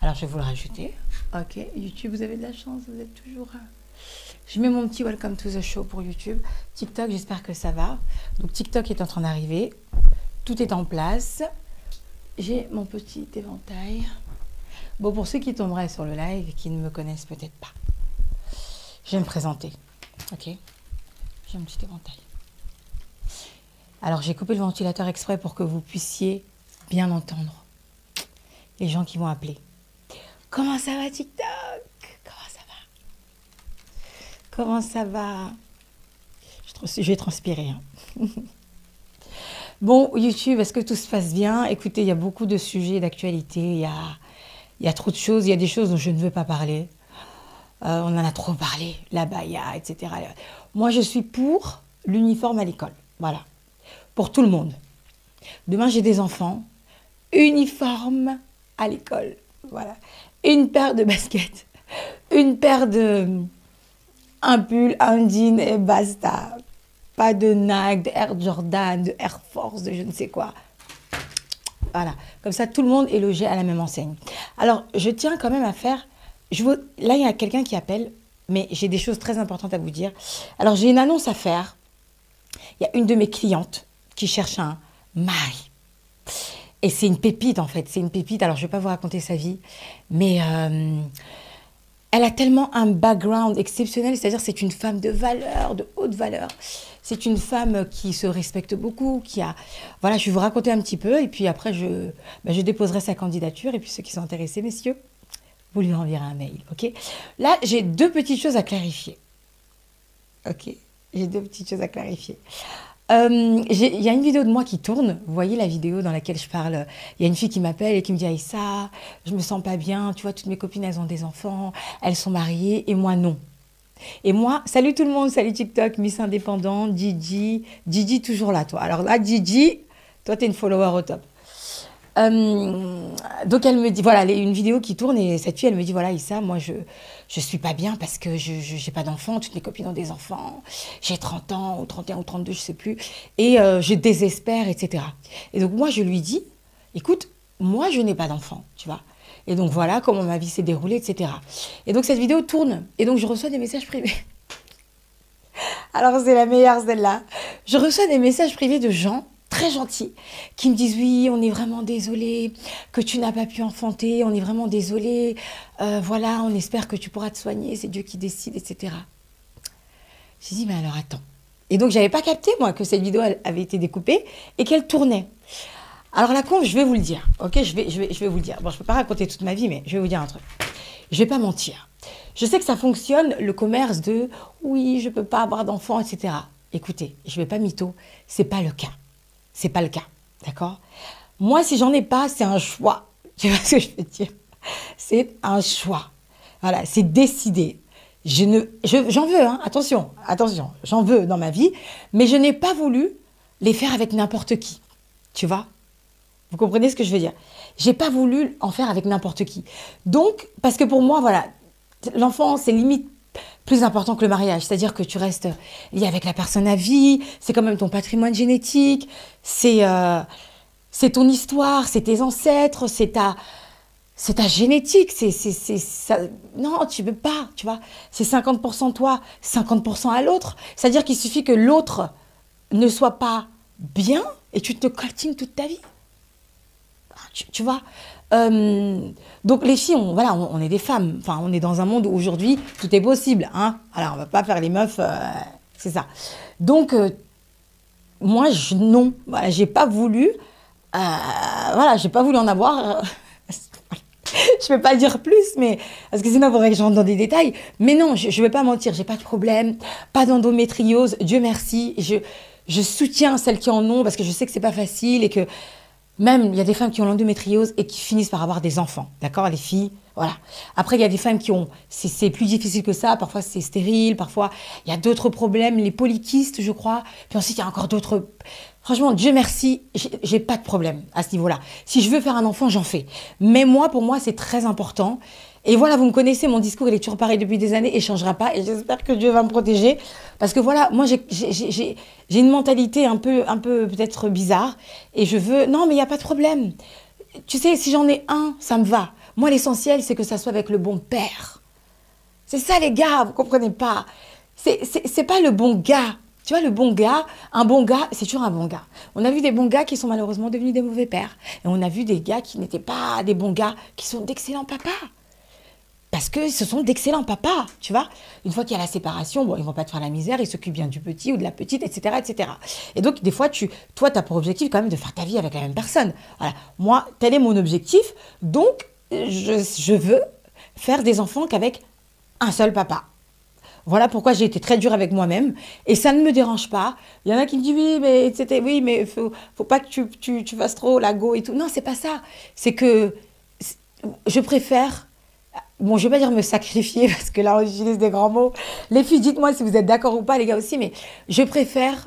Alors, je vais vous le rajouter. Ok, YouTube, vous avez de la chance, vous êtes toujours... Je mets mon petit Welcome to the Show pour YouTube. TikTok, j'espère que ça va. Donc, TikTok est en train d'arriver. Tout est en place. J'ai mon petit éventail. Bon, pour ceux qui tomberaient sur le live et qui ne me connaissent peut-être pas, je vais me présenter. Ok, j'ai un petit éventail. Alors, j'ai coupé le ventilateur exprès pour que vous puissiez bien entendre les gens qui vont appeler. Comment ça va, TikTok? Comment ça va? Comment ça va? Je vais transpirer. Hein. Bon, YouTube, est-ce que tout se passe bien? Écoutez, il y a beaucoup de sujets d'actualité. Il y a trop de choses. Il y a des choses dont je ne veux pas parler. On en a trop parlé. La baya, etc. Moi, je suis pour l'uniforme à l'école. Voilà. Pour tout le monde. Demain, j'ai des enfants. Uniforme à l'école. Voilà. Une paire de baskets. Une paire de... Un pull, un jean et basta. Pas de Nike, de Air Jordan, de Air Force, de je ne sais quoi. Voilà. Comme ça, tout le monde est logé à la même enseigne. Alors, je tiens quand même à faire... Là, il y a quelqu'un qui appelle, mais j'ai des choses très importantes à vous dire. Alors, j'ai une annonce à faire. Il y a une de mes clientes qui cherche un mari. Et c'est une pépite, en fait. C'est une pépite. Alors, je ne vais pas vous raconter sa vie, mais elle a tellement un background exceptionnel. C'est-à-dire, c'est une femme de valeur, de haute valeur. C'est une femme qui se respecte beaucoup, qui a... Voilà, je vais vous raconter un petit peu. Et puis après, je déposerai sa candidature. Et puis, ceux qui sont intéressés, messieurs, vous lui enverrez un mail, ok? Là, j'ai deux petites choses à clarifier. Ok? J'ai deux petites choses à clarifier. Il y a une vidéo de moi qui tourne. Vous voyez la vidéo dans laquelle je parle. Il y a une fille qui m'appelle et qui me dit « Aïssa, je me sens pas bien. Tu vois, toutes mes copines, elles ont des enfants. Elles sont mariées et moi, non. » Et moi, salut tout le monde, salut TikTok, Miss Indépendante, Gigi. Gigi, toujours là, toi. Alors là, Gigi, toi, tu es une follower au top. Donc elle me dit, voilà, une vidéo qui tourne et cette fille, elle me dit, voilà, Issa, moi, je suis pas bien parce que je n'ai pas d'enfants, toutes mes copines ont des enfants, j'ai 30 ans, ou 31 ou 32, je sais plus, et je désespère, etc. Et donc moi, je lui dis, écoute, moi, je n'ai pas d'enfants, tu vois. Et donc voilà comment ma vie s'est déroulée, etc. Et donc cette vidéo tourne, et donc je reçois des messages privés. Alors c'est la meilleure celle-là. Je reçois des messages privés de gens très gentils, qui me disent oui, on est vraiment désolé que tu n'as pas pu enfanter, on est vraiment désolé, voilà, on espère que tu pourras te soigner, c'est Dieu qui décide, etc. J'ai dit, mais alors attends. Et donc, j'avais pas capté, moi, que cette vidéo elle avait été découpée et qu'elle tournait. Alors la conf, je vais vous le dire, ok, je vais vous le dire. Bon, je peux pas raconter toute ma vie, mais je vais vous dire un truc. Je vais pas mentir. Je sais que ça fonctionne, le commerce de oui, je peux pas avoir d'enfants, etc. Écoutez, je vais pas mytho, c'est pas le cas. C'est pas le cas, d'accord? Moi, si j'en ai pas, c'est un choix. Tu vois ce que je veux dire? C'est un choix. Voilà, c'est décidé. J'en veux, hein, attention, j'en veux dans ma vie, mais je n'ai pas voulu les faire avec n'importe qui. Tu vois? Vous comprenez ce que je veux dire? J'ai pas voulu en faire avec n'importe qui. Donc, parce que pour moi, voilà, l'enfant, c'est limite plus important que le mariage, c'est-à-dire que tu restes lié avec la personne à vie, c'est quand même ton patrimoine génétique, c'est ton histoire, c'est tes ancêtres, c'est ta génétique, ça. Non, tu peux pas, tu vois, c'est 50% toi, 50% à l'autre, c'est-à-dire qu'il suffit que l'autre ne soit pas bien et tu te coltines toute ta vie. Tu vois, donc les filles, on est des femmes. Enfin, on est dans un monde où aujourd'hui tout est possible. Hein, alors, on va pas faire les meufs, c'est ça. Donc, moi, non. Voilà, j'ai pas voulu. Voilà, j'ai pas voulu en avoir. Je vais pas dire plus, mais parce que sinon, il faudrait que je rentre dans des détails. Mais non, je vais pas mentir. J'ai pas de problème, pas d'endométriose. Dieu merci. Je soutiens celles qui en ont parce que je sais que c'est pas facile et que même, il y a des femmes qui ont l'endométriose et qui finissent par avoir des enfants, d'accord, les filles, voilà. Après, il y a des femmes qui ont, c'est plus difficile que ça, parfois c'est stérile, parfois il y a d'autres problèmes, les polykystes, je crois, puis ensuite il y a encore d'autres... Franchement, Dieu merci, j'ai pas de problème à ce niveau-là. Si je veux faire un enfant, j'en fais. Mais moi, pour moi, c'est très important. Et voilà, vous me connaissez, mon discours, il est toujours pareil depuis des années et ne changera pas. Et j'espère que Dieu va me protéger. Parce que voilà, moi, j'ai une mentalité un peu peut-être bizarre. Et je veux... Non, mais il n'y a pas de problème. Tu sais, si j'en ai un, ça me va. Moi, l'essentiel, c'est que ça soit avec le bon père. C'est ça, les gars, vous comprenez pas. C'est pas le bon gars. Tu vois, le bon gars, un bon gars, c'est toujours un bon gars. On a vu des bons gars qui sont malheureusement devenus des mauvais pères. Et on a vu des gars qui n'étaient pas des bons gars, qui sont d'excellents papas. Parce que ce sont d'excellents papas, tu vois. Une fois qu'il y a la séparation, bon, ils vont pas te faire la misère, ils s'occupent bien du petit ou de la petite, etc., etc. Et donc, des fois, toi, tu as pour objectif quand même de faire ta vie avec la même personne. Voilà. Moi, tel est mon objectif. Donc, je veux faire des enfants qu'avec un seul papa. Voilà pourquoi j'ai été très dure avec moi-même. Et ça ne me dérange pas. Il y en a qui me disent, oui, mais faut pas que tu fasses trop la go et tout. Non, c'est pas ça. C'est que je préfère... Bon, je ne vais pas dire me sacrifier, parce que là, on utilise des grands mots. Les filles, dites-moi si vous êtes d'accord ou pas, les gars aussi, mais je préfère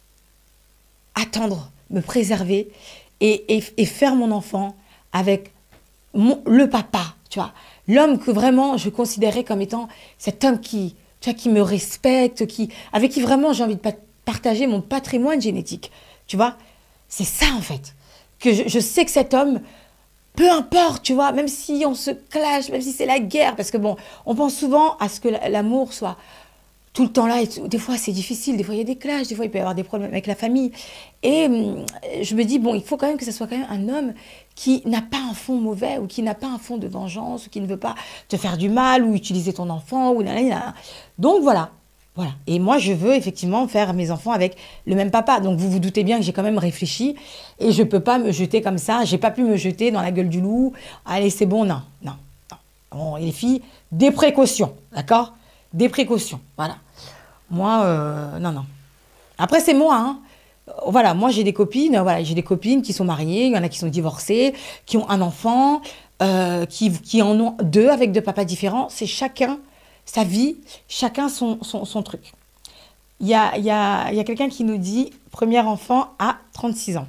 attendre, me préserver et faire mon enfant avec le papa, tu vois. L'homme que vraiment je considérais comme étant cet homme qui, tu vois, qui me respecte, avec qui vraiment j'ai envie de partager mon patrimoine génétique, tu vois. C'est ça, en fait. Que je sais que cet homme... Peu importe, tu vois, même si on se clash, même si c'est la guerre, parce que bon, on pense souvent à ce que l'amour soit tout le temps là. Et des fois, c'est difficile, des fois, il y a des clashs, des fois, il peut y avoir des problèmes avec la famille. Et je me dis, bon, il faut quand même que ce soit quand même un homme qui n'a pas un fond mauvais ou qui n'a pas un fond de vengeance ou qui ne veut pas te faire du mal ou utiliser ton enfant. Donc, voilà. Voilà. Et moi, je veux effectivement faire mes enfants avec le même papa. Donc, vous vous doutez bien que j'ai quand même réfléchi et je ne peux pas me jeter comme ça. Je n'ai pas pu me jeter dans la gueule du loup. Allez, c'est bon, non, non, non. Bon, les filles, des précautions, d'accord? Des précautions, voilà. Moi, non, non. Après, c'est moi, hein. Voilà, moi, j'ai des copines, qui sont mariées, il y en a qui sont divorcées, qui ont un enfant, qui en ont deux avec deux papas différents. C'est chacun sa vie, chacun son truc. Il y a quelqu'un qui nous dit « Premier enfant à 36 ans ».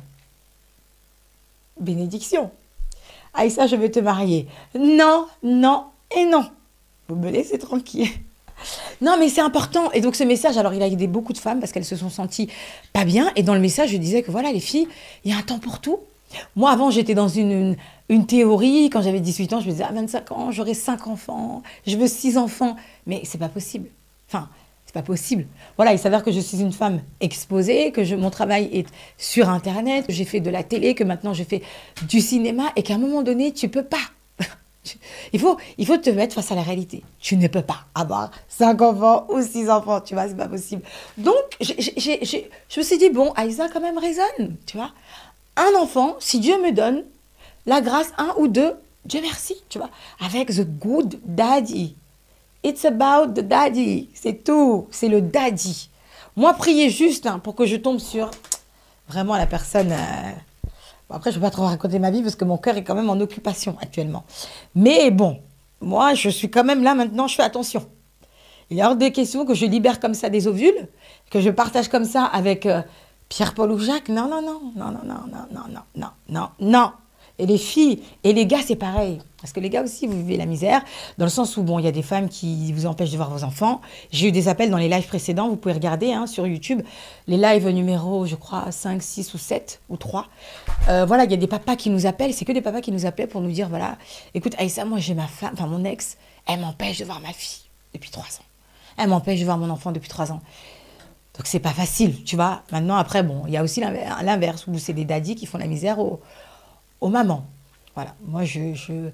Bénédiction. Aïssa, je veux te marier. Non, non et non. Vous me laissez tranquille. Non, mais c'est important. Et donc, ce message, alors, il a aidé beaucoup de femmes parce qu'elles se sont senties pas bien. Et dans le message, je disais que voilà, les filles, il y a un temps pour tout. Moi, avant, j'étais dans une théorie. Quand j'avais 18 ans, je me disais, à 25 ans, j'aurai 5 enfants. Je veux 6 enfants. Mais c'est pas possible. Enfin, c'est pas possible. Voilà, il s'avère que je suis une femme exposée, que mon travail est sur Internet, que j'ai fait de la télé, que maintenant je fais du cinéma et qu'à un moment donné, tu peux pas. Il faut te mettre face à la réalité. Tu ne peux pas avoir 5 enfants ou 6 enfants, tu vois, c'est pas possible. Donc, je me suis dit, bon, Aïssa quand même raisonne, tu vois. Un enfant, si Dieu me donne la grâce, un ou deux, Dieu merci, tu vois, avec the good daddy. It's about the daddy, c'est tout, c'est le daddy. Moi, priez juste pour que je tombe sur vraiment la personne... Bon, après, je ne vais pas trop raconter ma vie parce que mon cœur est quand même en occupation actuellement. Mais bon, moi, je suis quand même là maintenant, je fais attention. Il est hors des questions que je libère comme ça des ovules, que je partage comme ça avec Pierre-Paul ou Jacques. Non, non, non, non, non, non, non, non, non, non, non, non. Et les filles, et les gars, c'est pareil. Parce que les gars aussi, vous vivez la misère, dans le sens où, bon, il y a des femmes qui vous empêchent de voir vos enfants. J'ai eu des appels dans les lives précédents, vous pouvez regarder sur YouTube, les lives numéro, je crois, 5, 6 ou 7 ou 3. Voilà, il y a des papas qui nous appellent, c'est que des papas qui nous appellent pour nous dire, voilà, écoute, Aïssa, moi j'ai ma femme, enfin mon ex, elle m'empêche de voir ma fille depuis 3 ans. Elle m'empêche de voir mon enfant depuis 3 ans. Donc c'est pas facile, tu vois. Maintenant, après, bon, il y a aussi l'inverse, où c'est des daddies qui font la misère aux mamans. Voilà, moi j'ai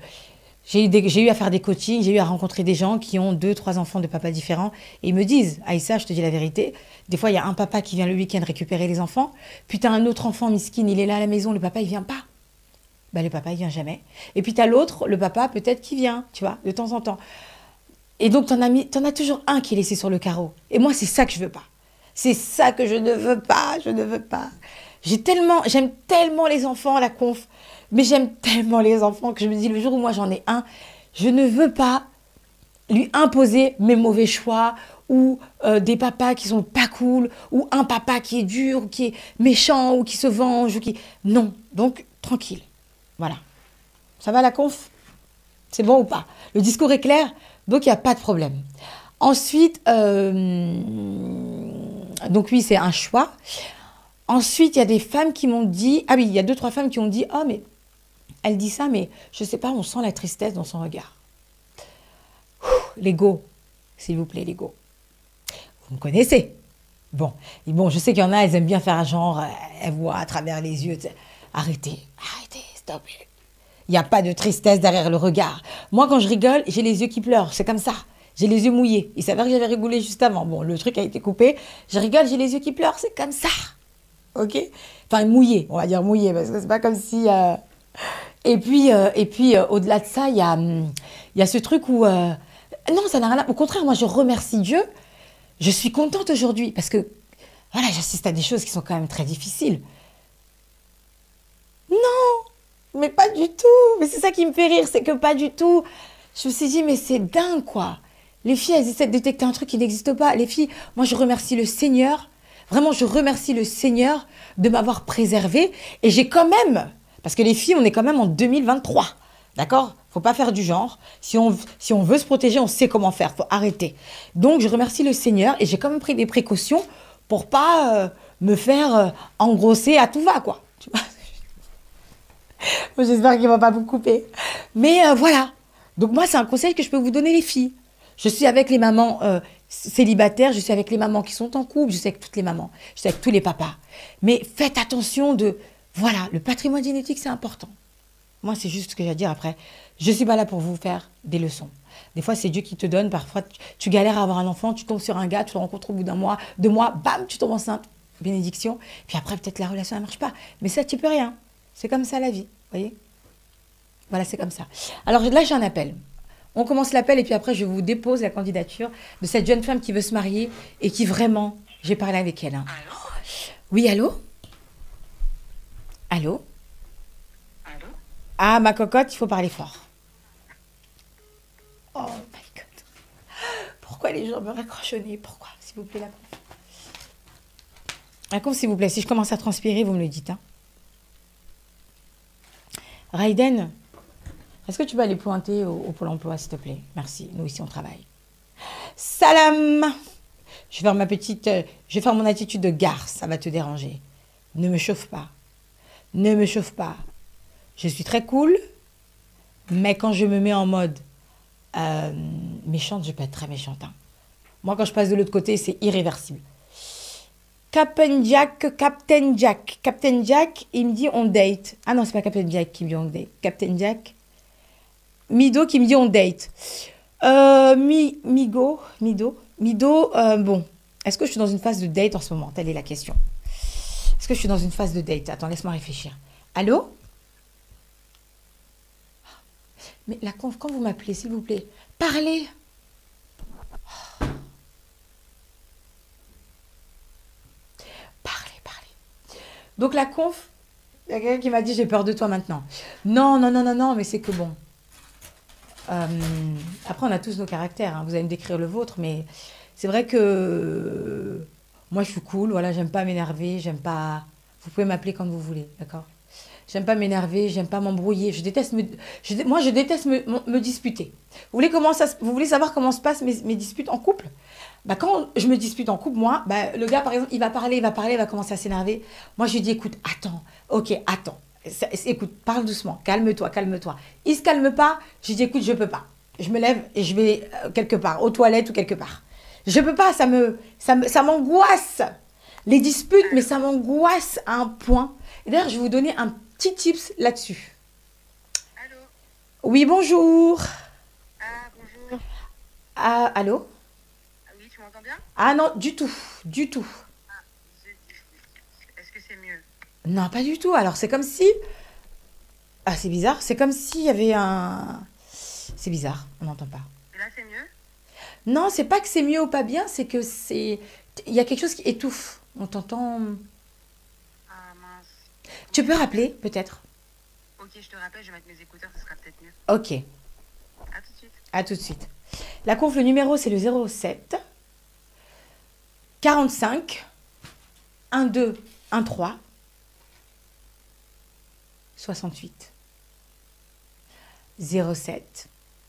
eu à faire des coachings, j'ai eu à rencontrer des gens qui ont 2, 3 enfants de papas différents et ils me disent, Aïssa, je te dis la vérité, des fois il y a un papa qui vient le week-end récupérer les enfants, puis tu as un autre enfant miskin, il est là à la maison, le papa il vient pas. Ben, le papa il vient jamais. Et puis tu as l'autre, le papa peut-être qui vient, tu vois, de temps en temps. Et donc t'en as toujours un qui est laissé sur le carreau. Et moi c'est ça que je veux pas. C'est ça que je ne veux pas, je ne veux pas. J'aime tellement les enfants, la conf. Mais j'aime tellement les enfants que je me dis, le jour où moi j'en ai un, je ne veux pas lui imposer mes mauvais choix ou des papas qui sont pas cool ou un papa qui est dur, ou qui est méchant ou qui se venge. Non, donc tranquille. Voilà. Ça va la conf? C'est bon ou pas? Le discours est clair, donc il n'y a pas de problème. Ensuite, donc oui, c'est un choix. Ensuite, il y a des femmes qui m'ont dit, ah oui, il y a 2, 3 femmes qui ont dit, oh mais Elle dit ça, mais je sais pas, on sent la tristesse dans son regard. L'ego, s'il vous plaît, l'ego. Vous me connaissez. Bon, et bon, je sais qu'il y en a, elles aiment bien faire un genre, elles voient à travers les yeux. Arrêtez, arrêtez, stop. Il n'y a pas de tristesse derrière le regard. Moi, quand je rigole, j'ai les yeux qui pleurent, c'est comme ça. J'ai les yeux mouillés. Il s'avère que j'avais rigolé juste avant. Bon, le truc a été coupé. Je rigole, j'ai les yeux qui pleurent, c'est comme ça. Ok? Enfin, mouillés, on va dire mouillés, parce que c'est pas comme si... Et puis, au-delà de ça, il y a ce truc où... Non, ça n'a rien à... Au contraire, moi, je remercie Dieu. Je suis contente aujourd'hui parce que, voilà, j'assiste à des choses qui sont quand même très difficiles. Non, mais pas du tout. Mais c'est ça qui me fait rire, c'est que pas du tout. Je me suis dit, mais c'est dingue, quoi. Les filles, elles essaient de détecter un truc qui n'existe pas. Les filles, moi, je remercie le Seigneur. Vraiment, je remercie le Seigneur de m'avoir préservée. Et j'ai quand même... Parce que les filles, on est quand même en 2023. D'accord? Faut pas faire du genre. Si on veut se protéger, on sait comment faire. Faut arrêter. Donc, je remercie le Seigneur et j'ai quand même pris des précautions pour pas me faire engrosser à tout va, quoi. Tu vois. J'espère qu'il va pas vous couper. Mais voilà. Donc, moi, c'est un conseil que je peux vous donner, les filles. Je suis avec les mamans célibataires, je suis avec les mamans qui sont en couple, je suis avec toutes les mamans, je suis avec tous les papas. Mais faites attention de... Voilà, le patrimoine génétique, c'est important. Moi, c'est juste ce que j'ai à dire après. Je ne suis pas là pour vous faire des leçons. Des fois, c'est Dieu qui te donne. Parfois, tu galères à avoir un enfant, tu tombes sur un gars, tu le rencontres au bout d'un mois, 2 mois, bam, tu tombes enceinte. Bénédiction. Puis après, peut-être la relation, elle ne marche pas. Mais ça, tu peux rien. C'est comme ça la vie. Vous voyez? Voilà, c'est comme ça. Alors là, j'ai un appel. On commence l'appel et puis après, je vous dépose la candidature de cette jeune femme qui veut se marier et qui vraiment, j'ai parlé avec elle. Hein. Allô? Oui, allô? Allô? Allô? Ah, ma cocotte, il faut parler fort. Oh my God. Pourquoi les gens me raccrochent au nez? Pourquoi? S'il vous plaît, la conf. La conf, s'il vous plaît. Si je commence à transpirer, vous me le dites. Hein. Raiden, est-ce que tu vas aller pointer au Pôle emploi, s'il te plaît? Merci. Nous, ici, on travaille. Salam! Je vais faire je vais faire mon attitude de garce. Ça va te déranger. Ne me chauffe pas. Ne me chauffe pas. Je suis très cool, mais quand je me mets en mode méchante, je peux être très méchante. Hein. Moi, quand je passe de l'autre côté, c'est irréversible. Captain Jack, il me dit on date. Ah non, c'est pas Captain Jack qui me dit on date. Captain Jack. Mido qui me dit on date. Mido, bon. Est-ce que je suis dans une phase de date en ce moment? Telle est la question. Est-ce que je suis dans une phase de date? Attends, laisse-moi réfléchir. Allô? Mais la conf, quand vous m'appelez, s'il vous plaît, parlez. Parlez. Donc la conf, il y a quelqu'un qui m'a dit j'ai peur de toi maintenant. Non, mais c'est que bon. Après, on a tous nos caractères. Hein. Vous allez me décrire le vôtre, mais c'est vrai que moi, je suis cool. Voilà, j'aime pas m'énerver, j'aime pas. Vous pouvez m'appeler quand vous voulez, d'accord? J'aime pas m'énerver, j'aime pas m'embrouiller. Moi, je déteste me disputer. Vous voulez savoir comment se passent mes disputes en couple? Bah, quand je me dispute en couple, moi, bah, le gars, par exemple, il va parler, il va commencer à s'énerver. Moi, je lui dis, écoute, attends, ok, attends. Écoute, parle doucement, calme-toi. Il se calme pas, je lui dis, écoute, je peux pas. Je me lève et je vais quelque part, aux toilettes ou quelque part. Je peux pas, ça m'angoisse. Les disputes, mais ça m'angoisse à un point. Et d'ailleurs, je vais vous donner un petit tips là-dessus. Allô? Oui, bonjour. Ah, bonjour. Ah, allô? Ah oui, tu m'entends bien? Ah non, du tout. Ah, est-ce que c'est mieux? Non, pas du tout. Alors, c'est comme si... Ah, c'est bizarre. C'est comme s'il y avait un... C'est bizarre, on n'entend pas. Et là, c'est mieux? Non, c'est pas que c'est mieux ou pas bien, c'est que c'est... Il y a quelque chose qui étouffe. On t'entend... Ah, mince. Tu peux rappeler, peut-être? Ok, je te rappelle, je vais mettre mes écouteurs, ce sera peut-être mieux. Ok, À tout de suite. à tout de suite. La conf, le numéro, c'est le 07 45 12 13 68. 07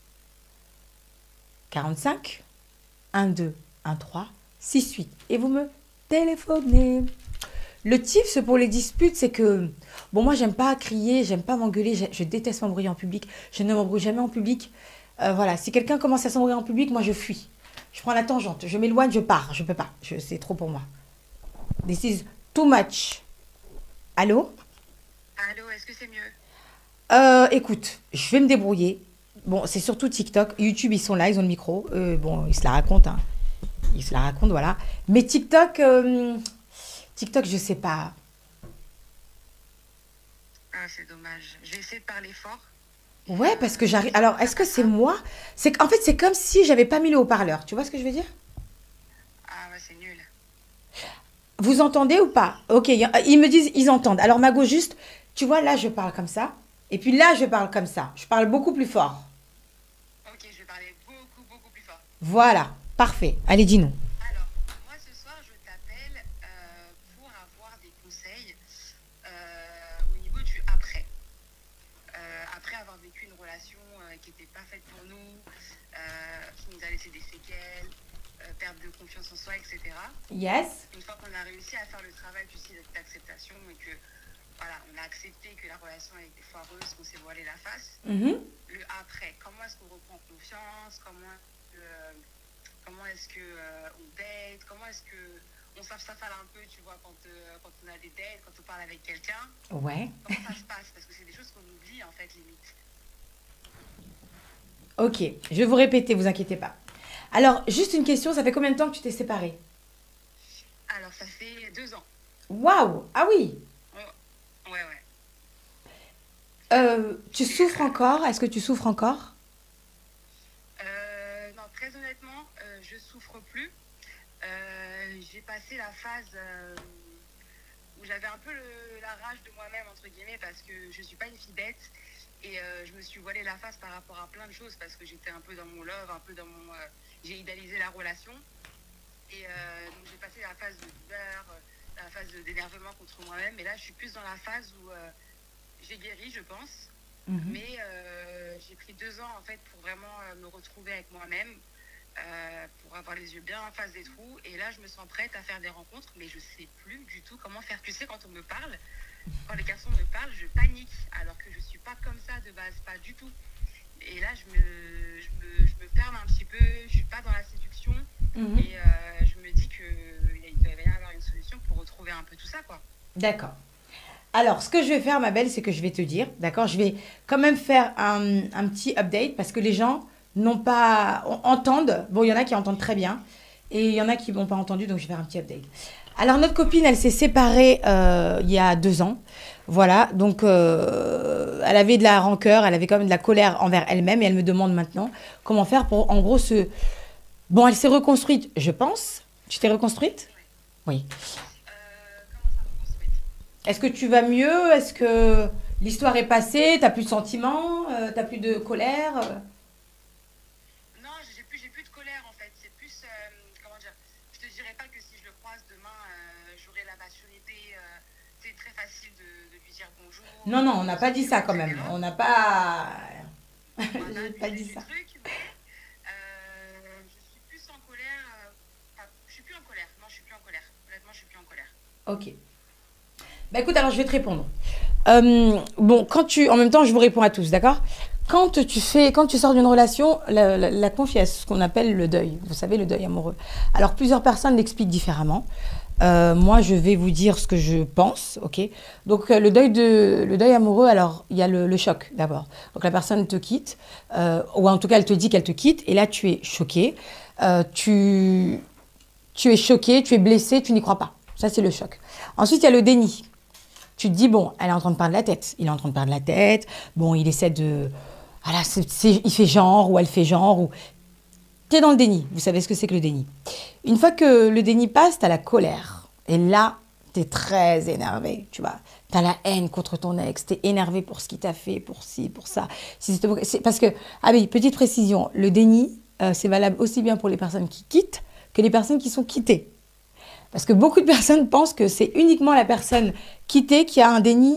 45 12 13 68. Et vous me téléphonez. Le tips pour les disputes, c'est que, bon, moi, j'aime pas crier, j'aime pas m'engueuler, je déteste m'embrouiller en public. Je ne m'embrouille jamais en public. Voilà, si quelqu'un commence à s'embrouiller en public, moi, je fuis. Je prends la tangente, je m'éloigne, je pars. Je peux pas. C'est trop pour moi. This is too much. Allô? Allô, est-ce que c'est mieux? Écoute, je vais me débrouiller. Bon, c'est surtout TikTok. YouTube, ils sont là, ils ont le micro. Bon, ils se la racontent, hein. Ils se la racontent, voilà. Mais TikTok, TikTok, je sais pas. Ah, c'est dommage. Je vais essayer de parler fort. Ouais, parce que j'arrive. Alors, Ça est-ce que passe c'est pas? moi? En fait, c'est comme si j'avais pas mis le haut-parleur. Tu vois ce que je veux dire? Ah ouais, c'est nul. Vous entendez ou pas? Ok, ils me disent, ils entendent. Alors, Mago, juste, tu vois, là, je parle comme ça. Et puis là, je parle comme ça. Je parle beaucoup plus fort. Ok, je vais parler beaucoup, beaucoup plus fort. Voilà, parfait. Allez, dis-nous. Alors, moi ce soir, je t'appelle pour avoir des conseils au niveau du après. Après avoir vécu une relation qui n'était pas faite pour nous, qui nous a laissé des séquelles, perte de confiance en soi, etc. Yes. Une fois qu'on a réussi à faire le travail, tu sais, d'acceptation et que voilà, on a accepté que la relation a été foireuse, qu'on s'est voilé la face. Mhm. Le après, comment est-ce qu'on reprend confiance, comment est-ce que on date, comment est-ce que on s'affale un peu, tu vois, quand on a des dates, quand on parle avec quelqu'un, Ouais. comment ça se passe? Parce que c'est des choses qu'on oublie en fait, limite. Ok, je vais vous répéter, vous inquiétez pas. Alors, juste une question, ça fait combien de temps que tu t'es séparée? Alors, ça fait 2 ans. Waouh! Ah oui! Ouais, ouais, ouais. Tu souffres encore? Est-ce que tu souffres encore? Non, très honnêtement, je souffre plus. J'ai passé la phase où j'avais un peu la rage de moi-même, entre guillemets, parce que je suis pas une fille bête. Et je me suis voilé la face par rapport à plein de choses, parce que j'étais un peu dans mon love, un peu dans mon... j'ai idéalisé la relation. Et donc j'ai passé la phase de douleur, la phase d'énervement contre moi-même. Et là, je suis plus dans la phase où j'ai guéri, je pense. Mhm. Mais j'ai pris 2 ans, en fait, pour vraiment me retrouver avec moi-même, pour avoir les yeux bien en face des trous. Et là, je me sens prête à faire des rencontres, mais je sais plus du tout comment faire. Tu sais, quand on me parle, quand les garçons me parlent, je panique, alors que je suis pas comme ça de base, pas du tout. Et là, je me ferme un petit peu, je suis pas dans la séduction. Mhm. Et je me dis qu'il devait bien y avoir une solution pour retrouver un peu tout ça, quoi. D'accord. Alors, ce que je vais faire, ma belle, c'est que je vais te dire, d'accord, je vais quand même faire un petit update parce que les gens n'ont pas entendent. Bon, il y en a qui entendent très bien et il y en a qui n'ont pas entendu, donc je vais faire un petit update. Alors, notre copine, elle s'est séparée il y a 2 ans. Voilà, donc elle avait de la rancœur, elle avait quand même de la colère envers elle-même et elle me demande maintenant comment faire pour, en gros, se... Bon, elle s'est reconstruite, je pense. Tu t'es reconstruite? Oui. Comment ça reconstruite? Est-ce que tu vas mieux? Est-ce que l'histoire est passée? T'as plus de sentiments? T'as plus de colère? Non, j'ai plus de colère en fait. C'est plus, comment dire, je te dirais pas que si je le croise demain, j'aurai la maturité. C'est très facile de lui dire bonjour, Non, non, on n'a on pas se dit tue, ça quand même. etc. On n'a pas... On a J'ai pas abusé dit du ça. truc, mais je suis plus en colère. Enfin, je suis plus en colère. Non, je suis plus en colère. Honnêtement, je suis plus en colère. Ok. Bah écoute, alors je vais te répondre. Bon, en même temps, je vous réponds à tous, d'accord? Quand tu sors d'une relation, la confiance, ce qu'on appelle le deuil. Vous savez, le deuil amoureux. Alors, plusieurs personnes l'expliquent différemment. Moi, je vais vous dire ce que je pense, ok? Donc, le deuil amoureux, alors, il y a le choc d'abord. Donc, la personne te quitte, ou en tout cas, elle te dit qu'elle te quitte, et là, tu es choqué. Tu es choqué, tu es blessé, tu n'y crois pas. Ça, c'est le choc. Ensuite, il y a le déni. Tu te dis, bon, elle est en train de perdre la tête. Il est en train de perdre la tête. Bon, il essaie de... Voilà, il fait genre, ou elle fait genre, ou... Tu es dans le déni. Vous savez ce que c'est que le déni. Une fois que le déni passe, tu as la colère. Et là, tu es très énervé, tu vois. Tu as la haine contre ton ex. Tu es énervé pour ce qu'il t'a fait, pour ci, pour ça. Parce que, ah oui, petite précision, le déni, c'est valable aussi bien pour les personnes qui quittent que les personnes qui sont quittées. Parce que beaucoup de personnes pensent que c'est uniquement la personne quittée qui a un déni,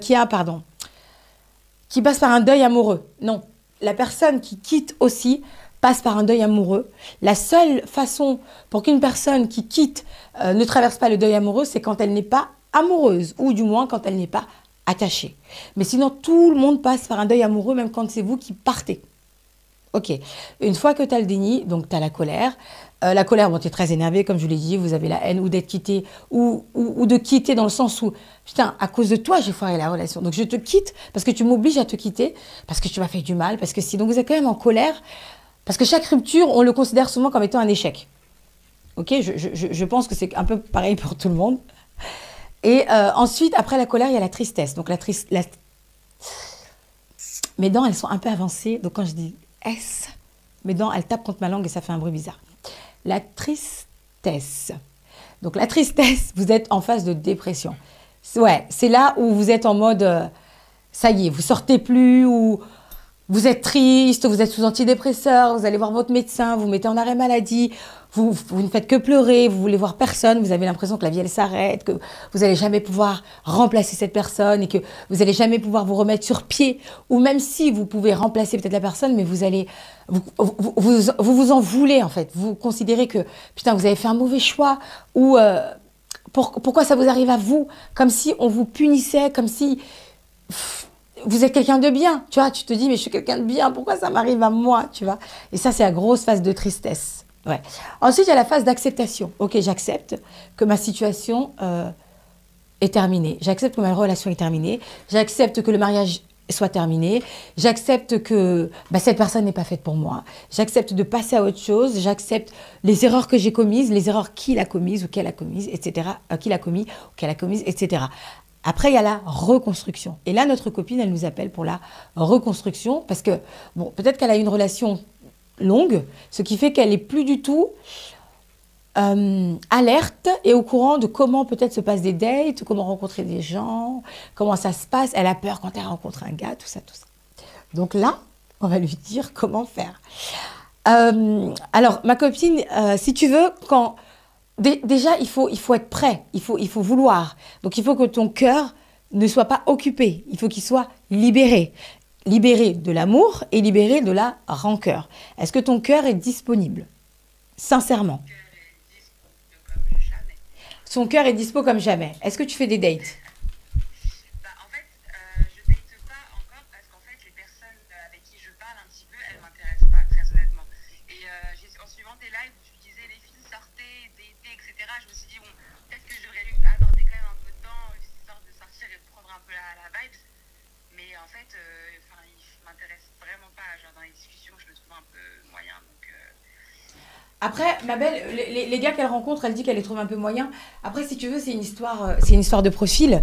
qui passe par un deuil amoureux. Non, la personne qui quitte aussi passe par un deuil amoureux. La seule façon pour qu'une personne qui quitte ne traverse pas le deuil amoureux, c'est quand elle n'est pas amoureuse, ou du moins quand elle n'est pas attachée. Mais sinon, tout le monde passe par un deuil amoureux, même quand c'est vous qui partez. Ok, une fois que tu as le déni, donc tu as la colère. La colère, bon, tu es très énervé, comme je vous l'ai dit, vous avez la haine ou d'être quitté, ou de quitter dans le sens où, putain, à cause de toi, j'ai foiré la relation. Donc je te quitte parce que tu m'obliges à te quitter, parce que tu m'as fait du mal, parce que si. Donc vous êtes quand même en colère, parce que chaque rupture, on le considère souvent comme étant un échec. Ok, je pense que c'est un peu pareil pour tout le monde. Et ensuite, après la colère, il y a la tristesse. Donc mes dents, elles sont un peu avancées, donc quand je dis S, mes dents, elles tapent contre ma langue et ça fait un bruit bizarre. La tristesse. Donc la tristesse, vous êtes en phase de dépression. Ouais, c'est là où vous êtes en mode, ça y est, vous sortez plus, ou vous êtes triste, vous êtes sous antidépresseur, vous allez voir votre médecin, vous mettez en arrêt maladie, vous ne faites que pleurer, vous voulez voir personne, vous avez l'impression que la vie elle s'arrête, que vous n'allez jamais pouvoir remplacer cette personne et que vous n'allez jamais pouvoir vous remettre sur pied, ou même si vous pouvez remplacer peut-être la personne, mais vous allez, vous en voulez en fait, vous considérez que putain vous avez fait un mauvais choix, ou pourquoi ça vous arrive à vous, comme si on vous punissait, comme si vous êtes quelqu'un de bien, tu vois, tu te dis, mais je suis quelqu'un de bien, pourquoi ça m'arrive à moi, tu vois. Et ça, c'est la grosse phase de tristesse. Ouais. Ensuite, il y a la phase d'acceptation. Ok, j'accepte que ma situation est terminée. J'accepte que ma relation est terminée. J'accepte que le mariage soit terminé. J'accepte que cette personne n'est pas faite pour moi. J'accepte de passer à autre chose. J'accepte les erreurs que j'ai commises, les erreurs qu'il a commises ou qu'elle a commises, etc. Qu'il a commis ou qu'elle a commises, etc. Après, il y a la reconstruction. Et là, notre copine, elle nous appelle pour la reconstruction parce que, bon, peut-être qu'elle a une relation longue, ce qui fait qu'elle n'est plus du tout alerte et au courant de comment peut-être se passent des dates, comment rencontrer des gens, comment ça se passe. Elle a peur quand elle rencontre un gars, tout ça, tout ça. Donc là, on va lui dire comment faire. Alors, ma copine, si tu veux, quand... Déjà, il faut être prêt, il faut vouloir. Donc, il faut que ton cœur ne soit pas occupé, il faut qu'il soit libéré. Libéré de l'amour et libéré de la rancœur. Est-ce que ton cœur est disponible? Sincèrement. Son cœur est dispo comme jamais. Est-ce que tu fais des dates? En fait, je date pas encore parce qu'en fait, les personnes avec qui je parle un petit peu, elles m'intéressent pas, très honnêtement. Et en suivant tes lives où tu disais les filles sortaient, dataient, etc., je me suis dit, bon, peut-être que j'aurais accordé quand même un peu de temps, histoire de sortir et de prendre un peu la vibe. Mais en fait, ils m'intéressent vraiment pas. Genre, dans les discussions, je me trouve un peu moyen. Donc, Après, ma belle, les gars qu'elle rencontre, elle dit qu'elle les trouve un peu moyens. Après, si tu veux, c'est une histoire de profil.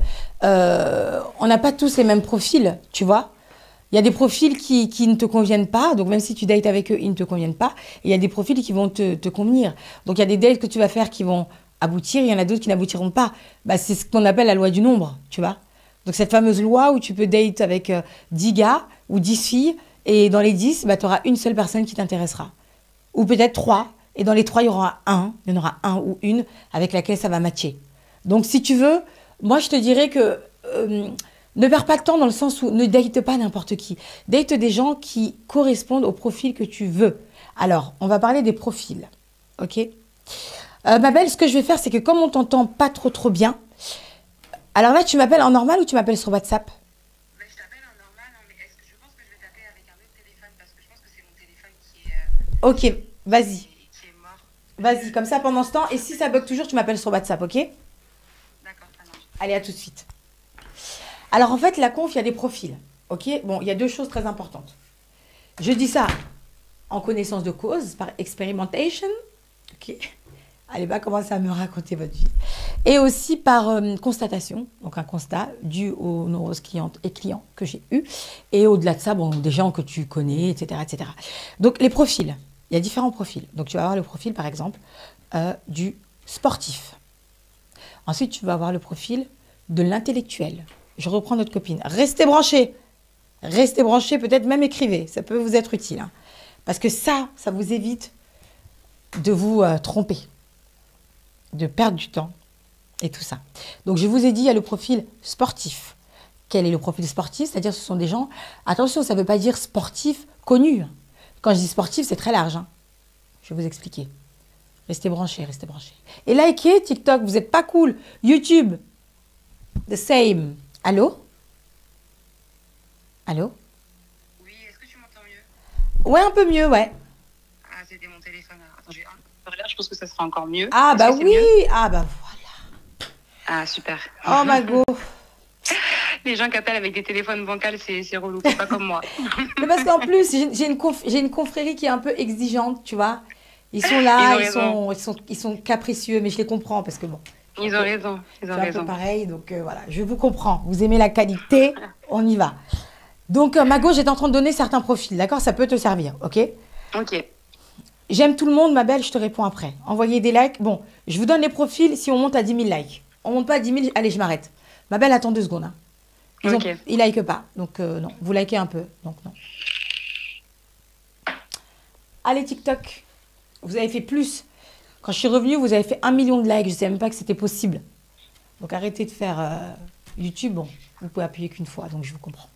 On n'a pas tous les mêmes profils, tu vois. Il y a des profils qui ne te conviennent pas, donc même si tu dates avec eux, ils ne te conviennent pas. Et il y a des profils qui vont te convenir. Donc il y a des dates que tu vas faire qui vont aboutir, il y en a d'autres qui n'aboutiront pas. C'est ce qu'on appelle la loi du nombre, tu vois. Donc cette fameuse loi où tu peux date avec 10 gars ou 10 filles, et dans les 10, tu auras une seule personne qui t'intéressera. Ou peut-être 3. Et dans les 3, il y en aura un ou une avec laquelle ça va matcher. Donc, si tu veux, moi, je te dirais que ne perds pas de temps dans le sens où ne date pas n'importe qui. Date des gens qui correspondent au profil que tu veux. Alors, on va parler des profils. OK? Ma belle, ce que je vais faire, c'est que comme on t'entend pas trop bien, alors là, tu m'appelles en normal ou tu m'appelles sur WhatsApp? je t'appelle en normal, hein, mais je pense que je vais t'appeler avec un autre téléphone parce que je pense que c'est mon téléphone Ok, vas-y. qui est mort. Vas-y, comme ça pendant ce temps. Et si ça bug toujours, tu m'appelles sur WhatsApp, ok? D'accord, ça marche. Allez, à tout de suite. Alors en fait, la conf, il y a des profils, ok? Bon, il y a deux choses très importantes. Je dis ça en connaissance de cause, par experimentation, ok? Allez pas commencer à me raconter votre vie. Et aussi par constatation, donc un constat dû aux nombreuses clientes et clients que j'ai eus. Et au-delà de ça, bon, des gens que tu connais, etc., etc. Donc les profils, il y a différents profils. Donc tu vas avoir le profil, par exemple, du sportif. Ensuite, tu vas avoir le profil de l'intellectuel. Je reprends notre copine. Restez branchés, peut-être même écrivez. Ça peut vous être utile. Hein. Parce que ça vous évite de vous tromper, de perdre du temps et tout ça. Donc, je vous ai dit, il y a le profil sportif. Quel est le profil sportif? C'est-à-dire, ce sont des gens... Attention, ça ne veut pas dire sportif connu. Quand je dis sportif, c'est très large. Hein. Je vais vous expliquer. Restez branchés. Et likez TikTok, vous n'êtes pas cool. YouTube, The same. Allô? Allô? Oui, est-ce que tu m'entends mieux? Ouais, un peu mieux, ouais. Ah, c'était mon téléphone. Alors, attends, je vais un peu parler, je pense que ça sera encore mieux. Ah, Est-ce bah que c'est oui. mieux? Ah, bah Ah, super. voilà. Oh, Mago. Les gens qui appellent avec des téléphones bancals, c'est relou, c'est pas comme moi. Mais parce qu'en plus, j'ai une confrérie qui est un peu exigeante, tu vois. Ils sont Ils là, ont raison. ils sont capricieux, mais je les comprends parce que bon, Ils ont raison. Ils je ont suis un peu raison. pareil, donc voilà, je vous comprends. Vous aimez la qualité, on y va. Donc, Mago, j'étais en train de donner certains profils, d'accord? Ça peut te servir, ok? Ok. J'aime tout le monde, ma belle, je te réponds après. Envoyez des likes. Bon, je vous donne les profils si on monte à 10 000 likes. On monte pas à 10 000, allez, je m'arrête. Ma belle, attends 2 secondes. Hein. Ok. Ils likent pas, donc non. Vous likez un peu, donc non. Allez, TikTok, vous avez fait plus. Quand je suis revenue, vous avez fait 1 million de likes. Je ne savais même pas que c'était possible. Donc arrêtez de faire YouTube. Bon, vous pouvez appuyer qu'une fois, donc je vous comprends.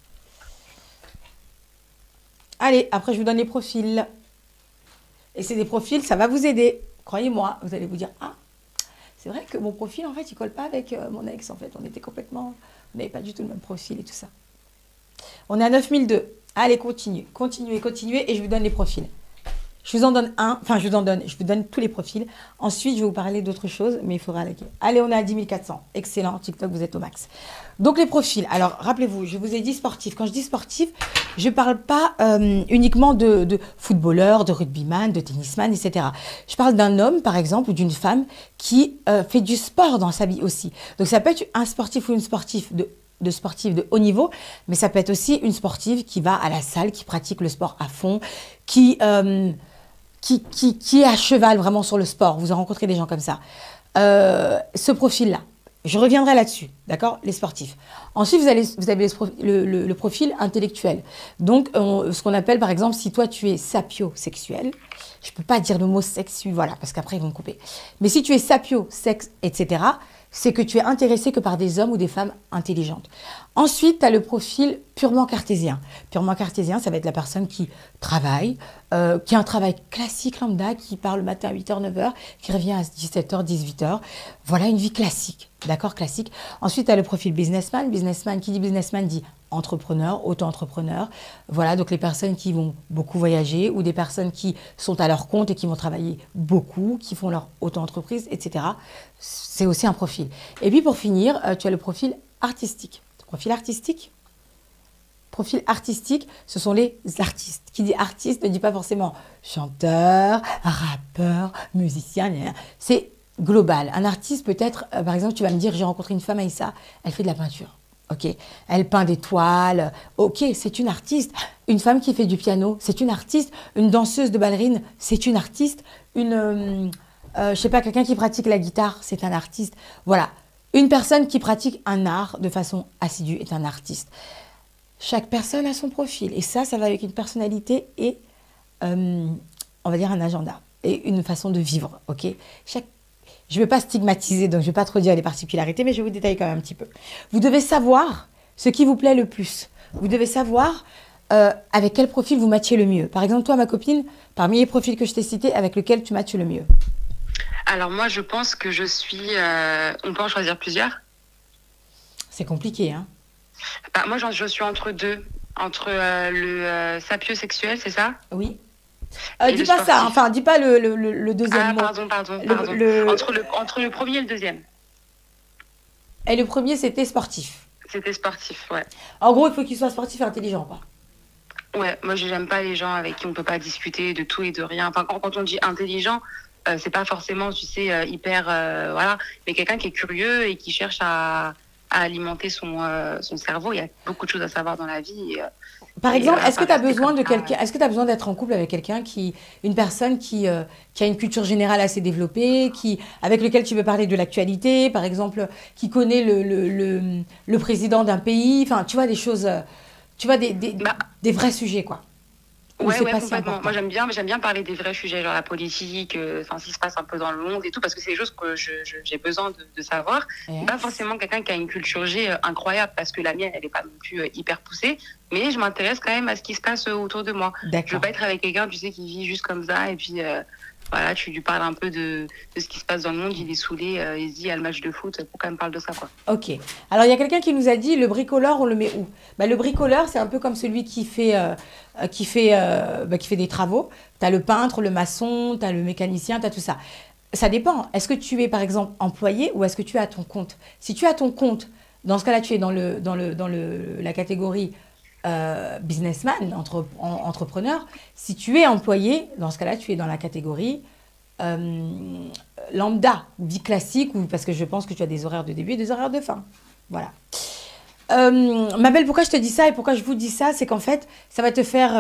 Allez, après je vous donne les profils. Et c'est des profils, ça va vous aider. Croyez-moi, vous allez vous dire, ah, c'est vrai que mon profil, en fait, il colle pas avec mon ex. En fait, on était complètement... On n'avait pas du tout le même profil et tout ça. On est à 9002. Allez, continuez, continuez, continuez et je vous donne les profils. Je vous en donne un, enfin je vous donne tous les profils. Ensuite, je vais vous parler d'autres choses, mais il faudra liker. Allez, on est à 10 400. Excellent, TikTok, vous êtes au max. Donc les profils, alors rappelez-vous, je vous ai dit sportif. Quand je dis sportif, je ne parle pas uniquement de footballeur, de rugbyman, de tennisman, etc. Je parle d'un homme, par exemple, ou d'une femme qui fait du sport dans sa vie aussi. Donc ça peut être un sportif ou une sportive de sportifs de haut niveau, mais ça peut être aussi une sportive qui va à la salle, qui pratique le sport à fond, qui est à cheval vraiment sur le sport. Vous en rencontrez des gens comme ça. Ce profil-là, je reviendrai là-dessus, d'accord? Les sportifs. Ensuite, vous avez le profil intellectuel. Donc, ce qu'on appelle, par exemple, si toi, tu es sapiosexuel, je ne peux pas dire le mot sexu, voilà, parce qu'après, ils vont me couper. Mais si tu es sapio, sexe, etc., c'est que tu es intéressé que par des hommes ou des femmes intelligentes. Ensuite, tu as le profil purement cartésien. Purement cartésien, ça va être la personne qui travaille, qui a un travail classique lambda, qui part le matin à 8h, 9h, qui revient à 17h, 18h. Voilà une vie classique, d'accord, classique. Ensuite, tu as le profil businessman. Businessman, qui dit businessman dit entrepreneur, auto-entrepreneur. Voilà, donc les personnes qui vont beaucoup voyager ou des personnes qui sont à leur compte et qui vont travailler beaucoup, qui font leur auto-entreprise, etc. C'est aussi un profil. Et puis pour finir, tu as le profil artistique. Profil artistique, ce sont les artistes. Qui dit artiste ne dit pas forcément chanteur, rappeur, musicien. C'est global. Un artiste peut être, par exemple, tu vas me dire, j'ai rencontré une femme, Aïssa, elle fait de la peinture. Ok, elle peint des toiles. Ok, c'est une artiste. Une femme qui fait du piano, c'est une artiste. Une danseuse de ballerine, c'est une artiste. Je sais pas, quelqu'un qui pratique la guitare, c'est un artiste. Voilà. Une personne qui pratique un art de façon assidue est un artiste. Chaque personne a son profil. Et ça va avec une personnalité et, on va dire, un agenda. Et une façon de vivre, ok? Je ne vais pas stigmatiser, donc je ne vais pas trop dire les particularités, mais je vais vous détailler quand même un petit peu. Vous devez savoir ce qui vous plaît le plus. Vous devez savoir avec quel profil vous matchez le mieux. Par exemple, toi, ma copine, parmi les profils que je t'ai cités, avec lequel tu matches le mieux? Alors moi, je pense que je suis... on peut en choisir plusieurs? C'est compliqué, hein? Bah, moi, je suis entre deux. Entre le sapiosexuel, c'est ça? Oui. Et Dis le pas sportif. ça, enfin, dis pas le deuxième Ah, mot. pardon. Entre le premier et le deuxième. Et le premier, c'était sportif. C'était sportif, ouais. En gros, il faut qu'il soit sportif et intelligent, quoi. Ouais, moi, j'aime pas les gens avec qui on peut pas discuter de tout et de rien. Enfin, quand on dit intelligent, c'est pas forcément, tu sais, hyper... voilà. Mais quelqu'un qui est curieux et qui cherche à alimenter son cerveau. Il y a beaucoup de choses à savoir dans la vie. Par exemple, est-ce que tu as besoin de quelqu'un, est-ce que tu as besoin d'être en couple avec quelqu'un une personne qui a une culture générale assez développée, avec lequel tu veux parler de l'actualité, par exemple, qui connaît le président d'un pays, enfin, tu vois, des choses, tu vois, des vrais sujets, quoi. Ouais, complètement. Moi, j'aime bien parler des vrais sujets, genre la politique, enfin, ce qui se passe un peu dans le monde et tout, parce que c'est des choses que j'ai besoin de savoir. Yes. Pas forcément quelqu'un qui a une culture G incroyable, parce que la mienne, elle n'est pas non plus hyper poussée, Mais je m'intéresse quand même à ce qui se passe autour de moi. Je veux D'accord. pas être avec quelqu'un, tu sais, qui vit juste comme ça. Et puis, voilà, tu lui parles un peu de ce qui se passe dans le monde. Il est saoulé, il se dit, il y a le match de foot. Pourquoi il me parle de ça, quoi? Ok. Alors, il y a quelqu'un qui nous a dit, le bricoleur, on le met où? Bah, le bricoleur, c'est un peu comme celui qui fait des travaux. Tu as le peintre, le maçon, tu as le mécanicien, tu as tout ça. Ça dépend. Est-ce que tu es, par exemple, employé ou est-ce que tu es à ton compte? Si tu es à ton compte, dans ce cas-là, tu es la catégorie businessman, entrepreneur. Si tu es employé, dans ce cas-là, tu es dans la catégorie euh, lambda, vie classique, ou parce que je pense que tu as des horaires de début et des horaires de fin. Voilà. Ma belle, pourquoi je te dis ça et pourquoi je vous dis ça, c'est qu'en fait, ça va te faire...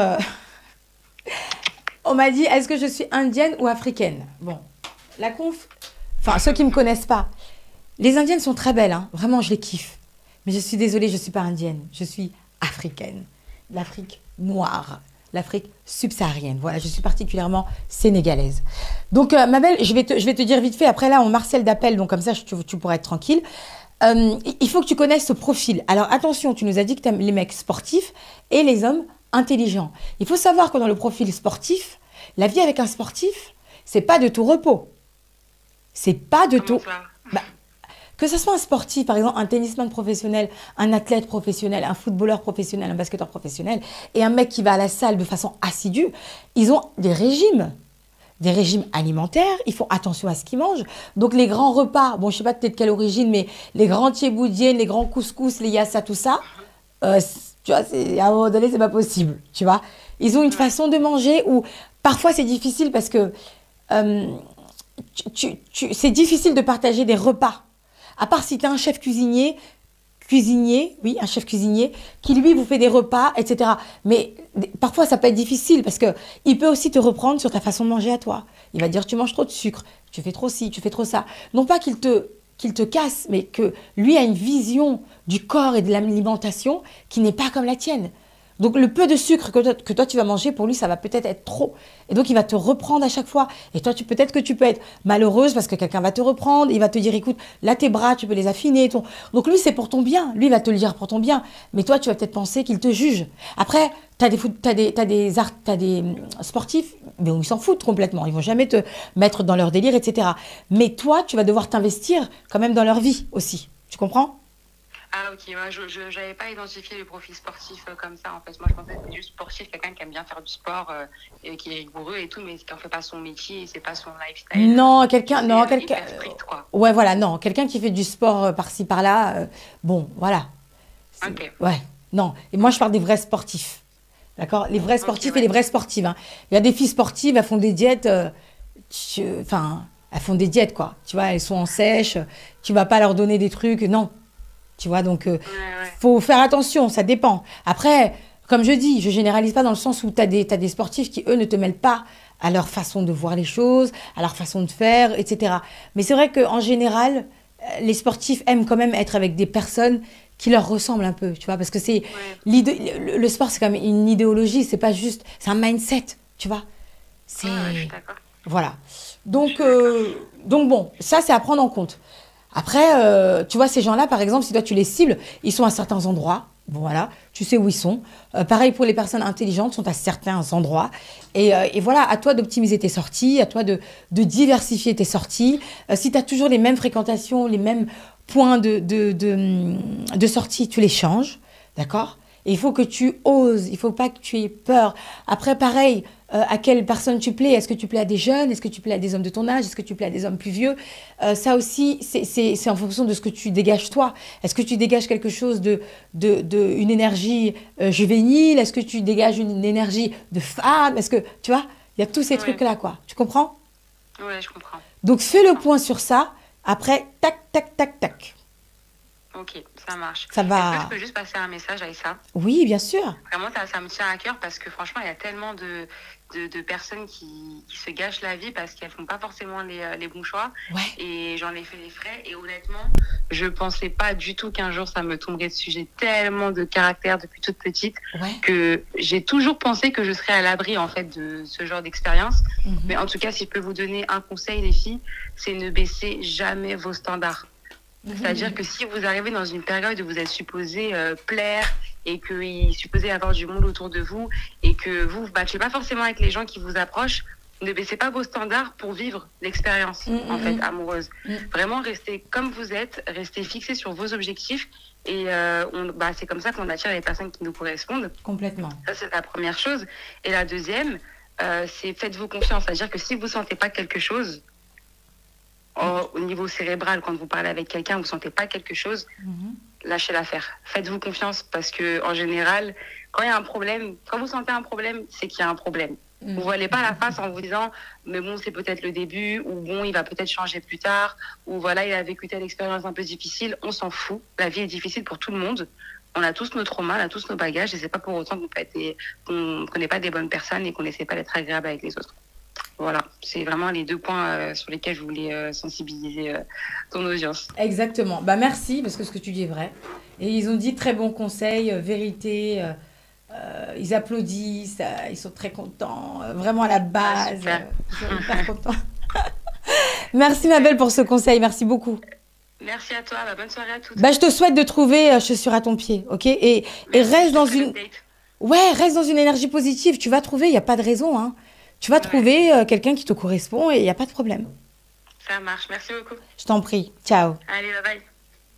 On m'a dit, est-ce que je suis indienne ou africaine? Bon, la conf... Enfin, ceux qui ne me connaissent pas, les indiennes sont très belles, hein. Vraiment, je les kiffe. Mais je suis désolée, je ne suis pas indienne, je suis africaine. L'Afrique noire, l'Afrique subsaharienne. Voilà, je suis particulièrement sénégalaise. Donc, ma belle, je vais te dire vite fait, après là, on Marcel d'appel, donc comme ça, tu pourras être tranquille. Il faut que tu connaisses ce profil. Alors, attention, tu nous as dit que tu aimes les mecs sportifs et les hommes intelligents. Il faut savoir que dans le profil sportif, la vie avec un sportif, c'est pas de tout repos. C'est pas de Comment tout... ça? Bah, que ce soit un sportif, par exemple un tennisman professionnel, un athlète professionnel, un footballeur professionnel, un basketteur professionnel, et un mec qui va à la salle de façon assidue, ils ont des régimes alimentaires, ils font attention à ce qu'ils mangent. Donc les grands repas, bon je sais pas peut-être quelle origine, mais les grands thieboudiennes, les grands couscous, les yassa, tout ça, tu vois, à un moment donné, c'est pas possible, tu vois. Ils ont une façon de manger où parfois c'est difficile parce que euh, c'est difficile de partager des repas. À part si tu as un chef cuisinier, oui, un chef cuisinier, qui lui vous fait des repas, etc. Mais parfois ça peut être difficile parce que il peut aussi te reprendre sur ta façon de manger à toi. Il va dire tu manges trop de sucre, tu fais trop ci, tu fais trop ça. Non pas qu'il te casse, mais que lui a une vision du corps et de l'alimentation qui n'est pas comme la tienne. Donc le peu de sucre que toi tu vas manger, pour lui, ça va peut-être être trop. Et donc il va te reprendre à chaque fois. Et toi, peut-être que tu peux être malheureuse parce que quelqu'un va te reprendre. Il va te dire, écoute, là tes bras, tu peux les affiner. Donc lui, c'est pour ton bien. Lui, il va te le dire pour ton bien. Mais toi, tu vas peut-être penser qu'il te juge. Après, t'as des sportifs, mais ils s'en foutent complètement. Ils vont jamais te mettre dans leur délire, etc. Mais toi, tu vas devoir t'investir quand même dans leur vie aussi. Tu comprends? Ah, ok, moi, je n'avais pas identifié le profil sportif comme ça, en fait. Moi, je pensais que c'était juste sportif, quelqu'un qui aime bien faire du sport, et qui est rigoureux et tout, mais qui en fait pas son métier, et c'est pas son lifestyle. Non, C'est quelqu'un, hyper strict, quoi. ouais, voilà, non, quelqu'un qui fait du sport par-ci par-là, bon, voilà. Ok, Ouais, non. Et moi, je parle des vrais sportifs, d'accord? Les vrais ok, sportifs et ouais. les vraies sportives, hein. Il y a des filles sportives, elles font des diètes, enfin, elles font des diètes, quoi. Tu vois, elles sont en sèche, tu vas pas leur donner des trucs, non. Tu vois, donc, Ouais, ouais. faut faire attention, ça dépend. Après, comme je dis, je généralise pas dans le sens où t'as des sportifs qui, eux, ne te mêlent pas à leur façon de voir les choses, à leur façon de faire, etc. Mais c'est vrai qu'en général, les sportifs aiment quand même être avec des personnes qui leur ressemblent un peu, tu vois, parce que Ouais, le sport, c'est quand même une idéologie, c'est pas juste, c'est un mindset, tu vois. C'est, ouais, ouais, je suis d'accord. voilà. Je Donc, suis d'accord. bon, ça, c'est à prendre en compte. Après, tu vois, ces gens-là, par exemple, si toi tu les cibles, ils sont à certains endroits. Bon, voilà, tu sais où ils sont. Pareil pour les personnes intelligentes, sont à certains endroits. Et voilà, à toi d'optimiser tes sorties, à toi de diversifier tes sorties. Si tu as toujours les mêmes fréquentations, les mêmes points de sortie, tu les changes. D'accord? Et il faut que tu oses, il faut pas que tu aies peur. Après, pareil, à quelle personne tu plais? Est-ce que tu plais à des jeunes? Est-ce que tu plais à des hommes de ton âge? Est-ce que tu plais à des hommes plus vieux? Ça aussi, c'est en fonction de ce que tu dégages toi. Est-ce que tu dégages quelque chose une énergie juvénile? Est-ce que tu dégages une énergie de femme? Est-ce que, tu vois, il y a tous ces Ouais, trucs-là, quoi. Tu comprends? ouais, je comprends. Donc, fais le point sur ça. Après, tac, tac, tac, tac. Ok, ça marche. Ça Est-ce que je va. peux juste passer un message avec ça? Oui, bien sûr. Vraiment, ça me tient à cœur parce que franchement, il y a tellement de personnes qui se gâchent la vie parce qu'elles font pas forcément les bons choix. Ouais, Et j'en ai fait les frais. Et honnêtement, je pensais pas du tout qu'un jour ça me tomberait dessus. J'ai tellement de caractère depuis toute petite ouais. que j'ai toujours pensé que je serais à l'abri en fait de ce genre d'expérience. Mhm. Mais en tout cas, si je peux vous donner un conseil, les filles, c'est ne baissez jamais vos standards. C'est-à-dire que si vous arrivez dans une période où vous êtes supposé plaire et qu'il est supposé avoir du monde autour de vous et que vous ne matchez pas forcément avec les gens qui vous approchent, ne baissez pas vos standards pour vivre l'expérience en fait amoureuse. Vraiment, restez comme vous êtes, restez fixés sur vos objectifs et c'est comme ça qu'on attire les personnes qui nous correspondent. Complètement. Ça, c'est la première chose. Et la deuxième, c'est faites-vous confiance. C'est-à-dire que si vous ne sentez pas quelque chose, au niveau cérébral, quand vous parlez avec quelqu'un, vous ne sentez pas quelque chose, lâchez l'affaire. Faites-vous confiance parce que en général, quand il y a un problème, quand vous sentez un problème, c'est qu'il y a un problème. Vous ne voilez pas la face en vous disant mais bon, c'est peut-être le début, ou bon, il va peut-être changer plus tard, ou voilà, il a vécu telle expérience un peu difficile. On s'en fout. La vie est difficile pour tout le monde. On a tous nos traumas, on a tous nos bagages, et c'est pas pour autant qu'on n'est pas des bonnes personnes et qu'on n'essaie pas d'être agréable avec les autres. Voilà, c'est vraiment les deux points sur lesquels je voulais sensibiliser ton audience. Exactement. Bah merci, parce que ce que tu dis est vrai. Et ils ont dit très bons conseils, vérité. Ils applaudissent, ils sont très contents. Vraiment à la base, ils sont hyper contents. Merci ma belle pour ce conseil, merci beaucoup. Merci à toi, bonne soirée à toutes. Bah, je te souhaite de trouver chaussures à ton pied, ok? Et reste dans une... Ouais, reste dans une énergie positive. Tu vas trouver, il n'y a pas de raison, hein. Tu vas trouver quelqu'un qui te correspond et il n'y a pas de problème. Ça marche, merci beaucoup. Je t'en prie, ciao. Allez, bye bye.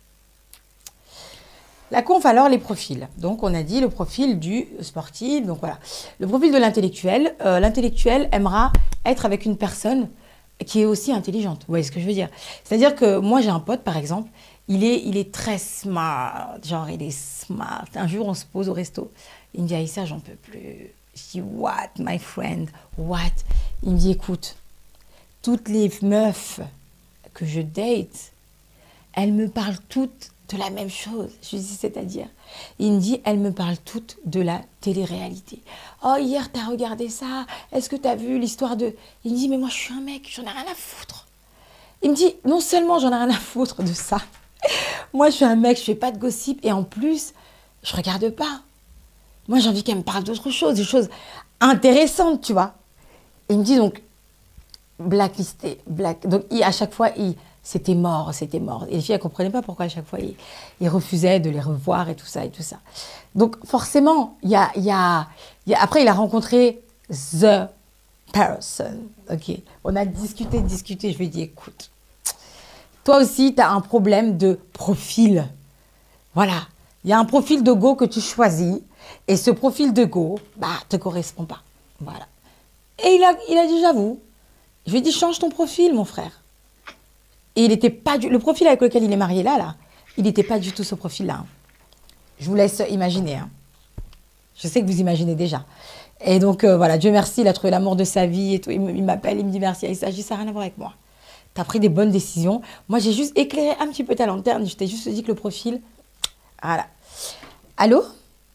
La conf, alors, les profils. Donc, on a dit le profil du sportif. Donc, voilà. Le profil de l'intellectuel. L'intellectuel aimera être avec une personne qui est aussi intelligente. Vous voyez ce que je veux dire? C'est-à-dire que moi, j'ai un pote, par exemple, il est très smart. Genre, il est smart. Un jour, on se pose au resto. Il me dit, Aïssa, j'en peux plus. Je dis, what, my friend? What? Il me dit, écoute, toutes les meufs que je date, elles me parlent toutes de la même chose. Je lui dis, c'est-à-dire? Il me dit, elles me parlent toutes de la télé-réalité. Oh, hier, t'as regardé ça? Est-ce que t'as vu l'histoire de... Il me dit, mais moi, je suis un mec, j'en ai rien à foutre. Il me dit, non seulement j'en ai rien à foutre de ça, moi, je suis un mec, je fais pas de gossip, et en plus, je regarde pas. Moi, j'ai envie qu'elle me parle d'autre chose, des choses intéressantes, tu vois. Et il me dit, donc, blacklisté, black... Donc, à chaque fois, c'était mort, c'était mort. Et les filles, elles ne comprenaient pas pourquoi à chaque fois, il refusait de les revoir et tout ça, et tout ça. Donc, forcément, après, il a rencontré the person, ok. On a discuté, je lui ai dit, écoute, toi aussi, tu as un problème de profil. Voilà, il y a un profil de go que tu choisis, et ce profil de go, te correspond pas. Voilà. Et il a dit, j'avoue. Je lui ai dit, change ton profil, mon frère. Et il n'était pas le profil avec lequel il est marié là, il n'était pas du tout ce profil-là. Hein. Je vous laisse imaginer. Hein. Je sais que vous imaginez déjà. Et donc, voilà, Dieu merci, il a trouvé l'amour de sa vie et tout. Il m'appelle, il me dit merci. Il s'agit, ça n'a rien à voir avec moi. Tu as pris des bonnes décisions. Moi, j'ai juste éclairé un petit peu ta lanterne. Je t'ai juste dit que le profil... Voilà. Allô?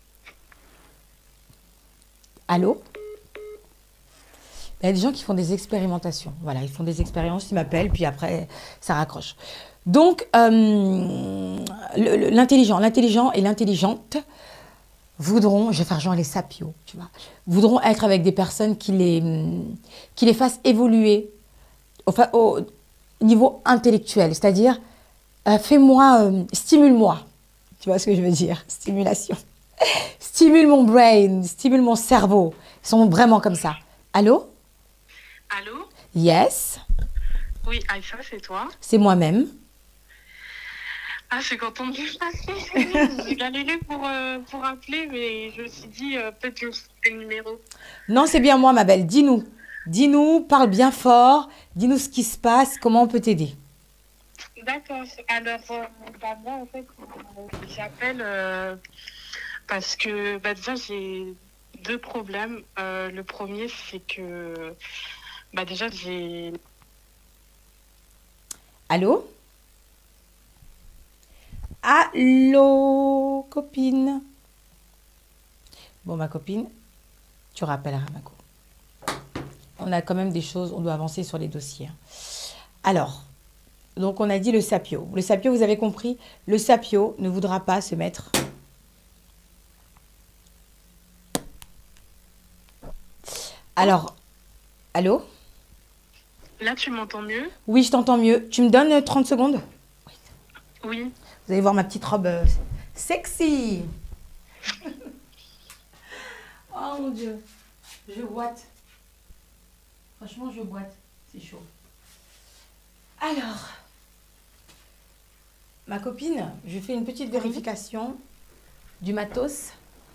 Allô? Il y a des gens qui font des expérimentations. Voilà, ils font des expériences, ils m'appellent, puis après, ça raccroche. Donc, l'intelligent et l'intelligente voudront, je vais faire genre les sapios, tu vois, voudront être avec des personnes qui les fassent évoluer au niveau intellectuel. C'est-à-dire, stimule-moi. Tu vois ce que je veux dire? Stimulation. Stimule mon brain, stimule mon cerveau. Ils sont vraiment comme ça. Allô? Allô? Yes. Oui, Aïssa, c'est toi? C'est moi-même. Ah, je suis contente de passer. J'ai galéré pour appeler, mais je me suis dit, peut-être que c'est le numéro. Non, c'est bien moi, ma belle. Dis-nous. Dis-nous, parle bien fort. Dis-nous ce qui se passe, comment on peut t'aider. D'accord. Alors, moi, en fait, j'appelle parce que déjà, j'ai deux problèmes. Le premier, c'est que déjà, j'ai... Allô? Allô, copine? Bon, ma copine, tu rappelleras ma co. On a quand même des choses, on doit avancer sur les dossiers. Alors, donc on a dit le sapio. Le sapio, vous avez compris? Le sapio ne voudra pas se mettre... Alors, allô? Là, tu m'entends mieux? Oui, je t'entends mieux. Tu me donnes 30 secondes? Oui. Vous allez voir ma petite robe sexy. Oh mon Dieu. Je boite. Franchement, je boite. C'est chaud. Alors, ma copine, je fais une petite vérification du matos.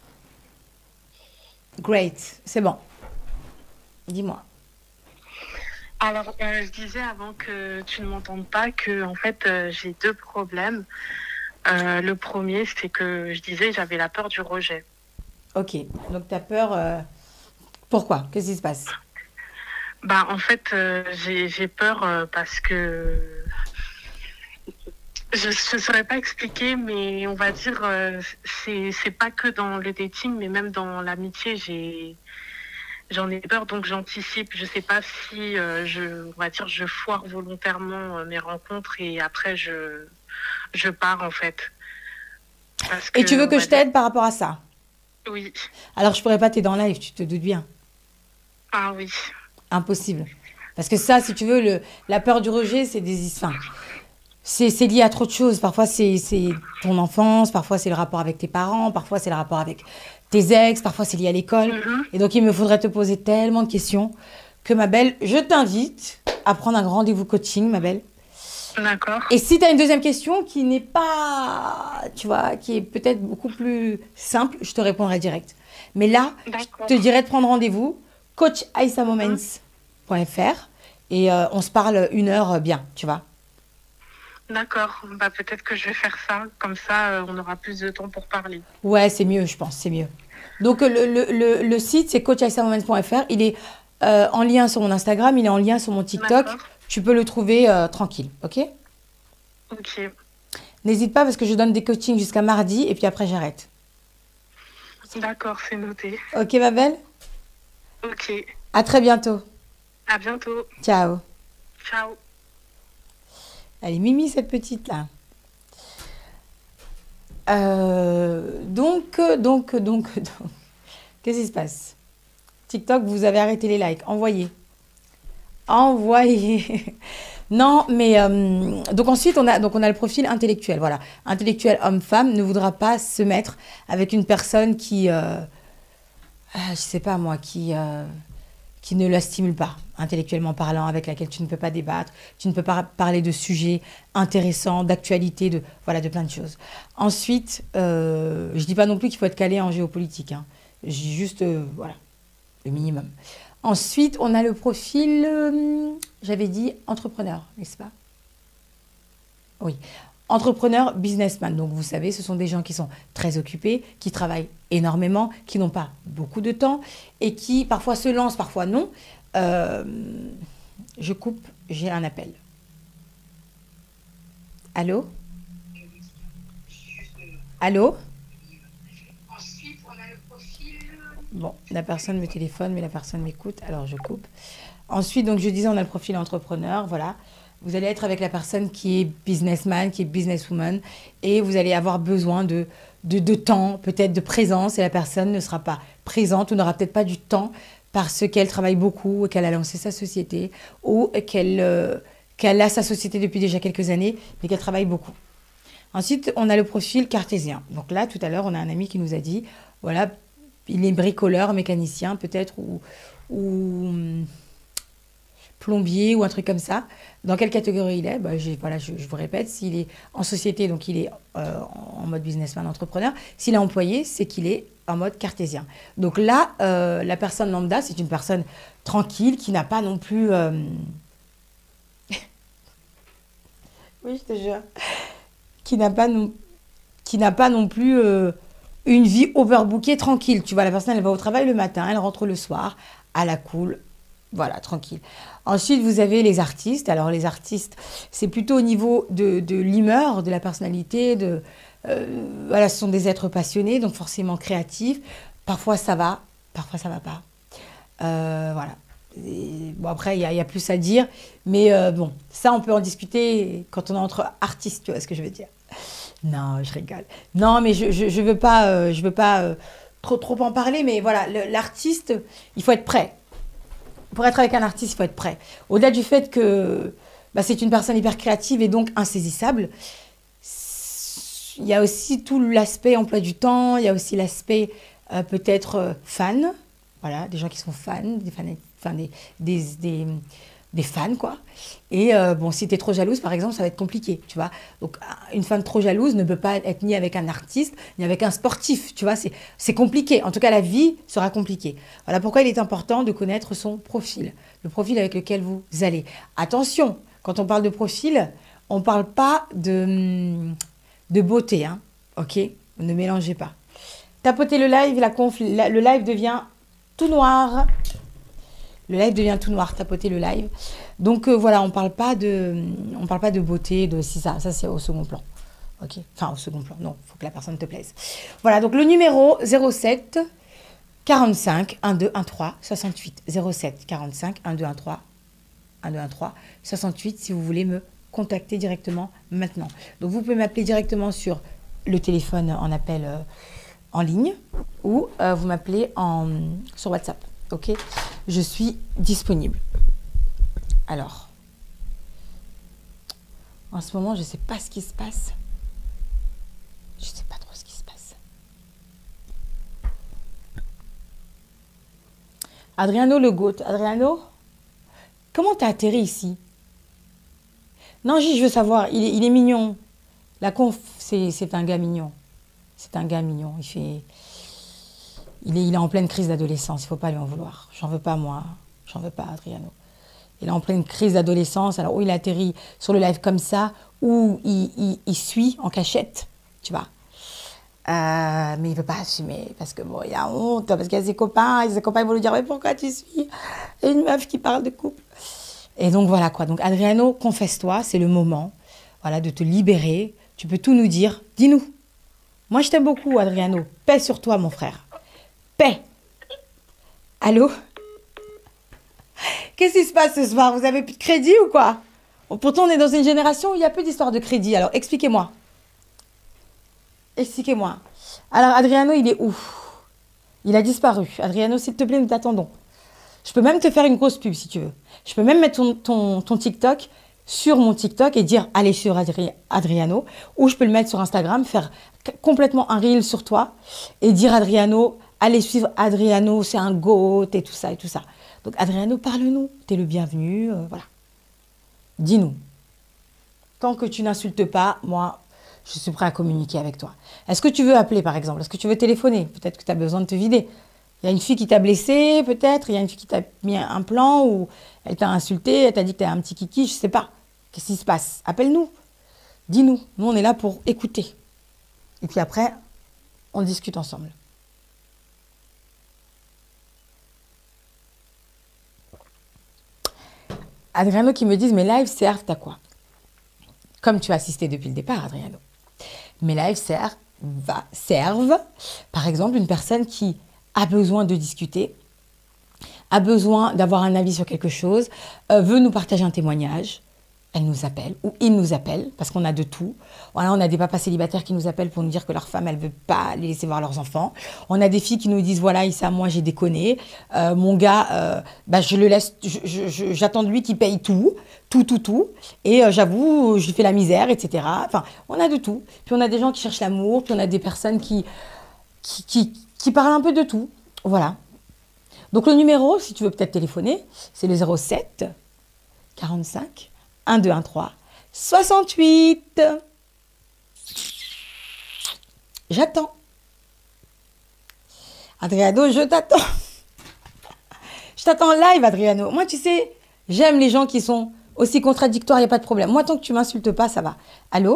Great. C'est bon. Dis-moi. Alors, je disais avant que tu ne m'entendes pas que, en fait, j'ai deux problèmes. Le premier, c'est que je disais j'avais la peur du rejet. Ok. Donc, tu as peur. Pourquoi? Qu'est-ce qui se passe? Bah, en fait, j'ai peur parce que je ne saurais pas expliquer, mais on va dire, c'est pas que dans le dating, mais même dans l'amitié, j'en ai peur, donc j'anticipe. Je sais pas si on va dire, je foire volontairement mes rencontres et après je pars en fait. Parce Et tu que, veux on que va je dire, t'aide par rapport à ça? oui, Alors, je pourrais pas t'aider en live, tu te doutes bien. ah oui, Impossible. Parce que ça, si tu veux, la peur du rejet, c'est des... Enfin, c'est lié à trop de choses. Parfois, c'est ton enfance, parfois, c'est le rapport avec tes parents, parfois, c'est le rapport avec tes ex, parfois, c'est lié à l'école. mhm, Et donc, il me faudrait te poser tellement de questions que, ma belle, je t'invite à prendre un rendez-vous coaching, ma belle. d'accord, Et si tu as une deuxième question qui n'est pas, tu vois, qui est peut-être beaucoup plus simple, je te répondrai direct. Mais là, je te d'accord. dirais de prendre rendez-vous, Mhm. coachaïsamoments.fr et on se parle 1 heure bien, tu vois. D'accord, bah peut-être que je vais faire ça, comme ça on aura plus de temps pour parler. Ouais, c'est mieux, je pense, c'est mieux. Donc, le site, c'est coachaïsamoments.fr. Il est en lien sur mon Instagram, il est en lien sur mon TikTok. D'accord, Tu peux le trouver tranquille, ok? ok, N'hésite pas parce que je donne des coachings jusqu'à mardi et puis après, j'arrête. d'accord, c'est noté. Ok, ma belle? Ok, À très bientôt. à bientôt, Ciao. ciao. Elle est mimi, cette petite-là. Donc. Qu'est-ce qui se passe? TikTok, vous avez arrêté les likes. Envoyez. Envoyez. Non, mais donc ensuite on a le profil intellectuel. Voilà, intellectuel homme-femme ne voudra pas se mettre avec une personne qui, je sais pas moi, qui ne la stimule pas, intellectuellement parlant, avec laquelle tu ne peux pas débattre, tu ne peux pas parler de sujets intéressants, d'actualité, voilà, de plein de choses. Ensuite, je dis pas non plus qu'il faut être calé en géopolitique, hein. Juste, voilà, le minimum. Ensuite, on a le profil, j'avais dit entrepreneur, n'est-ce pas? Oui. Entrepreneur, businessman. Donc, vous savez, ce sont des gens qui sont très occupés, qui travaillent énormément, qui n'ont pas beaucoup de temps et qui parfois se lancent, parfois non. Euh, je coupe, j'ai un appel. Allô? Allô? Bon, la personne me téléphone, mais la personne m'écoute, alors je coupe. Ensuite, donc je disais, on a le profil entrepreneur, voilà. Vous allez être avec la personne qui est businessman, qui est businesswoman, et vous allez avoir besoin de temps, peut-être de présence, et la personne ne sera pas présente ou n'aura peut-être pas du temps parce qu'elle travaille beaucoup, qu'elle a lancé sa société, ou qu'elle a sa société depuis déjà quelques années, mais qu'elle travaille beaucoup. Ensuite, on a le profil cartésien. Donc là, tout à l'heure, on a un ami qui nous a dit, voilà, il est bricoleur, mécanicien peut-être, ou plombier ou un truc comme ça. Dans quelle catégorie il est? Bah, voilà, je vous répète, s'il est en société, donc il est en mode businessman, entrepreneur. S'il est employé, c'est qu'il est en mode cartésien. Donc là, la personne lambda, c'est une personne tranquille qui n'a pas non plus... Oui, je te jure. Qui n'a pas non plus une vie overbookée tranquille. Tu vois, la personne, elle va au travail le matin, elle rentre le soir, à la cool, voilà, tranquille. Ensuite, vous avez les artistes. Alors, les artistes, c'est plutôt au niveau de l'humeur, de la personnalité, voilà, ce sont des êtres passionnés, donc forcément créatifs. Parfois, ça va, parfois, ça va pas. Voilà. Et, bon, après, il y a plus à dire, mais bon, ça, on peut en discuter quand on est entre artistes, tu vois ce que je veux dire. Non, je rigole. Non, mais je veux pas, trop en parler, mais voilà, l'artiste, il faut être prêt. Pour être avec un artiste, il faut être prêt. Au-delà du fait que bah, c'est une personne hyper créative et donc insaisissable, il y a aussi tout l'aspect emploi du temps, il y a aussi l'aspect peut-être fan, voilà, des gens qui sont fans, des fans, enfin, des fans, quoi. Et bon, si tu es trop jalouse, par exemple, ça va être compliqué, tu vois. Donc, une femme trop jalouse ne peut pas être ni avec un artiste, ni avec un sportif, tu vois. C'est compliqué. En tout cas, la vie sera compliquée. Voilà pourquoi il est important de connaître son profil, le profil avec lequel vous allez. Attention, quand on parle de profil, on ne parle pas de beauté, hein, ok? Ne mélangez pas. Tapotez le live, le live devient tout noir. Le live devient tout noir, tapotez le live. Donc voilà, on parle pas de beauté, de si ça c'est au second plan. Ok, enfin au second plan, non, il faut que la personne te plaise. Voilà, donc le numéro 07 45 1213 68 07 45 1213 1213 68 si vous voulez me contacter directement maintenant. Donc vous pouvez m'appeler directement sur le téléphone en appel en ligne ou vous m'appelez sur WhatsApp. Ok, je suis disponible. Alors, en ce moment, je ne sais pas ce qui se passe. Je ne sais pas trop ce qui se passe. Adriano Le Goat. Adriano, comment t'as atterri ici? Non, je veux savoir. Il est mignon. La conf, c'est un gars mignon. C'est un gars mignon. Il est en pleine crise d'adolescence. Il ne faut pas lui en vouloir. J'en veux pas, moi. J'en veux pas, Adriano. Il est en pleine crise d'adolescence. Alors, où il atterrit sur le live comme ça, où il suit en cachette, tu vois. Mais il ne veut pas assumer parce que bon, il a honte, parce qu'il y a ses copains. Et ses copains vont lui dire, mais pourquoi tu suis une meuf qui parle de couple? Et donc, voilà quoi. Donc, Adriano, confesse-toi, c'est le moment, voilà, de te libérer. Tu peux tout nous dire. Dis-nous. Moi, je t'aime beaucoup, Adriano. Paix sur toi, mon frère. Paix. Allô? Qu'est-ce qui se passe ce soir? Vous avez plus de crédit ou quoi? Pourtant, on est dans une génération où il y a peu d'histoires de crédit. Alors, expliquez-moi. Expliquez-moi. Alors, Adriano, il est où? Il a disparu. Adriano, s'il te plaît, nous t'attendons. Je peux même te faire une grosse pub, si tu veux. Je peux même mettre ton TikTok sur mon TikTok et dire « Allez sur Adriano ». Ou je peux le mettre sur Instagram, faire complètement un reel sur toi et dire « Adriano ». Allez suivre Adriano, c'est un goat et tout ça et tout ça. Donc Adriano, parle-nous, t'es le bienvenu, voilà. Dis-nous. Tant que tu n'insultes pas, moi, je suis prêt à communiquer avec toi. Est-ce que tu veux appeler par exemple? Est-ce que tu veux téléphoner? Peut-être que tu as besoin de te vider. Il y a une fille qui t'a blessé, peut-être. Il y a une fille qui t'a mis un plan ou elle t'a insulté, elle t'a dit que tu as un petit kiki, je ne sais pas. Qu'est-ce qui se passe? Appelle-nous. Dis-nous. Nous, on est là pour écouter. Et puis après, on discute ensemble. Adriano qui me disent, mes lives servent à quoi? Comme tu as assisté depuis le départ, Adriano. Mes lives servent, par exemple, une personne qui a besoin de discuter, a besoin d'avoir un avis sur quelque chose, veut nous partager un témoignage, elle nous appelle, ou il nous appelle, parce qu'on a de tout. Voilà, on a des papas célibataires qui nous appellent pour nous dire que leur femme, elle ne veut pas les laisser voir leurs enfants. On a des filles qui nous disent, voilà, Issa, moi, j'ai déconné. Mon gars, je le laisse, j'attends de lui qu'il paye tout. Et j'avoue, je lui fais la misère, etc. Enfin, on a de tout. Puis on a des gens qui cherchent l'amour, puis on a des personnes qui parlent un peu de tout. Voilà. Donc le numéro, si tu veux peut-être téléphoner, c'est le 07 45 1213 68. J'attends. Adriano, je t'attends. Je t'attends en live, Adriano. Moi, tu sais, j'aime les gens qui sont aussi contradictoires, il n'y a pas de problème. Moi, tant que tu ne m'insultes pas, ça va. Allô?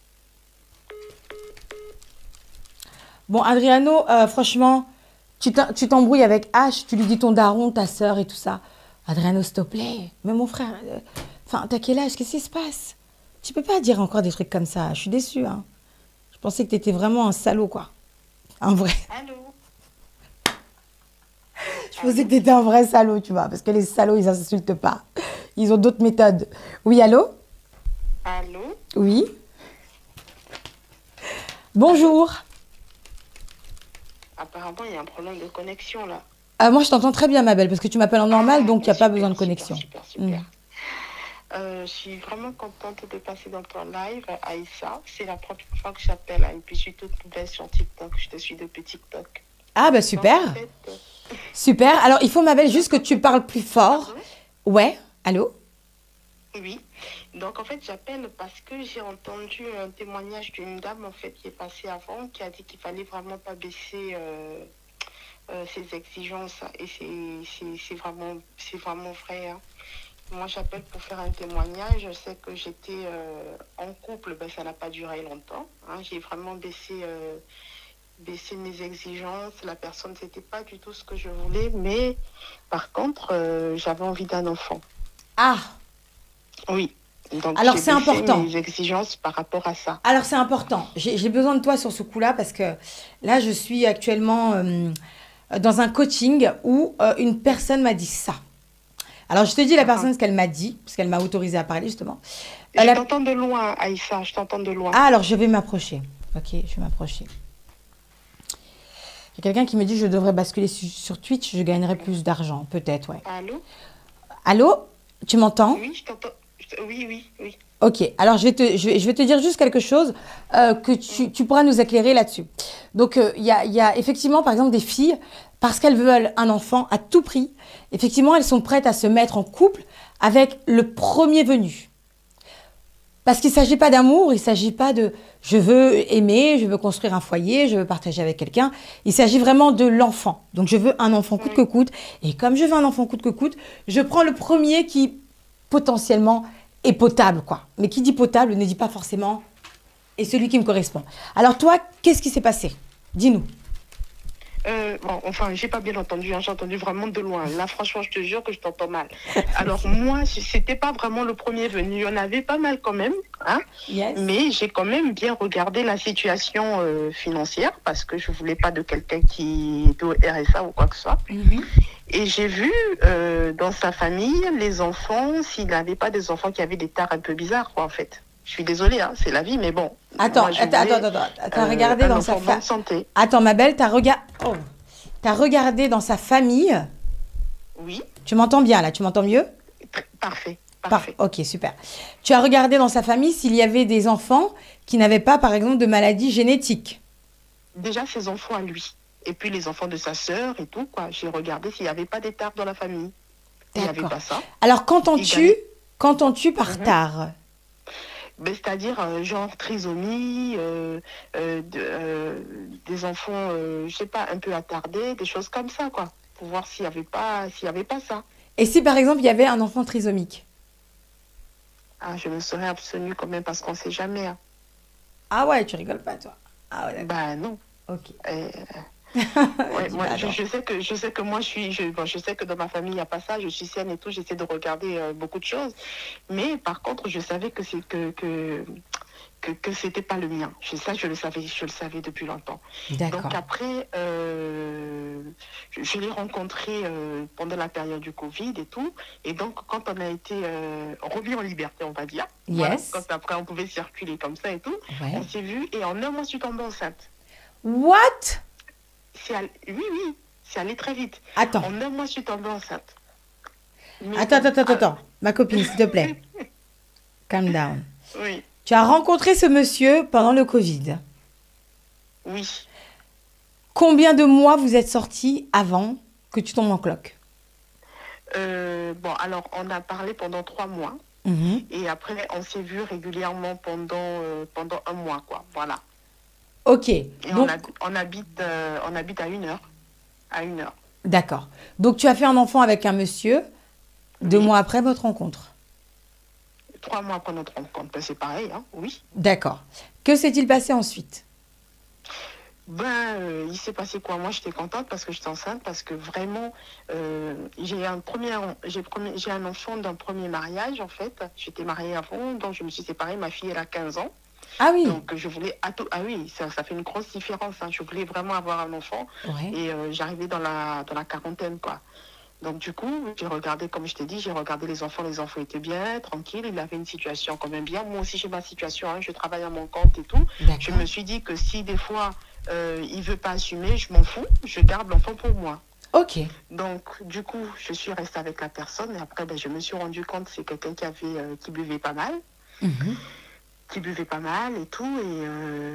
Bon, Adriano, franchement, tu t'embrouilles avec H, tu lui dis ton daron, ta sœur et tout ça. Adriano, s'il te plaît. Mais mon frère, enfin, t'as quel âge? Qu'est-ce qui se passe? Tu peux pas dire encore des trucs comme ça. Je suis déçue, hein. Je pensais que t'étais vraiment un salaud, quoi. Un vrai. Allô? Je pensais que t'étais un vrai salaud, tu vois. Parce que les salauds, ils n'insultent pas. Ils ont d'autres méthodes. Oui, allô? Allô? Oui. Bonjour. Apparemment, il y a un problème de connexion, là. Moi, je t'entends très bien, ma belle, parce que tu m'appelles en normal, donc il n'y a pas besoin de connexion. Super. Je suis vraiment contente de passer dans ton live, Aïssa. C'est la première fois que j'appelle, hein, et puis je suis toute nouvelle sur TikTok. Je te suis depuis TikTok. Ah, bah Donc, super. en fait, Super. Alors, il faut, ma belle, juste que tu parles plus fort. pardon? Ouais. Allô? Oui. Donc, en fait, j'appelle parce que j'ai entendu un témoignage d'une dame, en fait, qui est passée avant, qui a dit qu'il fallait vraiment pas baisser ses exigences. Et c'est vraiment vrai, hein. Moi, j'appelle pour faire un témoignage. Je sais que j'étais en couple, ben, ça n'a pas duré longtemps, hein. J'ai vraiment baissé mes exigences. La personne, c'était pas du tout ce que je voulais, mais par contre, j'avais envie d'un enfant. Ah, Oui. Donc, alors j'ai c'est baissé important. mes exigences par rapport à ça. Alors c'est important. J'ai besoin de toi sur ce coup-là parce que là, je suis actuellement dans un coaching où une personne m'a dit ça. Alors je te dis la Ah, personne ce qu'elle m'a dit, parce qu'elle m'a autorisé à parler justement. je A- t'entends de loin, Aïssa, je t'entends de loin. Ah, alors je vais m'approcher. Ok, je vais m'approcher. Il y a quelqu'un qui me dit je devrais basculer sur Twitch, je gagnerais plus d'argent. Peut-être, ouais. Allô? Allô? Tu m'entends? Oui, je t'entends. Oui, oui, oui. Ok, alors je vais te dire juste quelque chose que tu pourras nous éclairer là-dessus. Donc, il y a effectivement, par exemple, des filles, parce qu'elles veulent un enfant à tout prix, effectivement, elles sont prêtes à se mettre en couple avec le premier venu. Parce qu'il ne s'agit pas d'amour, il ne s'agit pas de je veux aimer, je veux construire un foyer, je veux partager avec quelqu'un. Il s'agit vraiment de l'enfant. Donc je veux un enfant coûte que Oui, coûte. Et comme je veux un enfant coûte que coûte, je prends le premier qui potentiellement est potable, quoi. Mais qui dit potable ne dit pas forcément est celui qui me correspond. Alors toi, qu'est-ce qui s'est passé? Dis-nous. bon, enfin, j'ai pas bien entendu, hein, j'ai entendu vraiment de loin. Là, franchement, je te jure que je t'entends mal. Alors, moi, c'était pas vraiment le premier venu. Il y en avait pas mal quand même, hein, Yes. mais j'ai quand même bien regardé la situation financière parce que je voulais pas de quelqu'un qui est au RSA ou quoi que ce soit. Mhm. Et j'ai vu dans sa famille les enfants, s'il n'avait pas des enfants qui avaient des tares un peu bizarres, quoi, en fait. Je suis désolée, hein, c'est la vie, mais bon, Attends, moi, je attends, attends, voulais attends. T'as regardé un dans sa enfant en bonne santé. Attends, ma belle, t'as regardé dans sa famille. Oui, Tu m'entends bien là? Tu m'entends mieux? parfait, parfait. Ok, super. Tu as regardé dans sa famille s'il y avait des enfants qui n'avaient pas, par exemple, de maladie génétique. Déjà ses enfants à lui. Et puis les enfants de sa sœur et tout, quoi. J'ai regardé s'il n'y avait pas d'étapes dans la famille. Il n'y avait D'accord. pas ça. Alors, Il gagnait. qu'entends-tu par Mhm. tard? Ben, c'est-à-dire, genre, trisomie, des enfants, je sais pas, un peu attardés, des choses comme ça, quoi. Pour voir s'il y avait pas ça. Et si, par exemple, il y avait un enfant trisomique? Ah, je me serais abstenue quand même parce qu'on ne sait jamais, hein. Ah ouais, tu rigoles pas, toi. Ah ouais, d'accord. Ben non. Ok. Euh, Ouais, Dis moi, pas je, non. je sais que moi, bon, je sais que dans ma famille, il n'y a pas ça, je suis saine et tout, j'essaie de regarder beaucoup de choses. Mais par contre, je savais que c'était pas le mien. Ça, je le savais depuis longtemps. Donc D'accord. après, je l'ai rencontré pendant la période du Covid et tout. Et donc, quand on a été remis en liberté, on va dire, voilà, Yes. quand après on pouvait circuler comme ça et tout, Ouais. on s'est vu et en un mois, je suis tombée enceinte. What? Oui, oui, c'est allé très vite. Attends. En un mois, je suis tombée enceinte. Mais Attends, bon, attends, attends, attends. Ma copine, s'il te plaît. Calm down. oui, Tu as rencontré ce monsieur pendant le Covid. oui. Combien de mois vous êtes sortis avant que tu tombes en cloque? Bon, alors, on a parlé pendant 3 mois. Mhm. Et après, on s'est vu régulièrement pendant un mois, quoi. Voilà. Ok. Et Donc, on habite à 1 heure. À 1 heure. d'accord. Donc, tu as fait un enfant avec un monsieur 2 mois Oui. après votre rencontre. 3 mois après notre rencontre, ben, c'est pareil, hein. Oui. D'accord. Que s'est-il passé ensuite? Ben, il s'est passé quoi? Moi, j'étais contente parce que j'étais enceinte, parce que vraiment, j'ai un enfant d'un premier mariage, en fait. J'étais mariée avant, donc je me suis séparée. Ma fille, elle a 15 ans. Ah oui. Donc, je voulais... Ah oui, ça fait une grosse différence, hein. Je voulais vraiment avoir un enfant. Ouais. Et j'arrivais dans la quarantaine, quoi. Donc, du coup, j'ai regardé, comme je t'ai dit, j'ai regardé les enfants. Les enfants étaient bien, tranquilles. Il avait une situation quand même bien. Moi aussi, j'ai ma situation, hein. Je travaille à mon compte et tout. Je D'accord. me suis dit que si des fois, il ne veut pas assumer, je m'en fous. Je garde l'enfant pour moi. Ok. Donc, du coup, je suis restée avec la personne et après, ben, je me suis rendu compte que c'est quelqu'un qui buvait pas mal. Mhm. Qui buvait pas mal et tout, et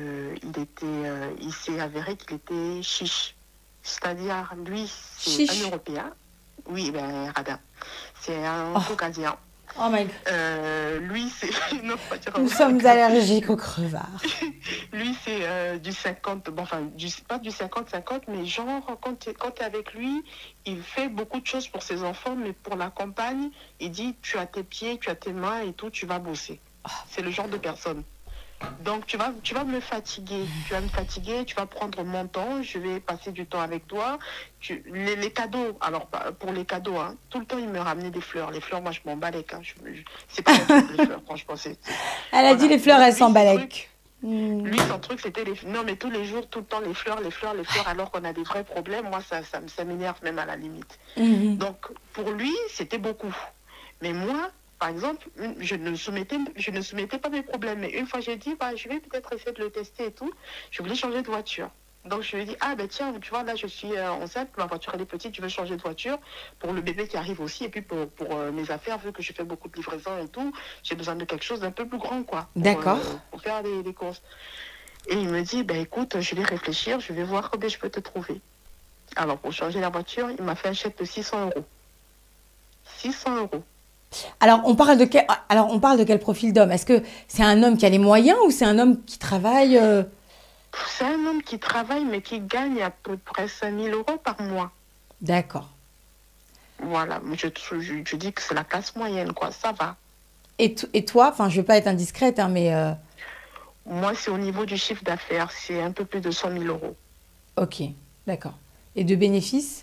il s'est avéré qu'il était chiche. C'est-à-dire, lui, c'est un Chiche. Européen. Oui, ben, radin. C'est un Oh, Caucasien. oh my God. Lui, c'est... Non, pas dire Nous un sommes Caucasien. allergiques aux crevards. Lui, c'est du 50, bon, enfin, pas du 50-50, mais genre, quand tu es avec lui, il fait beaucoup de choses pour ses enfants, mais pour la campagne, il dit, tu as tes pieds, tu as tes mains et tout, tu vas bosser. C'est le genre de personne. Donc, tu vas me fatiguer. Tu vas me fatiguer, tu vas prendre mon temps, je vais passer du temps avec toi. Les cadeaux, alors, pour les cadeaux, hein, tout le temps, il me ramenait des fleurs. Les fleurs, moi, je m'en balais. Hein, c'est pas mon truc, les fleurs, franchement. Elle a dit Voilà. les fleurs, Donc, elles lui, son s'emballent. truc, son truc, c'était les... Non, mais tous les jours, tout le temps, les fleurs, les fleurs, les fleurs, alors qu'on a des vrais problèmes. Moi, ça m'énerve même à la limite. Mhm. Donc, pour lui, c'était beaucoup. Mais moi, par exemple, je ne soumettais pas mes problèmes. Mais une fois, j'ai dit, bah, je vais peut-être essayer de le tester et tout. Je voulais changer de voiture. Donc, je lui ai dit, ah ben tiens, tu vois, là, je suis enceinte, ma voiture, elle est petite, je veux changer de voiture pour le bébé qui arrive aussi. Et puis, pour mes affaires, vu que je fais beaucoup de livraisons et tout, j'ai besoin de quelque chose d'un peu plus grand, quoi, D'accord. pour faire des courses. Et il me dit, ben écoute, je vais réfléchir, je vais voir combien je peux te trouver. Alors, pour changer la voiture, il m'a fait un chèque de 600 euros. 600 euros. Alors, on parle de quel profil d'homme? Est-ce que c'est un homme qui a les moyens ou c'est un homme qui travaille C'est un homme qui travaille, mais qui gagne à peu près 5 000 euros par mois. D'accord. Voilà, je dis que c'est la classe moyenne, quoi, ça va. Et toi, enfin, je ne veux pas être indiscrète, hein, mais Moi, c'est au niveau du chiffre d'affaires, c'est un peu plus de 100 000 euros. ok, d'accord. Et de bénéfices?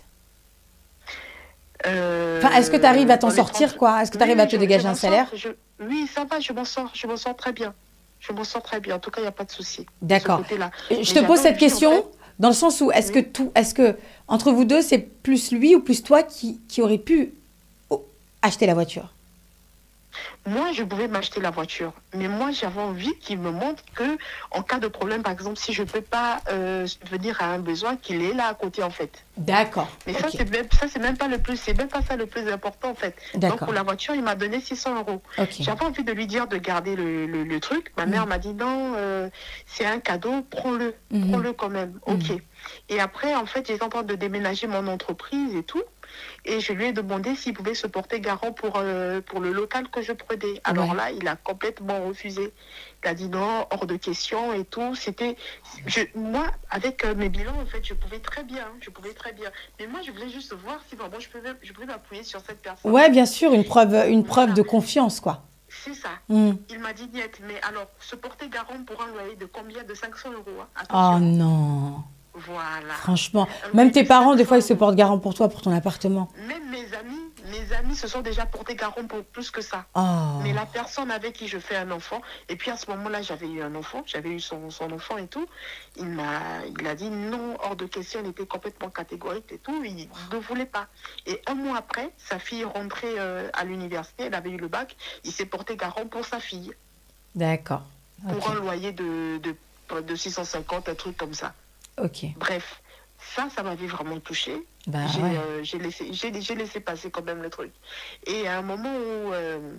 Enfin, est-ce que tu arrives à t'en Dans les sortir, 30... quoi? Est-ce que tu Oui, arrives à oui, te dégager un m'en salaire? sors. Oui, ça va, je m'en sors très bien. Je m'en sors très bien. En tout cas, il n'y a pas de souci de ce D'accord. côté-là. Je Mais te pose j'avais cette envie, en question fait. dans le sens où Oui. est-ce que entre vous deux, c'est plus lui ou plus toi qui aurait pu acheter la voiture? Moi, je pouvais m'acheter la voiture, mais moi, j'avais envie qu'il me montre que, en cas de problème, par exemple, si je ne peux pas venir à un besoin, qu'il est là à côté, en fait. D'accord. Mais Ok. c'est même pas le plus, c'est même pas ça le plus important, en fait. Donc, D'accord. pour la voiture, il m'a donné 600 euros. Ok. J'avais envie de lui dire de garder le truc. Ma mère m'a dit non, c'est un cadeau, prends-le, Mhm. prends-le quand même. Ok. Et après, en fait, j'étais en train de déménager mon entreprise et tout. Et je lui ai demandé s'il pouvait se porter garant pour le local que je prenais. Alors Ouais. là, il a complètement refusé. Il a dit non, hors de question et tout. Moi, avec mes bilans, en fait, je pouvais très bien. Je pouvais très bien. Mais moi, je voulais juste voir si vraiment je pouvais m'appuyer sur cette personne. Ouais, bien sûr, une preuve Voilà. de confiance, quoi. C'est ça. Mm. Il m'a dit niet. Mais alors, se porter garant pour un loyer de combien? De 500 euros. Hein. Oh Attention. non. Voilà. Franchement, Un même loyer tes de parents, des 500 fois, ils se euros. portent garant pour toi, pour ton appartement. Même mes amis se sont déjà portés garant pour plus que ça. Oh. Mais la personne avec qui je fais un enfant, et puis à ce moment-là, j'avais eu un enfant, j'avais eu son enfant et tout, il a dit non, hors de question, il était complètement catégorique et tout, il ne voulait pas. Et un mois après, sa fille est rentrée à l'université, elle avait eu le bac, il s'est porté garant pour sa fille, D'accord. pour Ok. un loyer de 650, un truc comme ça. Ok. Bref, ça m'avait vraiment touchée. Bah ouais. J'ai laissé passer quand même le truc. Et à un moment où